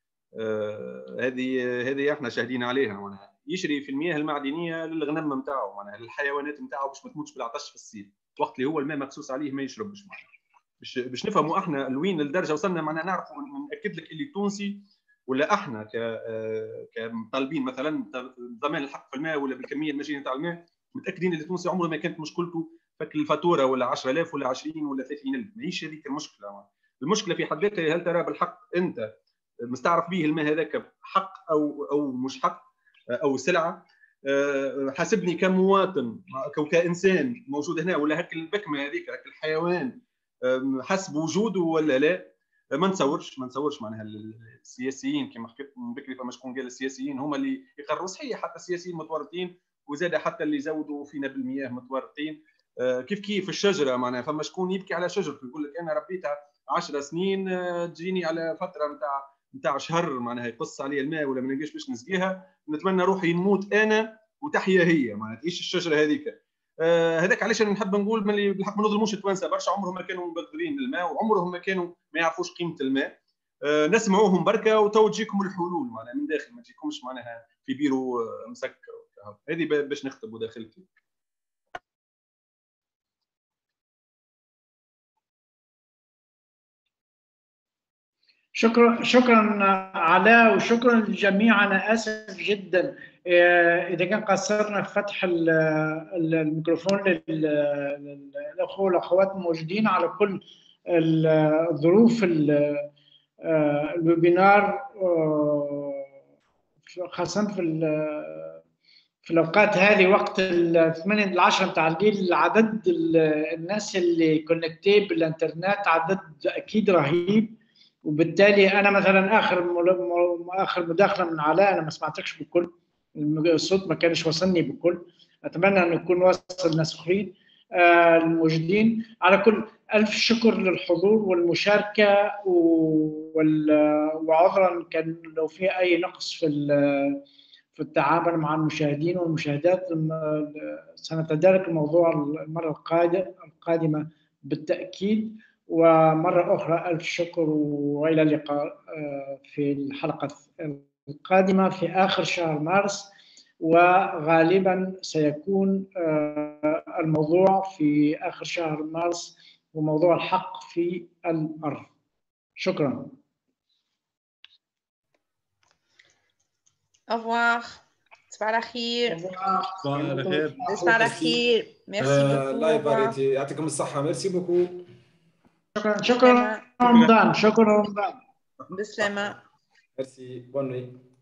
هذه هذه احنا شاهدين عليها معناها يشري في المياه المعدنيه للغنم نتاعو معناها للحيوانات نتاعو باش ما تموتش بالعطش في الصيف وقت اللي هو الماء مقصوص عليه ما يشربش معناها باش باش نفهموا احنا لوين الدرجه وصلنا معناها نعرفوا ناكد لك اللي التونسي ولا احنا ك كطالبين مثلا ضمان الحق في الماء ولا بالكميه المجانيه نتاع الماء متاكدين اللي التونسي عمره ما كانت مشكلته فك الفاتوره ولا عشرة آلاف ولا عشرين ولا ثلاثين ألف. ماهيش هذيك المشكله. المشكله في حد ذاتها هل ترى بالحق انت مستعرف به الماء هذاك حق او او مش حق او سلعه. حاسبني كمواطن كانسان موجود هنا ولا هك البكمه هذيك هك الحيوان حسب وجوده ولا لا. ما نتصورش ما نتصورش معناها السياسيين كما حكيت من بكري فما شكون قال السياسيين هم اللي يقرروا. صحيح حتى السياسيين متورطين وزاد حتى اللي زودوا فينا بالمياه متورطين. كيف كيف الشجره معناها فما شكون يبكي على شجرته يقول لك انا ربيتها عشر سنين تجيني على فتره نتاع نتاع شهر معناها يقص عليا الماء ولا ما نلقاش باش نسقيها نتمنى روحي نموت انا وتحيا هي معناها تعيش الشجره هذيك. آه هذاك علاش انا نحب نقول من بالحق ما نظلموش التوانسه برشا عمرهم ما كانوا مبذرين للماء وعمرهم ما كانوا ما يعرفوش قيمه الماء. آه نسمعوهم بركه وتو تجيكم الحلول معناها من داخل ما تجيكمش معناها في بيرو مسكر. هذه باش نختبوا داخلتي. شكرا شكرا علاء، وشكرا للجميع. انا اسف جدا اذا كان قصرنا في فتح الميكروفون للاخوه والاخوات الموجودين. على كل الظروف الويبينار خاصه في في الاوقات هذه وقت الثمانية للعشرة بتاع الليل، عدد الناس اللي كونكتي بالانترنت عدد اكيد رهيب. وبالتالي انا مثلا اخر اخر مداخله من علاء انا ما سمعتكش بكل، الصوت ما كانش وصلني بكل. اتمنى انه يكون وصل الناس اخرين آه الموجودين. على كل الف شكر للحضور والمشاركه، وعذرا كان لو في اي نقص في في التعامل مع المشاهدين والمشاهدات. سنتدارك الموضوع المره القادمه بالتاكيد. ومرة أخرى ألف شكر، وإلى اللقاء في الحلقة القادمة في آخر شهر مارس، وغالبا سيكون الموضوع في آخر شهر مارس وموضوع الحق في الأرض. شكرا. Au revoir. تصبح على خير. تصبح على خير. تصبح على خير. ميرسي بوكو. الله يبارك، يعطيكم الصحة. ميرسي بوكو. شكرا شكرا رمضان. شكرا رمضان. بسلامة. ميرسي. بون نوي.